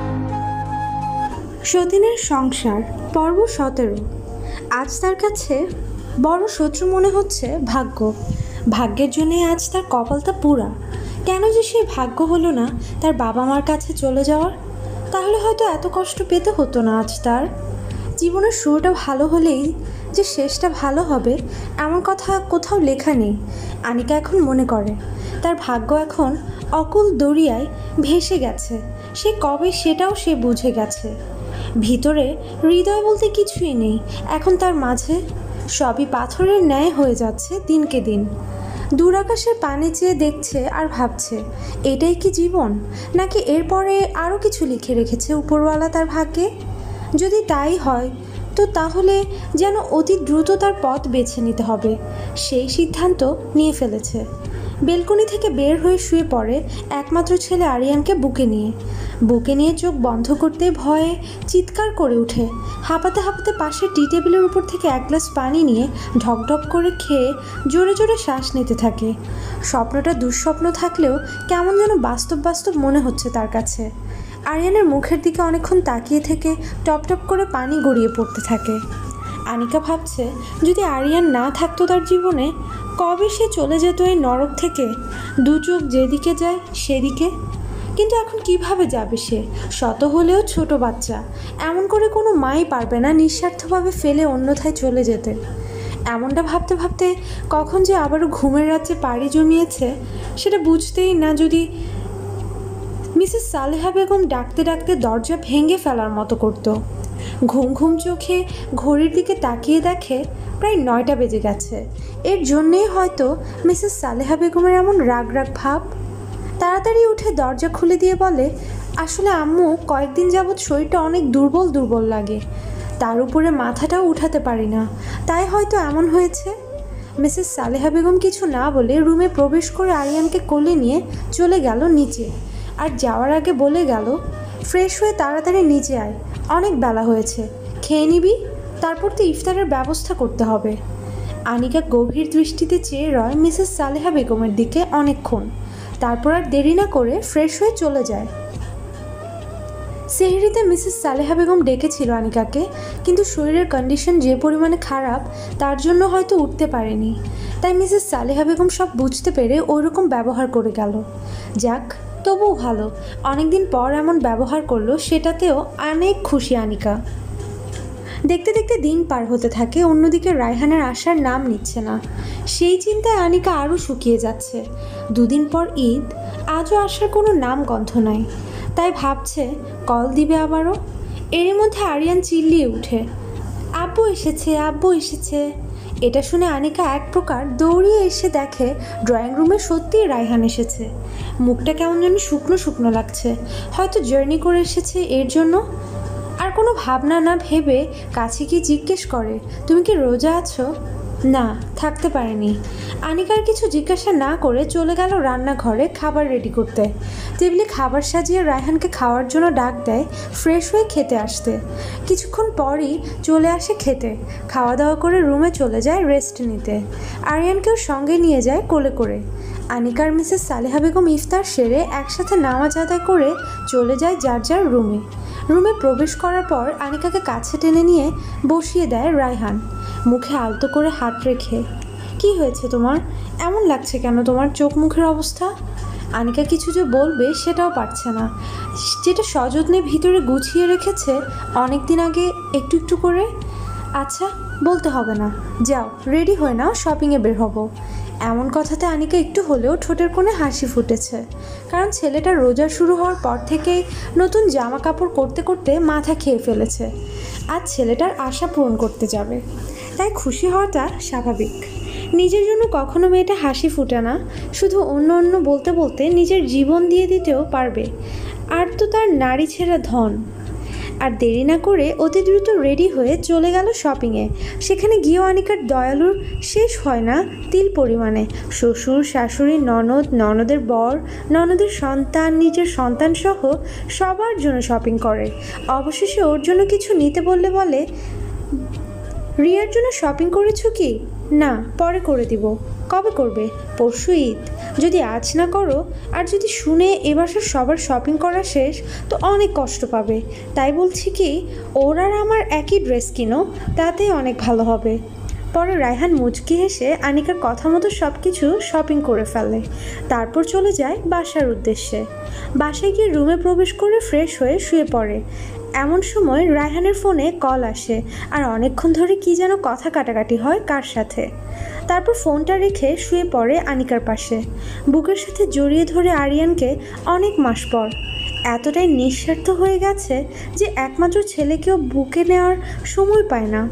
সতীনের সংসার পর্ব 17। আজ তার কাছে বড় শত্রু মনে হচ্ছে ভাগ্য। ভাগ্যের জন্যে আজ তার কপালটা পুরা। কেন যে সেই ভাগ্য হলো না তার বাবা মার কাছে চলে যাওয়ার? তাহলে হয়তো এত কষ্ট পেতে হতো না আজ তার। জীবনের শুরুটা ভালো হলেই যে শেষটা ভালো হবে এমন কথা কোথাও লেখা নেই। আনিকা এখন মনে করে তার ভাগ্য এখন অকুল দরিয়ায় ভেসে গেছে। সে কবে সেটাও সে বুঝে গেছে। ভিতরে হৃদয় বলতে কিছুই নেই এখন তার মাঝে। সবই পাথরের ন্যায় হয়ে যাচ্ছে দিনকে দিন। দূর আকাশের পানে চেয়ে দেখছে আর ভাবছে, এটাই কি জীবন, নাকি এরপরে আরও কিছু লিখে রেখেছে উপরওয়ালা তার ভাগ্যে? যদি তাই হয় তো তাহলে যেন অতি দ্রুত তার পথ বেছে নিতে হবে, সেই সিদ্ধান্ত নিয়ে ফেলেছে। বেলকনি থেকে বের হয়ে শুয়ে পড়ে একমাত্র ছেলে আরিয়ানকে বুকে নিয়ে চোখ বন্ধ করতে ভয়ে চিৎকার করে উঠে। হাঁপাতে হাঁপাতে পাশের টি টেবিলের উপর থেকে এক গ্লাস পানি নিয়ে ঢকঢক করে খেয়ে জোরে জোরে শ্বাস নিতে থাকে। স্বপ্নটা দুঃস্বপ্ন থাকলেও কেমন যেন বাস্তব বাস্তব মনে হচ্ছে তার কাছে। আরিয়ানের মুখের দিকে অনেকক্ষণ তাকিয়ে থেকে টপ টপ করে পানি গড়িয়ে পড়তে থাকে। আনিকা ভাবছে, যদি আরিয়ান না থাকতো তার জীবনে, কবে সে চলে যেত এই নরক থেকে। দু চোখ যেদিকে যায় সেদিকে। কিন্তু এখন কিভাবে যাবে সে? শত হলেও ছোট বাচ্চা, এমন করে কোনো মাই পারবে না নিঃস্বার্থভাবে ফেলে অন্যথায় চলে যেতে। এমনটা ভাবতে ভাবতে কখন যে আবারও ঘুমের রাজ্যে পাড়ি জমিয়েছে সেটা বুঝতেই না। যদি মিসেস সালেহা বেগম ডাকতে ডাকতে দরজা ভেঙে ফেলার মতো করতো। ঘুম ঘুম চোখে ঘড়ির দিকে তাকিয়ে দেখে প্রায় 9টা বেজে গেছে। এর জন্যেই হয়তো মিসেস সালেহা বেগমের এমন রাগ রাগ ভাব। তাড়াতাড়ি উঠে দরজা খুলে দিয়ে বলে, আসলে আম্মু কয়েকদিন যাবৎ শরীরটা অনেক দুর্বল দুর্বল লাগে, তার উপরে মাথাটাও উঠাতে পারি না, তাই হয়তো এমন হয়েছে। মিসেস সালেহা বেগম কিছু না বলে রুমে প্রবেশ করে আরিয়ানকে কোলে নিয়ে চলে গেল নিচে। আর যাওয়ার আগে বলে গেল, ফ্রেশ হয়ে তাড়াতাড়ি নিচে আয়, অনেক বেলা হয়েছে, খেয়ে নিবি, তারপর তো ইফতারের ব্যবস্থা করতে হবে। আনিকা গভীর দৃষ্টিতে চেয়ে রয় মিসেস সালেহা বেগমের দিকে অনেকক্ষণ, তারপর আর দেরি না করে ফ্রেশ হয়ে চলে যায়। সেহরিতে মিসেস সালেহা বেগম ডেকেছিল আনিকাকে, কিন্তু শরীরের কন্ডিশন যে পরিমাণে খারাপ তার জন্য হয়তো উঠতে পারেনি। তাই মিসেস সালেহা বেগম সব বুঝতে পেরে ওইরকম ব্যবহার করে গেল। যাক, তবুও ভালো, অনেকদিন পর এমন ব্যবহার করলো, সেটাতেও অনেক খুশি আনিকা। দেখতে দেখতে দিন পার হতে থাকে। অন্যদিকে রায়হানের আসার নাম নিচ্ছে না। সেই চিন্তায় আনিকা আরও শুকিয়ে যাচ্ছে। দুদিন পর ঈদ, আজও আসার কোনো নাম গন্ধ নাই। তাই ভাবছে কল দিবে আবারও। এরই মধ্যে আরিয়ান চিল্লিয়ে উঠে, আব্বু এসেছে, আব্বু এসেছে। এটা শুনে আনিকা এক প্রকার দৌড়িয়ে এসে দেখে ড্রয়িং রুমে সত্যিই রায়হান এসেছে। মুখটা কেমন যেন শুকনো শুকনো লাগছে, হয়তো জার্নি করে এসেছে এর জন্য। আর কোনো ভাবনা না ভেবে কাছে গিয়ে জিজ্ঞেস করে, তুমি কি রোজা আছো? না, থাকতে পারেনি। আনিকার কিছু জিজ্ঞাসা না করে চলে গেল রান্নাঘরে খাবার রেডি করতে। টেবিলে খাবার সাজিয়ে রায়হানকে খাওয়ার জন্য ডাক দেয় ফ্রেশ হয়ে খেতে আসতে। কিছুক্ষণ পরই চলে আসে খেতে। খাওয়া দাওয়া করে রুমে চলে যায় রেস্ট নিতে। আরিয়ানকেও সঙ্গে নিয়ে যায় কোলে করে। আনিকার মিসেস সালেহা বেগম ইফতার সেরে একসাথে নামাজ আদায় করে চলে যায় যার যার রুমে। রুমে প্রবেশ করার পর আনিকাকে কাছে টেনে নিয়ে বসিয়ে দেয় রায়হান, মুখে আলতো করে হাত রেখে। কি হয়েছে তোমার? এমন লাগছে কেন তোমার চোখ মুখের অবস্থা? আনিকা কিছু যে বলবে সেটাও পারছে না। যেটা সযত্নে ভিতরে গুছিয়ে রেখেছে অনেক দিন আগে একটু একটু করে। আচ্ছা, বলতে হবে না, যাও রেডি হয়ে নাও, শপিংয়ে বের হব। এমন কথাতে আনিকা একটু হলেও ঠোঁটের কোণে হাসি ফুটেছে, কারণ ছেলেটা রোজা শুরু হওয়ার পর থেকেই নতুন জামা কাপড় করতে করতে মাথা খেয়ে ফেলেছে। আজ ছেলেটার আশা পূরণ করতে যাবে, তাই খুশি হওয়াটা স্বাভাবিক। নিজের জন্য কখনো মেয়েটা হাসি ফুটে না, শুধু অন্য অন্য বলতে বলতে নিজের জীবন দিয়ে দিতেও পারবে। আর তো তার নারী ছেঁড়া ধন। আর দেরি না করে অতি দ্রুত রেডি হয়ে চলে গেল শপিংয়ে। সেখানে গিয়েও আনিকার দয়ালুর শেষ হয় না তিল পরিমাণে। শ্বশুর, শাশুড়ি, ননদ, ননদের বর, ননদের সন্তান, নিজের সন্তানসহ সবার জন্য শপিং করে। অবশেষে ওর জন্য কিছু নিতে বললে বলে, রিয়ার জন্য শপিং করেছো কি? না, পরে করে দিব। কবে করবে? পরশু ঈদ। যদি আজ না করো আর যদি শুনে এবছর সবার শপিং করা শেষ তো অনেক কষ্ট পাবে। তাই বলছি কি, ওর আর আমার একই ড্রেস কিনো, তাতেই অনেক ভালো হবে। পরে রায়হান মুচকি হেসে আনিকার কথা মতো সব কিছু শপিং করে ফেলে। তারপর চলে যায় বাসার উদ্দেশ্যে। বাসায় গিয়ে রুমে প্রবেশ করে ফ্রেশ হয়ে শুয়ে পড়ে। এমন সময় রায়হানের ফোনে কল আসে, আর অনেকক্ষণ ধরে কি যেন কথা কাটাকাটি হয় কার সাথে। তারপর ফোনটা রেখে শুয়ে পড়ে আনিকার পাশে, বুকের সাথে জড়িয়ে ধরে আরিয়ানকে। অনেক মাস পর এতটাই নিঃস্বার্থ হয়ে গেছে যে একমাত্র ছেলেকেও বুকে নেওয়ার সময় পায় না।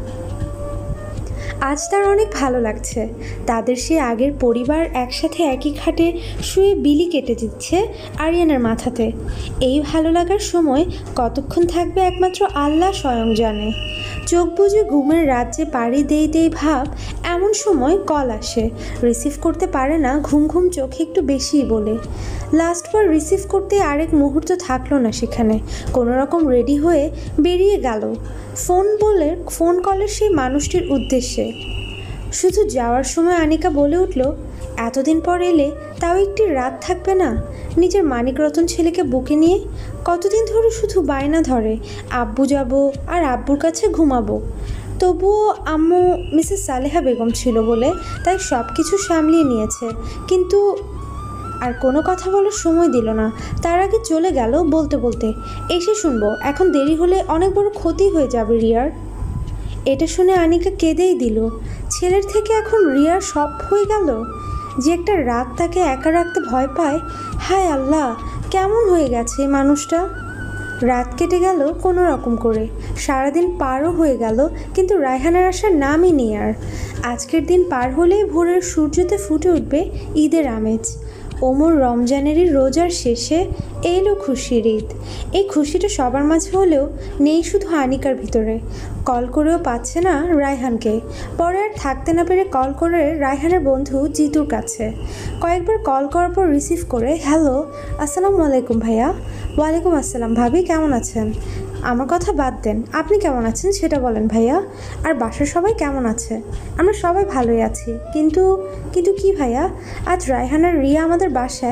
আজ তার অনেক ভালো লাগছে। তাদের সে আগের পরিবার একসাথে একই খাটে শুয়ে বিলি কেটে দিচ্ছে আরিয়ানের মাথাতে। এই ভালো লাগার সময় কতক্ষণ থাকবে একমাত্র আল্লাহ স্বয়ং জানে। চোখ বুজে ঘুমের রাজ্যে পাড়ি দেই ভাব। এমন সময় কল আসে, রিসিভ করতে পারে না, ঘুম ঘুম চোখে একটু বেশিই বলে। লাস্টবার রিসিভ করতে আরেক মুহূর্ত থাকলো না সেখানে। কোনো রকম রেডি হয়ে বেরিয়ে গেল ফোন কলের সেই মানুষটির উদ্দেশ্যে। শুধু যাওয়ার সময় আনিকা বলে উঠল, এতদিন পর এলে, তাও একটি রাত থাকবে না? নিজের মানিক রতন ছেলেকে বুকে নিয়ে কতদিন ধরে শুধু বায়না ধরে, আব্বু যাব আর আব্বুর কাছে ঘুমাবো। তবুও আম্মু মিসেস সালেহা বেগম ছিল বলে তাই সব কিছু সামলিয়ে নিয়েছে, কিন্তু আর কোনো কথা বলার সময় দিল না। তার আগে চলে গেল বলতে বলতে, এসে শুনবো, এখন দেরি হলে অনেক বড় ক্ষতি হয়ে যাবে রিয়ার। এটা শুনে আনিকা কেঁদেই দিল। ছেলের থেকে এখন রিয়ার সব হয়ে গেল। যে একটা রাত তাকে একা রাখতে ভয় পায়। হায় আল্লাহ, কেমন হয়ে গেছে এই মানুষটা। রাত কেটে গেল কোনো রকম করে। সারাদিন পারও হয়ে গেল, কিন্তু রায়হানের আসার নামই নেই আর। আজকের দিন পার হলেই ভোরের সূর্যতে ফুটে উঠবে ঈদের আমেজ। ওমর রমজানেরই রোজার শেষে এলো খুশির ঈদ। এই খুশিটা সবার মাঝে হলেও নেই শুধু আনিকার ভিতরে। কল করেও পাচ্ছে না রায়হানকে। পরে আর থাকতে না পেরে কল করে রায়হানের বন্ধু জিতুর কাছে। কয়েকবার কল করার পর রিসিভ করে, হ্যালো, আসসালামু আলাইকুম ভাইয়া। ওয়ালাইকুম আসসালাম ভাবি, কেমন আছেন? আমার কথা বাদ দেন, আপনি কেমন আছেন সেটা বলেন ভাইয়া। আর বাসার সবাই কেমন আছে? আমরা সবাই ভালোই আছি। কিন্তু কি ভাইয়া, আজ রায়হান আর রিয়া আমাদের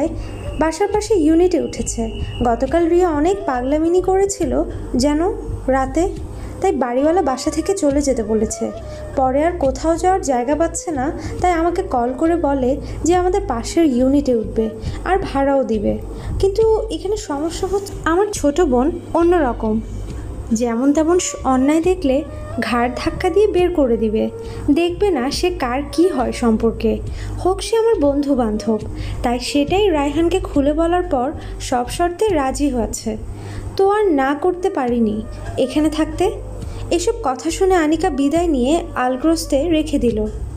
বাসার পাশে ইউনিটে উঠেছে। গতকাল রিয়া অনেক পাগলামিনি করেছিল যেন রাতে, তাই বাড়িওয়ালা বাসা থেকে চলে যেতে বলেছে। পরে আর কোথাও যাওয়ার জায়গা পাচ্ছে না, তাই আমাকে কল করে বলে যে আমাদের পাশের ইউনিটে উঠবে আর ভাড়াও দিবে। কিন্তু এখানে সমস্যা হচ্ছে, আমার ছোট বোন অন্যরকম। যেমন তেমন অন্যায় দেখলে ঘাড় ধাক্কা দিয়ে বের করে দিবে। দেখবে না সে কার কি হয় সম্পর্কে, হোক সে আমার বন্ধু বান্ধব। তাই সেটাই রায়হানকে খুলে বলার পর সব শর্তে রাজি হয়েছে। তো আর না করতে পারিনি এখানে থাকতে। এসব কথা শুনে আনিকা বিদায় নিয়ে আলগ্রস্তে রেখে দিল।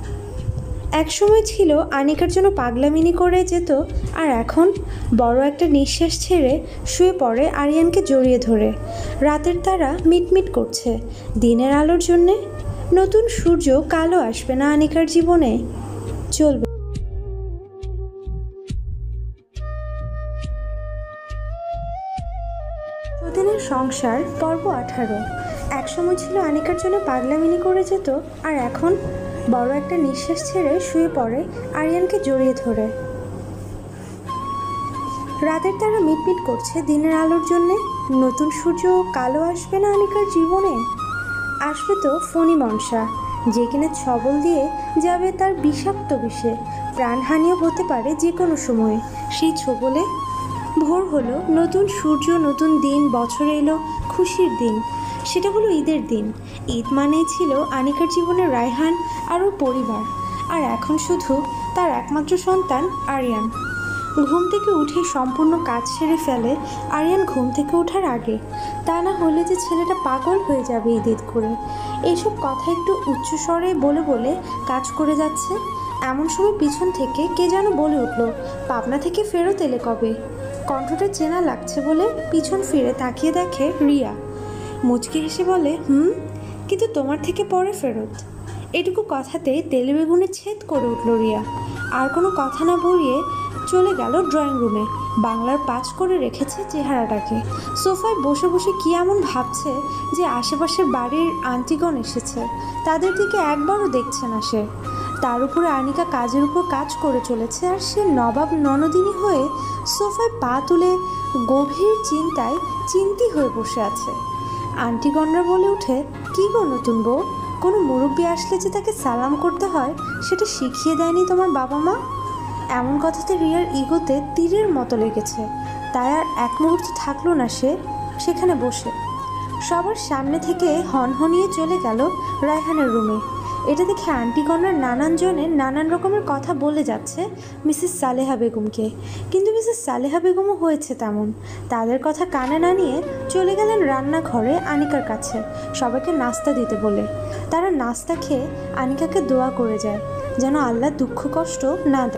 একসময় ছিল আনিকার জন্য পাগলামিনি করে যেত, আর এখন বড় একটা নিঃশ্বাস ছেড়ে শুয়ে পড়ে আরিয়ানকে জড়িয়ে ধরে। রাতের তারা মিটমিট করছে দিনের আলোর জন্যে। নতুন সূর্য কালো আসবে না আনিকার জীবনে? চলবে। সতীনের সংসার পর্ব 18। একসময় ছিল আনিকার জন্য পাগলামিনি করে যেত, আর এখন বড় একটা নিঃশ্বাস ছেড়ে শুয়ে পড়ে আরিয়ানকে জড়িয়ে ধরে। রাতের তারা মিটমিট করছে দিনের আলোর জন্যে। নতুন সূর্য কালো আসবে না আনিকার জীবনে? আসবে তো ফণি মনসা, যে কিনা ছবল দিয়ে যাবে তার বিষাক্ত বিষে। প্রাণহানিও হতে পারে যে কোনো সময়ে সেই ছবলে। ভোর হলো, নতুন সূর্য, নতুন দিন, বছর এলো, খুশির দিন। সেটা হলো ঈদের দিন। ঈদ মানেই ছিল আনিকার জীবনে রায়হান আর ওর পরিবার, আর এখন শুধু তার একমাত্র সন্তান আরিয়ান। ঘুম থেকে উঠে সম্পূর্ণ কাজ সেরে ফেলে আরিয়ান ঘুম থেকে ওঠার আগে। তা না হলে যে ছেলেটা পাগল হয়ে যাবে ঈদ করে। এইসব কথা একটু উচ্চস্বরে বলে বলে কাজ করে যাচ্ছে। এমন সময় পিছন থেকে কে যেন বলে উঠল, পাবনা থেকে ফেরত এলে কবে? কণ্ঠটা চেনা লাগছে বলে পিছন ফিরে তাকিয়ে দেখে রিয়া। মুচকি হেসে বলে, কিন্তু তোমার থেকে পরে ফেরত। এটুকু কথাতেই তেলে বেগুনে ছেদ করে উঠল রিয়া। আর কোনো কথা না বলিয়ে চলে গেল ড্রয়িং রুমে। বাংলার পাঁচ করে রেখেছে চেহারাটাকে। সোফায় বসে বসে কি এমন ভাবছে যে আশেপাশের বাড়ির আন্টিগণ এসেছে, তাদের দিকে একবারও দেখছে না সে। তার উপরে আনিকা কাজের উপর কাজ করে চলেছে, আর সে নবাব ননদিনী হয়ে সোফায় পা তুলে গভীর চিন্তায় চিন্তি হয়ে বসে আছে। আন্টিগণরা বলে উঠে, কী গো নতুন বউ, কোনো মুরব্বী আসলে যে তাকে সালাম করতে হয় সেটা শিখিয়ে দেয়নি তোমার বাবা মা? এমন কথাতে রিয়ার ইগোতে তীরের মতো লেগেছে। তাই আর এক মুহূর্ত থাকলো না সে সেখানে বসে। সবার সামনে থেকে হনহনিয়ে চলে গেল রায়হানের রুমে। এটা দেখে আন্টিগণের নানান জনের নানান রকমের কথা বলে যাচ্ছে মিসেস সালেহা বেগমকে। কিন্তু মিসেস সালেহা বেগমও হয়েছে তেমন। তাদের কথা কানে না নিয়ে চলে গেলেন রান্নাঘরে আনিকার কাছে সবাইকে নাস্তা দিতে বলে। তারা নাস্তা খেয়ে আনিকাকে দোয়া করে যায় যেন আল্লাহ দুঃখ কষ্ট না দেয়।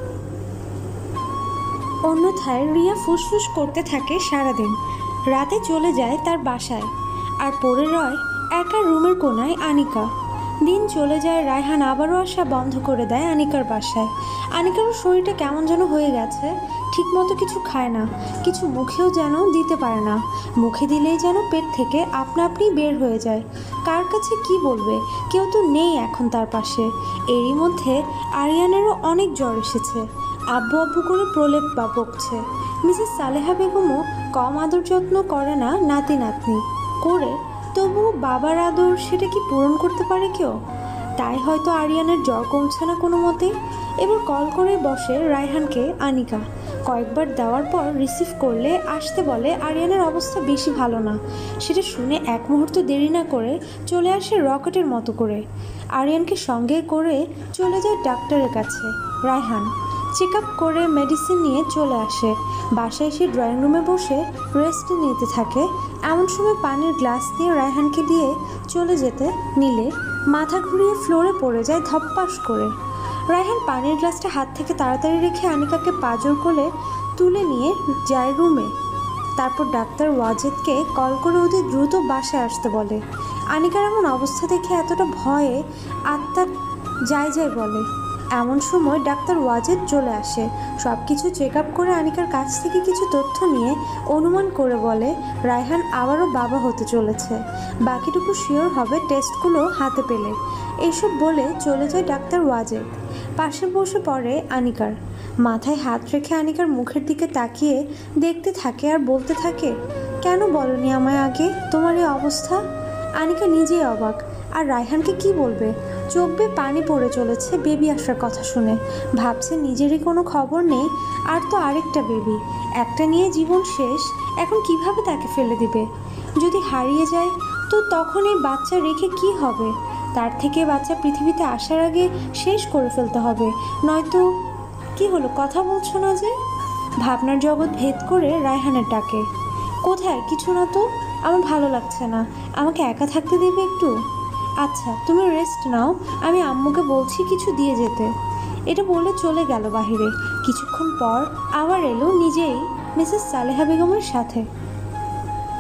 অন্যথায় রিয়া ফুসফুস করতে থাকে সারাদিন। রাতে চলে যায় তার বাসায়, আর পড়ে রয় একা রুমের কোনায় আনিকা। দিন চলে যায়, রায়হান আবারও আসা বন্ধ করে দেয় আনিকার বাসায়। আনিকারও শরীরটা কেমন যেন হয়ে গেছে, ঠিকমতো কিছু খায় না, কিছু মুখেও যেন দিতে পারে না। মুখে দিলেই যেন পেট থেকে আপনা আপনি বের হয়ে যায়। কার কাছে কি বলবে, কেউ তো নেই এখন তার পাশে। এরই মধ্যে আরিয়ানেরও অনেক জ্বর এসেছে, আব্বু আব্বু করে প্রলেপ বা বকছে। মিসেস সালেহা বেগমও কম আদর যত্ন করে না নাতি নাতনি করে, তবু বাবার আদর সেটা কি পূরণ করতে পারে কেউ? তাই হয়তো আরিয়ানের জ্বর কমছে না কোনো মতে। এবার কল করে বসে রায়হানকে আনিকা। কয়েকবার দেওয়ার পর রিসিভ করলে আসতে বলে আরিয়ানের অবস্থা বেশি ভালো না। সেটা শুনে এক মুহূর্ত দেরি না করে চলে আসে রকেটের মতো করে। আরিয়ানকে সঙ্গে করে চলে যায় ডাক্তারের কাছে রায়হান। চেক আপ করে মেডিসিন নিয়ে চলে আসে। বাসায় এসে ড্রয়িং রুমে বসে রেস্ট নিতে থাকে। এমন সময় পানির গ্লাস দিয়ে রায়হানকে দিয়ে চলে যেতে নিলে মাথা ঘুরিয়ে ফ্লোরে পড়ে যায় ধপ্পাস করে। রায়হান পানির গ্লাসটা হাত থেকে তাড়াতাড়ি রেখে আনিকাকে পাজর করে তুলে নিয়ে যায় রুমে। তারপর ডাক্তার ওয়াজেদকে কল করে ওদের দ্রুত বাসায় আসতে বলে। আনিকার এমন অবস্থা দেখে এতটা ভয়ে আত্মা যায় যায় বলে। এমন সময় ডাক্তার ওয়াজেদ চলে আসে। সব কিছু চেক আপ করে আনিকার কাছ থেকে কিছু তথ্য নিয়ে অনুমান করে বলে রায়হান আবারও বাবা হতে চলেছে। বাকিটুকু শিওর হবে টেস্টগুলো হাতে পেলে। এইসব বলে চলে যায় ডাক্তার ওয়াজেদ। পাশে বসে পড়ে আনিকার, মাথায় হাত রেখে আনিকার মুখের দিকে তাকিয়ে দেখতে থাকে আর বলতে থাকে, কেন বলনি আমায় আগে তোমার এই অবস্থা? আনিকা নিজেই অবাক, আর রায়হানকে কি বলবে? চোখ বেয়ে পানি পড়ে চলেছে বেবি আসার কথা শুনে। ভাবছে নিজেরই কোনো খবর নেই, আর তো আরেকটা বেবি, একটা নিয়ে জীবন শেষ। এখন কিভাবে তাকে ফেলে দিবে? যদি হারিয়ে যায় তো তখন এই বাচ্চা রেখে কি হবে? তার থেকে বাচ্চা পৃথিবীতে আসার আগে শেষ করে ফেলতে হবে, নয়তো কি হলো, কথা বলছো না যে? ভাবনার জগৎ ভেদ করে রায়হানের ডাকে, কোথায়? কিছু না তো, আমার ভালো লাগছে না, আমাকে একা থাকতে দেবে একটু? আচ্ছা তুমি রেস্ট নাও, আমি আম্মুকে বলছি কিছু দিয়ে যেতে। এটা বলে চলে গেল বাহিরে। কিছুক্ষণ পর আবার এলো নিজেই মিসেস সালেহা বেগমের সাথে।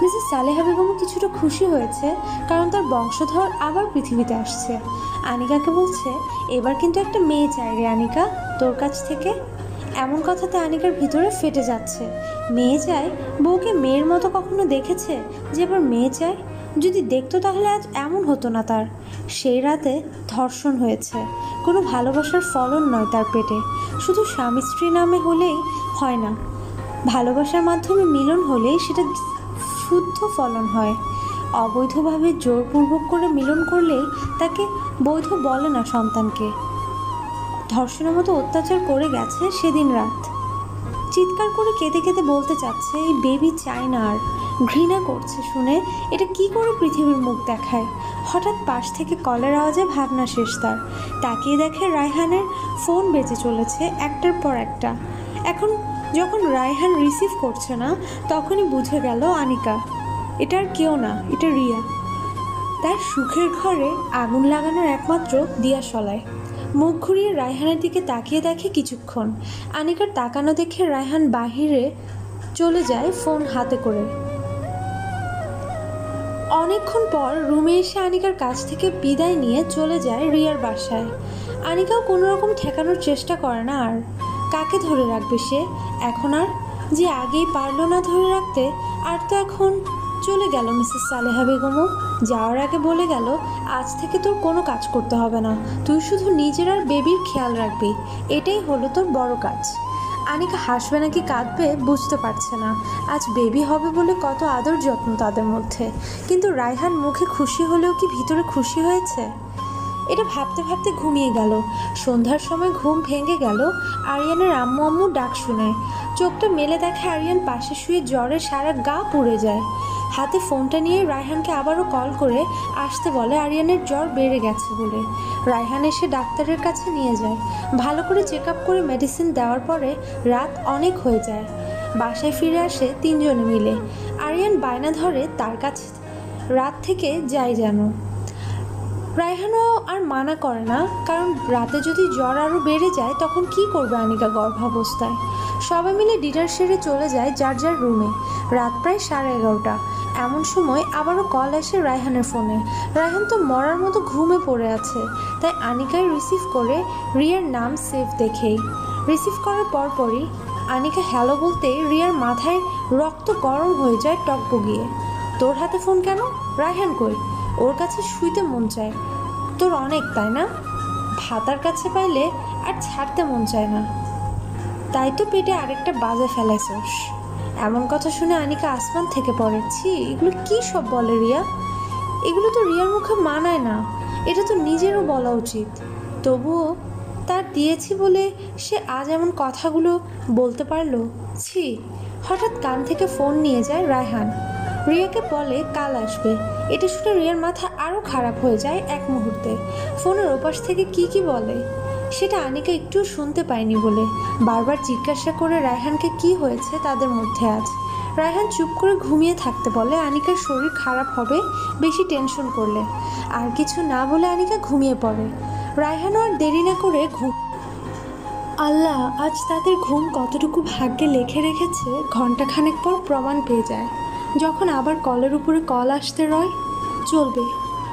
মিসেস সালেহা বেগমও কিছুটা খুশি হয়েছে, কারণ তার বংশধর আবার পৃথিবীতে আসছে। আনিকাকে বলছে, এবার কিন্তু একটা মেয়ে চাই রে আনিকা তোর কাছ থেকে। এমন কথাতে আনিকার ভিতরে ফেটে যাচ্ছে। মেয়ে চায়? বউকে মেয়ের মতো কখনো দেখেছে যে এবার মেয়ে চায়? যদি দেখতো তাহলে আজ এমন হতো না তার। সেই রাতে ধর্ষণ হয়েছে, কোনো ভালোবাসার ফলন নয় তার পেটে। শুধু স্বামী স্ত্রী নামে হলেই হয় না, ভালোবাসার মাধ্যমে মিলন হলেই সেটা শুদ্ধ ফলন হয়। অবৈধভাবে জোরপূর্বক করে মিলন করলেই তাকে বৈধ বলে না সন্তানকে। ধর্ষণের মতো অত্যাচার করে গেছে সেদিন রাত। চিৎকার করে কেঁদে কেঁদে বলতে চাচ্ছে এই বেবি চায় না আর, ঘৃণা করছে শুনে এটা কি করে পৃথিবীর মুখ দেখায়। হঠাৎ পাশ থেকে কলের আওয়াজে ভাবনা শেষ তার। তাকিয়ে দেখে রায়হানের ফোন বেজে চলেছে একটার পর একটা। এখন যখন রায়হান রিসিভ করছে না তখনই বুঝে গেল আনিকা। এটা আর কেউ না, এটা রিয়া। তার সুখের ঘরে আগুন লাগানোর একমাত্র দিয়াশলায়। মুখ ঘুরিয়ে রায়হানের দিকে তাকিয়ে দেখে কিছুক্ষণ। আনিকার তাকানো দেখে রায়হান বাহিরে চলে যায় ফোন হাতে করে। অনেকক্ষণ পর রুমে এসে আনিকার কাছ থেকে বিদায় নিয়ে চলে যায় রিয়ার বাসায়। আনিকাও কোনো রকম ঠেকানোর চেষ্টা করে না আর। কাকে ধরে রাখবে সে এখন আর? যে আগেই পারলো না ধরে রাখতে, আর তো এখন চলে গেল মিসেস সালেহা বেগমও। যাওয়ার আগে বলে গেল, আজ থেকে তোর কোনো কাজ করতে হবে না, তুই শুধু নিজের আর বেবির খেয়াল রাখবি, এটাই হলো তোর বড় কাজ। আনিকা হাসবে নাকি কাঁদবে বুঝতে পারছে না। আজ বেবি হবে বলে কত আদর যত্ন তাদের মধ্যে, কিন্তু রায়হান মুখে খুশি হলেও কি ভিতরে খুশি হয়েছে? এটা ভাবতে ভাবতে ঘুমিয়ে গেল। সন্ধ্যার সময় ঘুম ভেঙে গেল আরিয়ানের আম্মু আম্মু ডাক শুনায়। চোখটা মেলে দেখে আরিয়ান পাশে শুয়ে জ্বরে সারা গা পুড়ে যায়। হাতে ফোনটা নিয়ে রায়হানকে আবারও কল করে আসতে বলে আরিয়ানের জ্বর বেড়ে গেছে বলে। রায়হান এসে ডাক্তারের কাছে নিয়ে যায়। ভালো করে চেক আপ করে মেডিসিন দেওয়ার পরে রাত অনেক হয়ে যায়। বাসায় ফিরে আসে তিনজনে মিলে। আরিয়ান বায়না ধরে তার কাছে রাত থেকে যায় যেন। রায়হানও আর মানা করে না, কারণ রাতে যদি জ্বর আরও বেড়ে যায় তখন কি করবে আনিকা গর্ভাবস্থায়। সবাই মিলে ডিনার সেরে চলে যায় যার যার রুমে। রাত প্রায় 11:30। এমন সময় আবারও কল আসে রায়হানের ফোনে। রায়হান তো মরার মতো ঘুমে পড়ে আছে, তাই আনিকায় রিসিভ করে রিয়ার নাম সেভ দেখেই। রিসিভ করার পরপরই আনিকা হ্যালো বলতেই রিয়ার মাথায় রক্ত গরম হয়ে যায় টকবগিয়ে। তোর হাতে ফোন কেন? রায়হান কই? ওর কাছে শুইতে মন চায় তোর অনেক, তাই না? ভাতার কাছে পাইলে আর ছাড়তে মন চায় না, তাই তো পেটে আরেকটা বাজে ফেলাইছস। এমন কথা শুনে আনিকা আসমান থেকে পড়ে। ছি, এগুলো কি সব বলে রিয়া? এগুলো তো রিয়ার মুখে মানায় না, এটা তো নিজেরও বলা উচিত। তবুও তার দিয়েছি বলে সে আজ এমন কথাগুলো বলতে পারলো। ছি। হঠাৎ কান থেকে ফোন নিয়ে যায় রায়হান। রিয়াকে বলে কাল আসবে। এটা শুনে রিয়ার মাথা আরও খারাপ হয়ে যায় এক মুহূর্তে। ফোনের ওপাশ থেকে কি বলে সেটা আনিকা একটু শুনতে পায়নি বলে বারবার জিজ্ঞাসা করে রায়হানকে কি হয়েছে তাদের মধ্যে আজ। রায়হান চুপ করে ঘুমিয়ে থাকতে বলে, আনিকার শরীর খারাপ হবে বেশি টেনশন করলে। আর কিছু না বলে আনিকা ঘুমিয়ে পড়ে। রায়হানও আর দেরি না করে আল্লাহ আজ তাদের ঘুম কতটুকু ভাগ্যে লেখে রেখেছে ঘন্টাখানেক পর প্রমাণ পেয়ে যায়। যখন আবার কলের উপরে কল আসতে রয়, চলবে।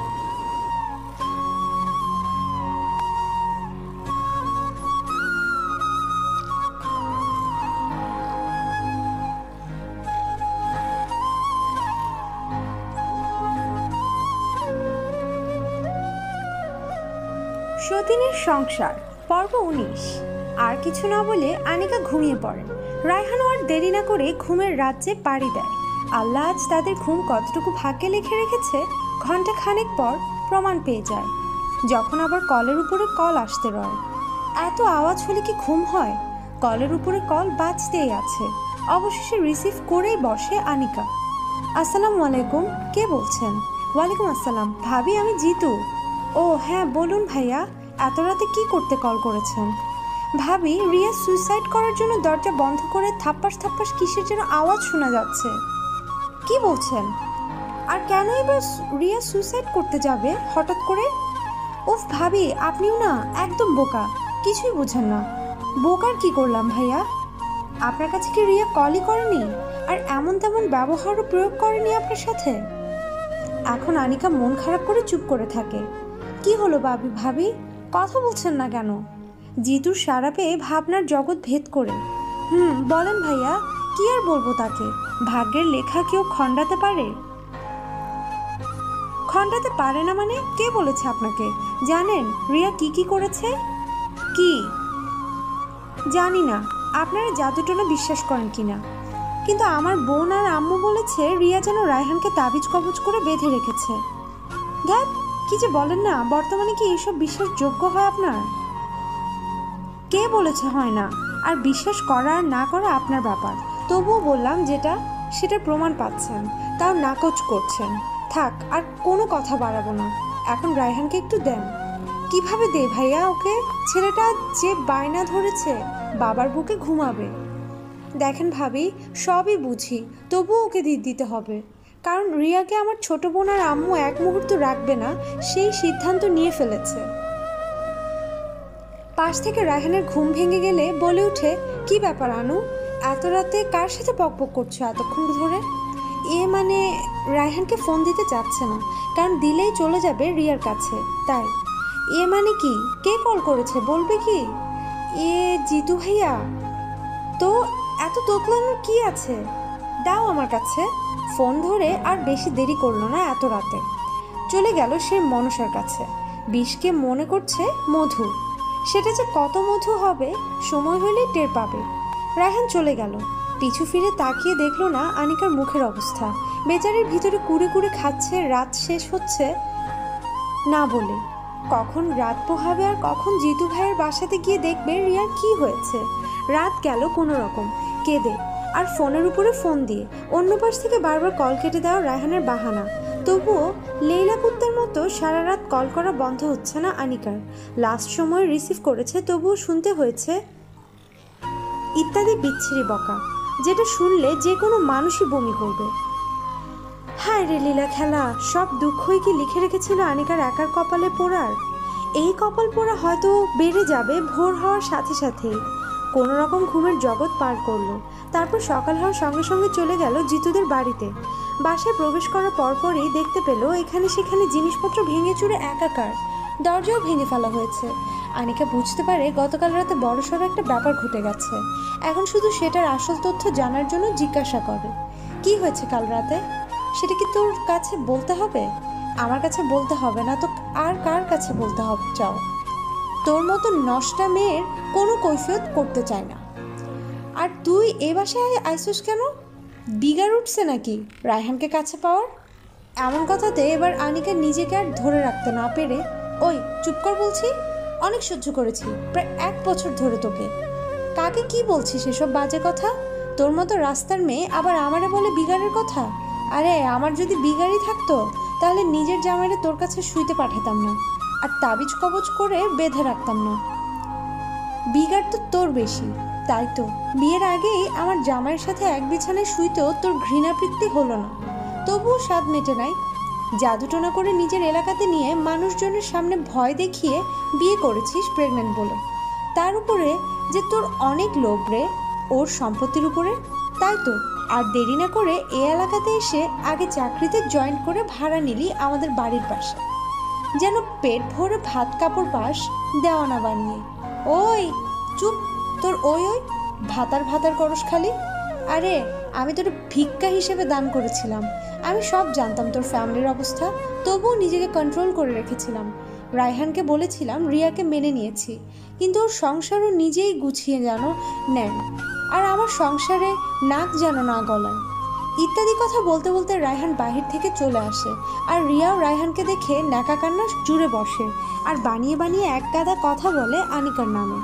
সতীনের সংসার পর্ব 19। আর কিছু না বলে আনিকা ঘুমিয়ে পড়ে। রায়হানও আর দেরি না করে ঘুমের রাজ্যে পাড়ি দেয়। আল্লাহ আজ তাদের ঘুম কতটুকু ভাগ্যে লিখে রেখেছে ঘন্টা খানেক পর প্রমাণ পেয়ে যায়। যখন আবার কলের উপরে কল আসতে রয়। এত আওয়াজ হলে কি ঘুম হয়? কলের উপরে কল বাজতেই আছে। অবশেষে রিসিভ করেই বসে আনিকা। আসসালামু আলাইকুম, কে বলছেন? ওয়ালাইকুম আসসালাম ভাবি, আমি জিতু। ও হ্যাঁ বলুন ভাইয়া, এত রাতে কি করতে কল করেছেন? ভাবি, রিয়া সুইসাইড করার জন্য দরজা বন্ধ করে থাপ্পাস থাপ্পাস কিসের যেন আওয়াজ শোনা যাচ্ছে। কি বলছেন? আর কেনই বা রিয়া সুইসাইড করতে যাবে হঠাৎ করে? উফ ভাবি, আপনিও না একদম বোকা, কিছুই বুঝেন না। বোকার কি করলাম ভাইয়া? আপনার কাছে কি রিয়া কলই করেনি? আর এমন তেমন ব্যবহারও প্রয়োগ করেনি আপনার সাথে? এখন আনিকা মন খারাপ করে চুপ করে থাকে। কি হলো ভাবি, কথা বলছেন না কেন? জিতুর সাড়া পেয়ে ভাবনার জগৎ ভেদ করে, বলেন ভাইয়া, কি আর বলবো তাকে? ভাগ্যের লেখা কেউ খণ্ডাতে পারে? খণ্ডাতে পারে না মানে? কে বলেছে আপনাকে? জানেন রিয়া কি করেছে? কি? জানি না আপনারা জাদুটোনা বিশ্বাস করেন কিনা, কিন্তু আমার বোন আর আম্মু বলেছে রিয়া যেন রায়হানকে তাবিজ কবজ করে বেঁধে রেখেছে। ধ্যাত, কি যে বলেন না! বর্তমানে কি এইসব বিশ্বাসযোগ্য হয় আপনার? কে বলেছে হয় না? আর বিশ্বাস করা আর না করা আপনার ব্যাপার। তবুও বললাম যেটা সেটার প্রমাণ পাচ্ছেন, তাও নাকচ করছেন। থাক, আর কোনো কথা বাড়াবো না। এখন রায়হানকে একটু দেন। কিভাবে দে ভাইয়া ওকে? ছেলেটা যে বায়না ধরেছে বাবার বুকে ঘুমাবে। দেখেন ভাবি, সবই বুঝি, তবুও ওকে দিতে হবে। কারণ রিয়াকে আমার ছোট বোন আর আম্মু এক মুহূর্ত রাখবে না, সেই সিদ্ধান্ত নিয়ে ফেলেছে। পাশ থেকে রায়হানের ঘুম ভেঙে গেলে বলে উঠে, কি ব্যাপার আনু, এত রাতে কার সাথে পকপক করছো এতক্ষণ ধরে? মানে রায়হানকে ফোন দিতে চাচ্ছে না, কারণ দিলেই চলে যাবে রিয়ার কাছে, তাই। মানে কি? কে কল করেছে বলবে কি? জিতু ভাইয়া। তো এত তোতলানোর কি আছে? দাও আমার কাছে। ফোন ধরে আর বেশি দেরি করলো না, এত রাতে চলে গেল সে মনসার কাছে। বিষকে মনে করছে মধু, সেটা যে কত মধু হবে সময় হলেই টের পাবে। রায়হান চলে গেল, পিছু ফিরে তাকিয়ে দেখলো না আনিকার মুখের অবস্থা। বেচারির ভিতরে কুড়ে কুড়ে খাচ্ছে, রাত শেষ হচ্ছে না বলে। কখন রাত পোহাবে আর কখন জিতু ভাইয়ের বাসাতে গিয়ে দেখবে রিয়ার কি হয়েছে। রাত গেল কোনো রকম কেঁদে আর ফোনের উপরে ফোন দিয়ে। অন্য পাশ থেকে বারবার কল কেটে দেওয়া রায়হানের বাহানা। তবুও লেইলা কুত্তার মতো সারা রাত কল করা বন্ধ হচ্ছে না আনিকার। লাস্ট সময় রিসিভ করেছে, তবুও শুনতে হয়েছে ইত্যাদি বিচ্ছিরি বকা, যেটা শুনলে যে কোনো মানুষই বমি করবে। হায় রে লীলা খেলা, সব দুঃখই কি লিখে রেখেছিল আনিকার একার কপালে পোড়ার? এই কপাল পোড়া হয়তো বেড়ে যাবে ভোর হওয়ার সাথে সাথেই। কোনো রকম ঘুমের জগৎ পার করলো। তারপর সকাল হওয়ার সঙ্গে সঙ্গে চলে গেল জিতুদের বাড়িতে। বাসায় প্রবেশ করার পরপরই দেখতে পেল এখানে সেখানে জিনিসপত্র ভেঙে চুরে একাকার, দরজাও ভেঙে ফেলা হয়েছে। আনিকা বুঝতে পারে গতকাল রাতে বড়সড় একটা ব্যাপার ঘটে গেছে। এখন শুধু সেটার আসল তথ্য জানার জন্য জিজ্ঞাসা করে, কি হয়েছে কাল রাতে? সেটা কি তোর কাছে বলতে হবে? আমার কাছে বলতে হবে না তো আর কার কাছে বলতে হবে চাও? তোর মতো নষ্টা মেয়ের কোনো কৈফিয়ত করতে চায় না। আর তুই এ বাসায় আইসুস কেন? বিগার উঠছে নাকি রায়হানকে কাছে পাওয়ার? এমন কথাতে এবার আনিকা নিজেকে আর ধরে রাখতে না পেরে, ওই চুপ কর বলছি, অনেক সহ্য করেছি প্রায় 1 বছর ধরে তোকে। কাকে কি বলছিস এসব বাজে কথা? তোর মতো রাস্তার মেয়ে আবার আমারে বলে বিগারের কথা? আরে আমার যদি বিগারই থাকতো তাহলে নিজের জামাইরে তোর কাছে শুইতে পাঠাতাম না, আর তাবিজ কবজ করে বেঁধে রাখতাম না। বিগার তো তোর বেশি, তাই তো বিয়ের আগেই আমার জামাইয়ের সাথে এক বিছানায় শুইতেও তোর ঘৃণাবৃত্তি হলো না, তবুও স্বাদ মেটে নাই। জাদুটোনা করে নিজের এলাকাতে নিয়ে মানুষজনের সামনে ভয় দেখিয়ে বিয়ে করেছিস প্রেগনেন্ট বলে। তার উপরে যে তোর অনেক লোভ রে ওর সম্পত্তির উপরে। তাই তো আর দেরি না করে এ এলাকাতে এসে আগে চাকরিতে জয়েন করে ভাড়া নিলি আমাদের বাড়ির পাশে, যেন পেট ভরে ভাত কাপড় পাস দেওয়ানা বানিয়ে। ওই চুপ, তোর ওই ভাতার ভাতার করস খালি। আরে আমি তোর ভিক্ষা হিসেবে দান করেছিলাম, আমি সব জানতাম তোর ফ্যামিলির অবস্থা, তবুও নিজেকে কন্ট্রোল করে রেখেছিলাম। রায়হানকে বলেছিলাম রিয়াকে মেনে নিয়েছি, কিন্তু ওর সংসারও নিজেই গুছিয়ে যেন নেন, আর আমার সংসারে নাক যেন না গলায়। ইত্যাদি কথা বলতে বলতে রায়হান বাহির থেকে চলে আসে, আর রিয়াও রায়হানকে দেখে ন্যাকা কান্না জুড়ে বসে আর বানিয়ে বানিয়ে এক গাদা কথা বলে আনিকার নামে।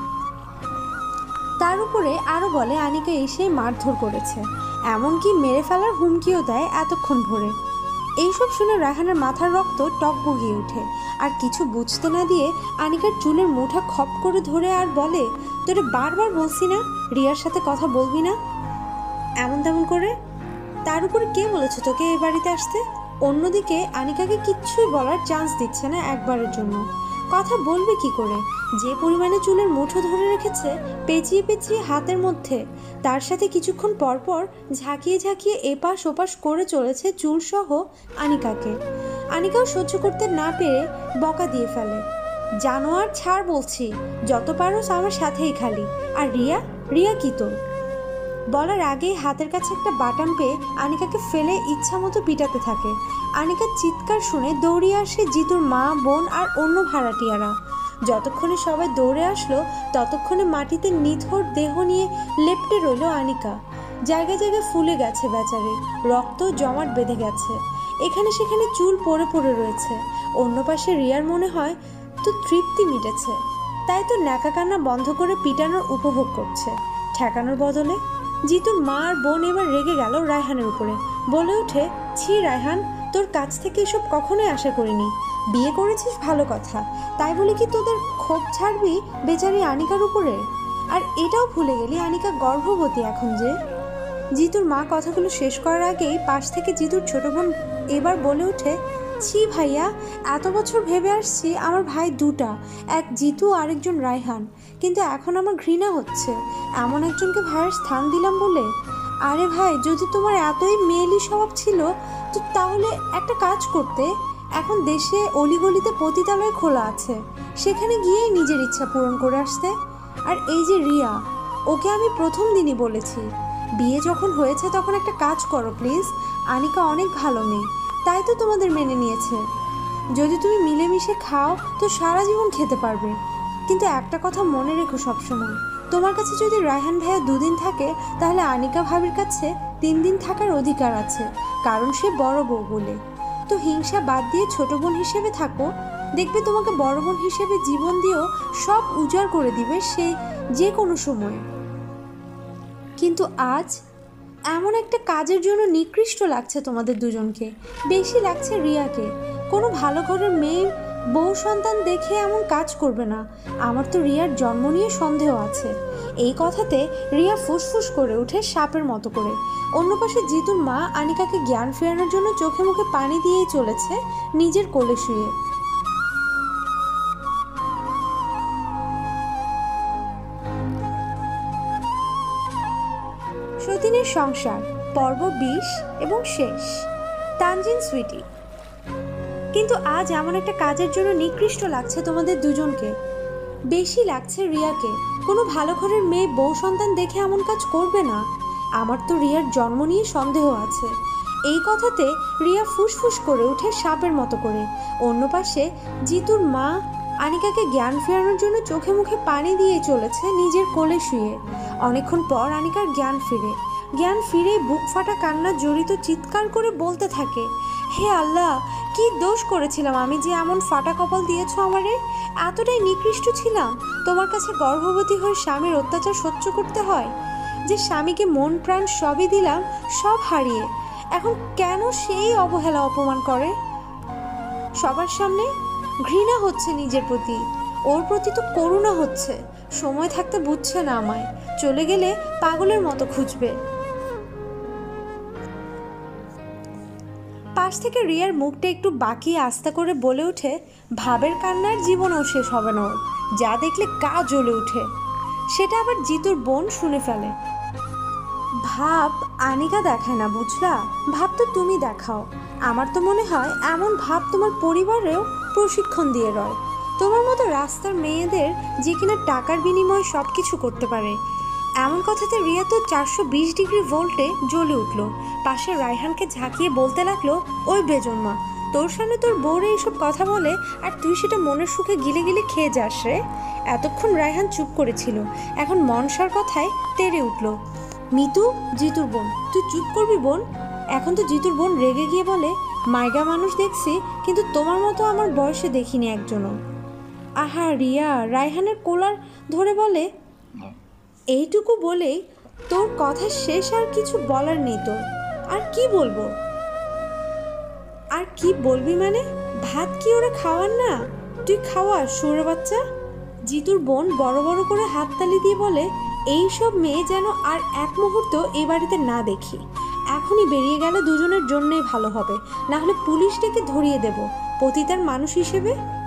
তার উপরে আরও বলে আনিকা এসেই মারধর করেছে, এমনকি মেরে ফেলার হুমকিও দেয় এতক্ষণ ভরে। এইসব শুনে রায়হানের মাথার রক্ত টকবগিয়ে ওঠে, আর কিছু বুঝতে না দিয়ে আনিকার চুলের মুঠা খপ করে ধরে আর বলে, তোরে বারবার বলছি না রিয়ার সাথে কথা বলবি না, এমন তেমন করে। তার উপরে কে বলেছে তোকে এই বাড়িতে আসতে? অন্যদিকে আনিকাকে কিচ্ছুই বলার চান্স দিচ্ছে না একবারের জন্য। কথা বলবে কি করে? যে পরিমাণে চুলের মুঠো ধরে রেখেছে পেঁচিয়ে পেঁচিয়ে হাতের মধ্যে, তার সাথে কিছুক্ষণ পরপর ঝাঁকিয়ে ঝাঁকিয়ে এপাশ ওপাশ করে চলেছে চুলসহ আনিকাকে। আনিকাও সহ্য করতে না পেরে বকা দিয়ে ফেলে, জানোয়ার ছাড় বলছি, যত পারোস আমার সাথেই খালি। আর রিয়া, রিয়া কি তোর? বলার আগেই হাতের কাছে একটা বাটাম পেয়ে আনিকাকে ফেলে ইচ্ছা মতো পিটাতে থাকে। আনিকার চিৎকার শুনে দৌড়িয়ে আসে জিতুর মা, বোন আর অন্য ভাড়াটিয়ারা। যতক্ষণে সবাই দৌড়ে আসলো ততক্ষণে মাটিতে নিথর দেহ নিয়ে লেপ্টে রইল আনিকা। জায়গায় জায়গায় ফুলে গেছে বেচারি, রক্ত জমাট বেঁধে গেছে, এখানে সেখানে চুল পড়ে পড়ে রয়েছে। অন্য পাশে রিয়ার মনে হয় তো তৃপ্তি মিটেছে, তাই তো ন্যাকা কান্না বন্ধ করে পিটানোর উপভোগ করছে ঠেকানোর বদলে। জিতুর মা আর বোন এবার রেগে গেল রায়হানের উপরে, বলে ওঠে, ছি রায়হান, তোর কাছ থেকে এসব কখনোই আশা করিনি। বিয়ে করেছিস ভালো কথা, তাই বলে কি তোদের ক্ষোভ ছাড়বি বেচারি আনিকার উপরে? আর এটাও ভুলে গেলি আনিকা গর্ভবতী এখন যে। জিতুর মা কথাগুলো শেষ করার আগেই পাশ থেকে জিতুর ছোট বোন এবার বলে ওঠে, ছি ভাইয়া, এত বছর ভেবে আসছি আমার ভাই দুটা, এক জিতু আরেকজন রায়হান, কিন্তু এখন আমার ঘৃণা হচ্ছে এমন একজনকে ভাইয়ের স্থান দিলাম বলে। আরে ভাই, যদি তোমার এতই মেয়েলি স্বভাব ছিল তো তাহলে একটা কাজ করতে, এখন দেশে অলিগলিতে পতিতালয় খোলা আছে, সেখানে গিয়েই নিজের ইচ্ছা পূরণ করে আসতে। আর এই যে রিয়া, ওকে আমি প্রথম দিনই বলেছি, বিয়ে যখন হয়েছে তখন একটা কাজ করো প্লিজ, আনিকা অনেক ভালো মেয়ে, তাই তো তোমাদের মেনে নিয়েছে। যদি তুমি মিলেমিশে খাও তো সারা জীবন খেতে পারবে, কিন্তু একটা কথা মনে রেখো সবসময়, তোমার কাছে যদি রায়হান ভাইয়া 2 দিন থাকে তাহলে আনিকা ভাবির কাছে 3 দিন থাকার অধিকার আছে, কারণ সে বড় বউ বলে। তো হিংসা বাদ দিয়ে ছোট বোন হিসেবে থাকো, দেখবে তোমাকে বড় বোন হিসেবে জীবন দিয়েও সব উজাড় করে দিবে সে যে কোনো সময়ে। কিন্তু আজ এমন একটা কাজের জন্য নিকৃষ্ট লাগছে তোমাদের দুজনকে, বেশি লাগছে রিয়াকে। কোনো ভালো ঘরের মেয়ে বউ সন্তান দেখে এমন কাজ করবে না। আমার তো রিয়ার জন্ম নিয়ে সন্দেহ আছে। এই কথাতে রিয়া ফুসফুস করে ওঠে সাপের মতো করে। অন্য পাশে জিতুর মা আনিকাকে জ্ঞান ফেরানোর জন্য চোখে মুখে পানি দিয়েই চলেছে নিজের কোলে শুয়ে। সতীনের সংসার পর্ব 20 এবং শেষ। তানজিন সুইটি, কিন্তু আজ এমন একটা কাজের জন্য নিকৃষ্ট লাগছে তোমাদের দুজনকে, বেশি লাগছে রিয়াকে। কোনো ভালো ঘরের মেয়ে বউ সন্তান দেখে এমন কাজ করবে না। আমার তো রিয়ার জন্ম নিয়ে সন্দেহ আছে। এই কথাতে রিয়া ফুসফুস করে ওঠে সাপের মতো করে। অন্য পাশে জিতুর মা আনিকাকে জ্ঞান ফেরানোর জন্য চোখে মুখে পানি দিয়ে চলেছে নিজের কোলে শুয়ে। অনেকক্ষণ পর আনিকার জ্ঞান ফিরে বুক ফাটা কান্না জড়িত চিৎকার করে বলতে থাকে, হে আল্লাহ, কি দোষ করেছিলাম আমি যে এমন ফাটা কপাল দিয়েছ আমারে? এতটাই নিকৃষ্ট ছিলাম তোমার কাছে গর্ভবতী হয়ে স্বামীর অত্যাচার সহ্য করতে হয়? যে স্বামীকে মন প্রাণ সবই দিলাম, সব হারিয়ে এখন কেন সেই অবহেলা অপমান করে? সবার সামনে ঘৃণা হচ্ছে নিজের প্রতি, ওর প্রতি তো করুণা হচ্ছে। সময় থাকতে বুঝছে না আমায়, চলে গেলে পাগলের মতো খুঁজবে। পাশ থেকে রিয়ার মুখটা একটু বাঁকিয়ে আস্তে করে বলে ওঠে, ভাবের কান্নার জীবনেও শেষ হবে না ওর, যা দেখলে গা জ্বলে ওঠে। সেটা আবার জিতুর বোন শুনে ফেলে। ভাব আনিকা দেখায় না বুঝলা, ভাব তো তুমি দেখাও। আমার তো মনে হয় এমন ভাব তোমার পরিবারেও প্রশিক্ষণ দিয়ে রয়। তোমার মতো রাস্তার মেয়েদের যে কিনা টাকার বিনিময়ে সব কিছু করতে পারে। এমন কথাতে রিয়া তো 420 ডিগ্রি ভোল্টে জ্বলে উঠল। পাশে রায়হানকে ঝাঁকিয়ে বলতে লাগলো, ওই বেজন্মা, তোর সামনে তোর বউরে এইসব কথা বলে আর তুই সেটা মনের সুখে গিলে গিলে খেয়ে যাস রে। এতক্ষণ রায়হান চুপ করেছিল, এখন মনসার কথায় তেড়ে উঠল। মিতু, জিতুর বোন, তুই চুপ করবি বোন? এখন তো জিতুর বোন রেগে গিয়ে বলে, মাইগা মানুষ দেখছি, কিন্তু তোমার মতো আমার বয়সে দেখিনি একজনও। আহা রিয়া রায়হানের কোলার ধরে বলে, এইটুকু বলেই তোর কথা শেষ, আর কিছু বলার নেই তোর। আর কি বলবো? আর কি বলবি মানে? ভাত কি ওরা খাওয়ার না? তুই খাওয়া শুয়োরের বাচ্চা। জিতুর বোন বড় বড় করে হাততালি দিয়ে বলে, এই সব মেয়ে যেন আর এক মুহূর্ত এই বাড়িতে না দেখি। এখনই বেরিয়ে গেলে দুজনের জন্যই ভালো হবে, না হলে পুলিশ ডেকে ধরিয়ে দেব পতিতার মানুষ হিসেবে।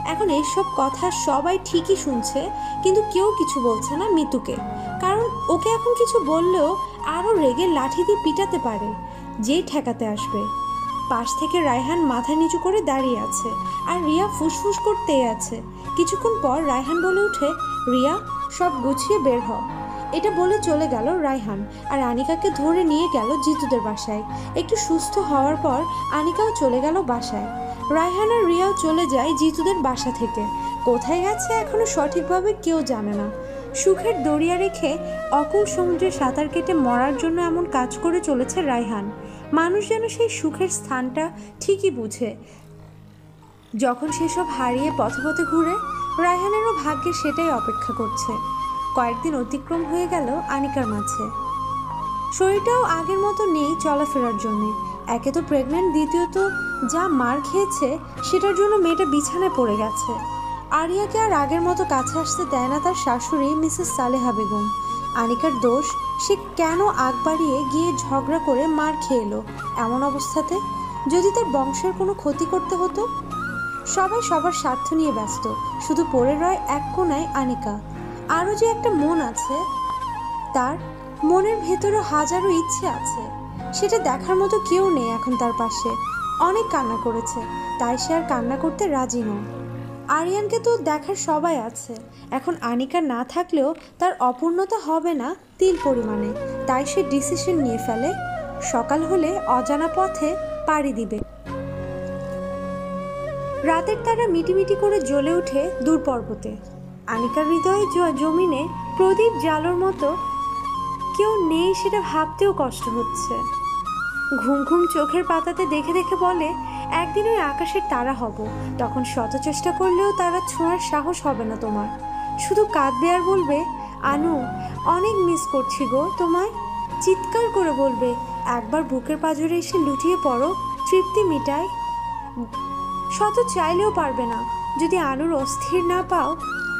এখন এইসব কথা সবাই ঠিকই শুনছে, কিন্তু কেউ কিছু বলছে না মিতুকে, কারণ ওকে এখন কিছু বললেও আরও রেগে লাঠি দিয়ে পিটাতে পারে যে ঠেকাতে আসবে। পাশ থেকে রায়হান মাথা নিচু করে দাঁড়িয়ে আছে, আর রিয়া ফুসফুস করতেই আছে। কিছুক্ষণ পর রায়হান বলে ওঠে, রিয়া সব গুছিয়ে বের হ। এটা বলে চলে গেল রায়হান, আর আনিকাকে ধরে নিয়ে গেল জিতুদের বাসায়। একটু সুস্থ হওয়ার পর আনিকাও চলে গেল বাসায়। রায়হান আর রিয়াও চলে যায় জিতুদের বাসা থেকে। কোথায় গেছে এখনো সঠিকভাবে কেউ জানে না। সুখের দরিয়া রেখে অকুল সমুদ্রে সাঁতার কেটে মরার জন্য এমন কাজ করে চলেছে রায়হান। মানুষ যেন সেই সুখের স্থানটা ঠিকই বুঝে যখন সেসব হারিয়ে পথে পথে ঘুরে। রায়হানেরও ভাগ্যে সেটাই অপেক্ষা করছে। কয়েকদিন অতিক্রম হয়ে গেল আনিকার মাঝে। শরীরটাও আগের মতো নেই চলাফেরার জন্যে। একে তো প্রেগনেন্ট, দ্বিতীয়ত যা মার খেয়েছে সেটার জন্য মেয়েটা বিছানায় পড়ে গেছে। আরিয়াকে আর আগের মতো কাছে আসতে দেয় না তার শাশুড়ি মিসেস সালেহা বেগম। আনিকার দোষ, সে কেন আগ বাড়িয়ে গিয়ে ঝগড়া করে মার খেয়ে এলো এমন অবস্থাতে? যদি তার বংশের কোনো ক্ষতি করতে হতো। সবাই সবার স্বার্থ নিয়ে ব্যস্ত, শুধু পড়ে রয় এক কোণায় আনিকা। আরও যে একটা মন আছে তার, মনের ভেতরে হাজারো ইচ্ছে আছে, সেটা দেখার মতো কেউ নেই এখন তার পাশে। অনেক কান্না করেছে, তাই সে আর কান্না করতে রাজি নয়। আরিয়ানকে তো দেখার সবাই আছে, এখন আনিকা না থাকলেও তার অপূর্ণতা হবে না তিল পরিমাণে। তাই সে ডিসিশন নিয়ে ফেলে সকাল হলে অজানা পথে পাড়ি দিবে। রাতের তারা মিটিমিটি করে জ্বলে ওঠে দূর পর্বতে। আনিকার হৃদয়ে জমিনে প্রদীপ জ্বালোর মতো কেউ নেই সেটা ভাবতেও কষ্ট হচ্ছে। ঘুম ঘুম চোখের পাতাতে দেখে দেখে বলে, একদিন ওই আকাশের তারা হব, তখন শত চেষ্টা করলেও তারা ছোঁয়ার সাহস হবে না তোমার। শুধু কাঁদবে আর বলবে, আনু অনেক মিস করছি গো তোমায়। চিৎকার করে বলবে, একবার বুকের পাঁজরে এসে লুটিয়ে পড়ো, তৃপ্তি মিটায়। শত চাইলেও পারবে না যদি আনুর অস্থির না পাও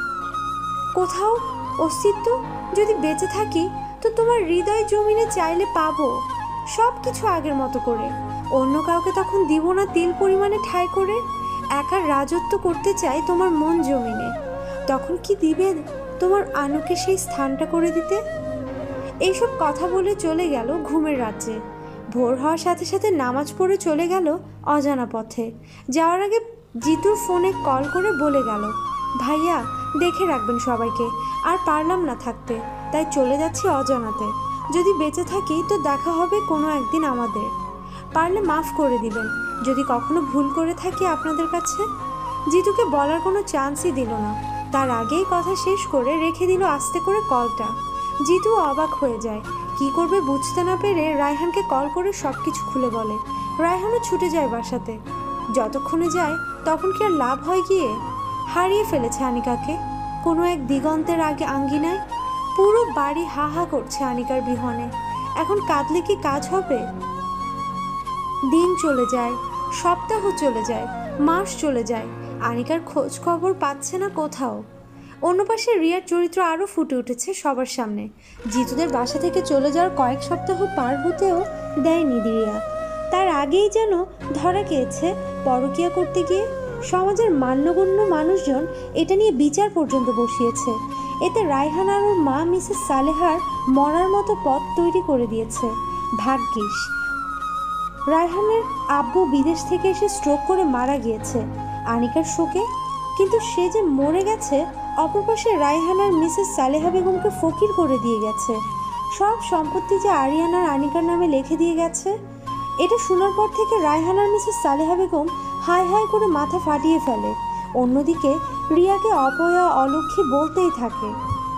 কোথাও অস্তিত্ব। যদি বেঁচে থাকি তো তোমার হৃদয় জমিনে চাইলে পাবো সব কিছু আগের মতো করে। অন্য কাউকে তখন দিব না তিল পরিমাণে ঠাঁই করে। একার রাজত্ব করতে চাই তোমার মন জমিনে। তখন কি দিবে তোমার আনুকে সেই স্থানটা করে দিতে? এইসব কথা বলে চলে গেল ঘুমের রাজ্যে। ভোর হওয়ার সাথে সাথে নামাজ পড়ে চলে গেল অজানা পথে। যাওয়ার আগে জিতুর ফোনে কল করে বলে গেল, ভাইয়া দেখে রাখবেন সবাইকে, আর পারলাম না থাকতে, তাই চলে যাচ্ছি অজানাতে। যদি বেঁচে থাকি তো দেখা হবে কোনো একদিন আমাদের। পারলে মাফ করে দিবেন যদি কখনো ভুল করে থাকি আপনাদের কাছে। জিতুকে বলার কোনো চান্সই দিল না, তার আগেই কথা শেষ করে রেখে দিল আস্তে করে কলটা। জিতু অবাক হয়ে যায়, কি করবে বুঝতে না পেরে রায়হানকে কল করে সব কিছু খুলে বলে। রায়হানও ছুটে যায় বাসাতে। যতক্ষণে যায় তখন কি আর লাভ হয় গিয়ে? হারিয়ে ফেলেছে আনিকাকে কোনো এক দিগন্তের আগে আঙ্গিনায়। পুরো বাড়ি হা হা করছে আনিকার বিহনে। এখন কাঁদলে কি কাজ হবে? দিন চলে যায়, সপ্তাহ চলে যায়, মাস চলে যায়, আনিকার খোঁজ খবর পাচ্ছে না কোথাও। অন্য পাশে রিয়ার চরিত্র আরও ফুটে উঠেছে সবার সামনে। জিতুদের বাসা থেকে চলে যাওয়ার কয়েক সপ্তাহ পার হতেও দেয়নি রিয়া। তার আগেই যেন ধরা খেয়েছে পরকীয়া করতে গিয়ে। সমাজের মান্যগণ্য মানুষজন এটা নিয়ে বিচার পর্যন্ত বসিয়েছে। এতে রায়হান আর ওর মা মিসেস সালেহার মরার মতো পথ তৈরি করে দিয়েছে। ভাগ্যিস রায়হানের আব্বু বিদেশ থেকে এসে স্ট্রোক করে মারা গিয়েছে আনিকার শোকে, কিন্তু সে যে মরে গেছে অপর পাশে রায়হান আর মিসেস সালেহা বেগমকে ফকির করে দিয়ে গেছে। সব সম্পত্তি যে আরিয়ান আর আনিকার নামে লিখে দিয়ে গেছে। এটা শোনার পর থেকে রায়হান আর মিসেস সালেহা বেগম হাই হাই করে মাথা ফাটিয়ে ফেলে। অন্যদিকে রিয়াকে অপয়া অলক্ষী বলতেই থাকে।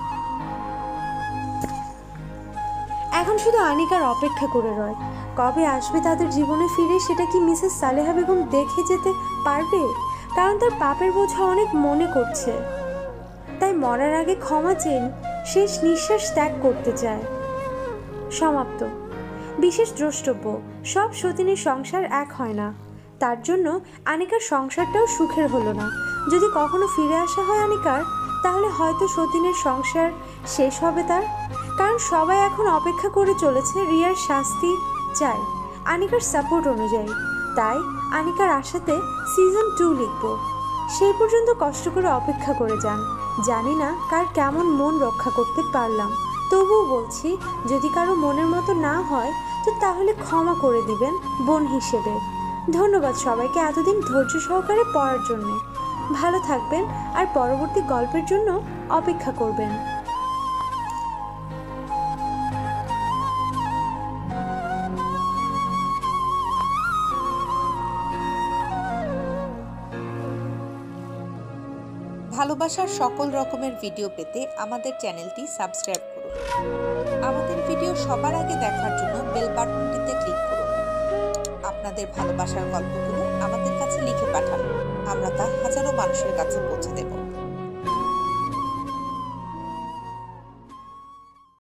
এখন শুধু আনিকার অপেক্ষা করে রয়, কবে আসবে তাদের জীবনে ফিরে। সেটা কি মিসেস সালেহা বেগম দেখে যেতে পারবে? কারণ তার পাপের বোঝা অনেক মনে করছে, তাই মরার আগে ক্ষমা চেয়ে শেষ নিঃশ্বাস ত্যাগ করতে চায়। সমাপ্ত। বিশেষ দ্রষ্টব্য, সব সতিনীর সংসার এক হয় না, তার জন্য আনিকার সংসারটাও সুখের হলো না। যদি কখনো ফিরে আসা হয় আনিকার, তাহলে হয়তো সতিনের সংসার শেষ হবে তার। কারণ সবাই এখন অপেক্ষা করে চলেছে রিয়ার শাস্তি চায় আনিকার সাপোর্ট অনুযায়ী। তাই আনিকার আশাতে সিজন 2 লিখব। সেই পর্যন্ত কষ্ট করে অপেক্ষা করে যান। জানি না কার কেমন মন রক্ষা করতে পারলাম, তবুও বলছি যদি কারো মনের মতো না হয় তো তাহলে ক্ষমা করে দিবেন বোন হিসেবে। ধন্যবাদ সবাইকে এতদিন ধৈর্য সহকারে পড়ার জন্যে। ভালো থাকবেন আর পরবর্তী গল্পের জন্য অপেক্ষা করবেন। ভালোবাসার সকল রকমের ভিডিও পেতে আমাদের চ্যানেলটি সাবস্ক্রাইব করুন। আমাদের ভিডিও সবার আগে দেখার জন্য বেল বাটনটিতে ক্লিক করুন। আপনাদের ভালোবাসার গল্পগুলো আমাদের কাছে লিখে পাঠান, আমরা তা হাজারো মানুষের কাছে পৌঁছে দেব।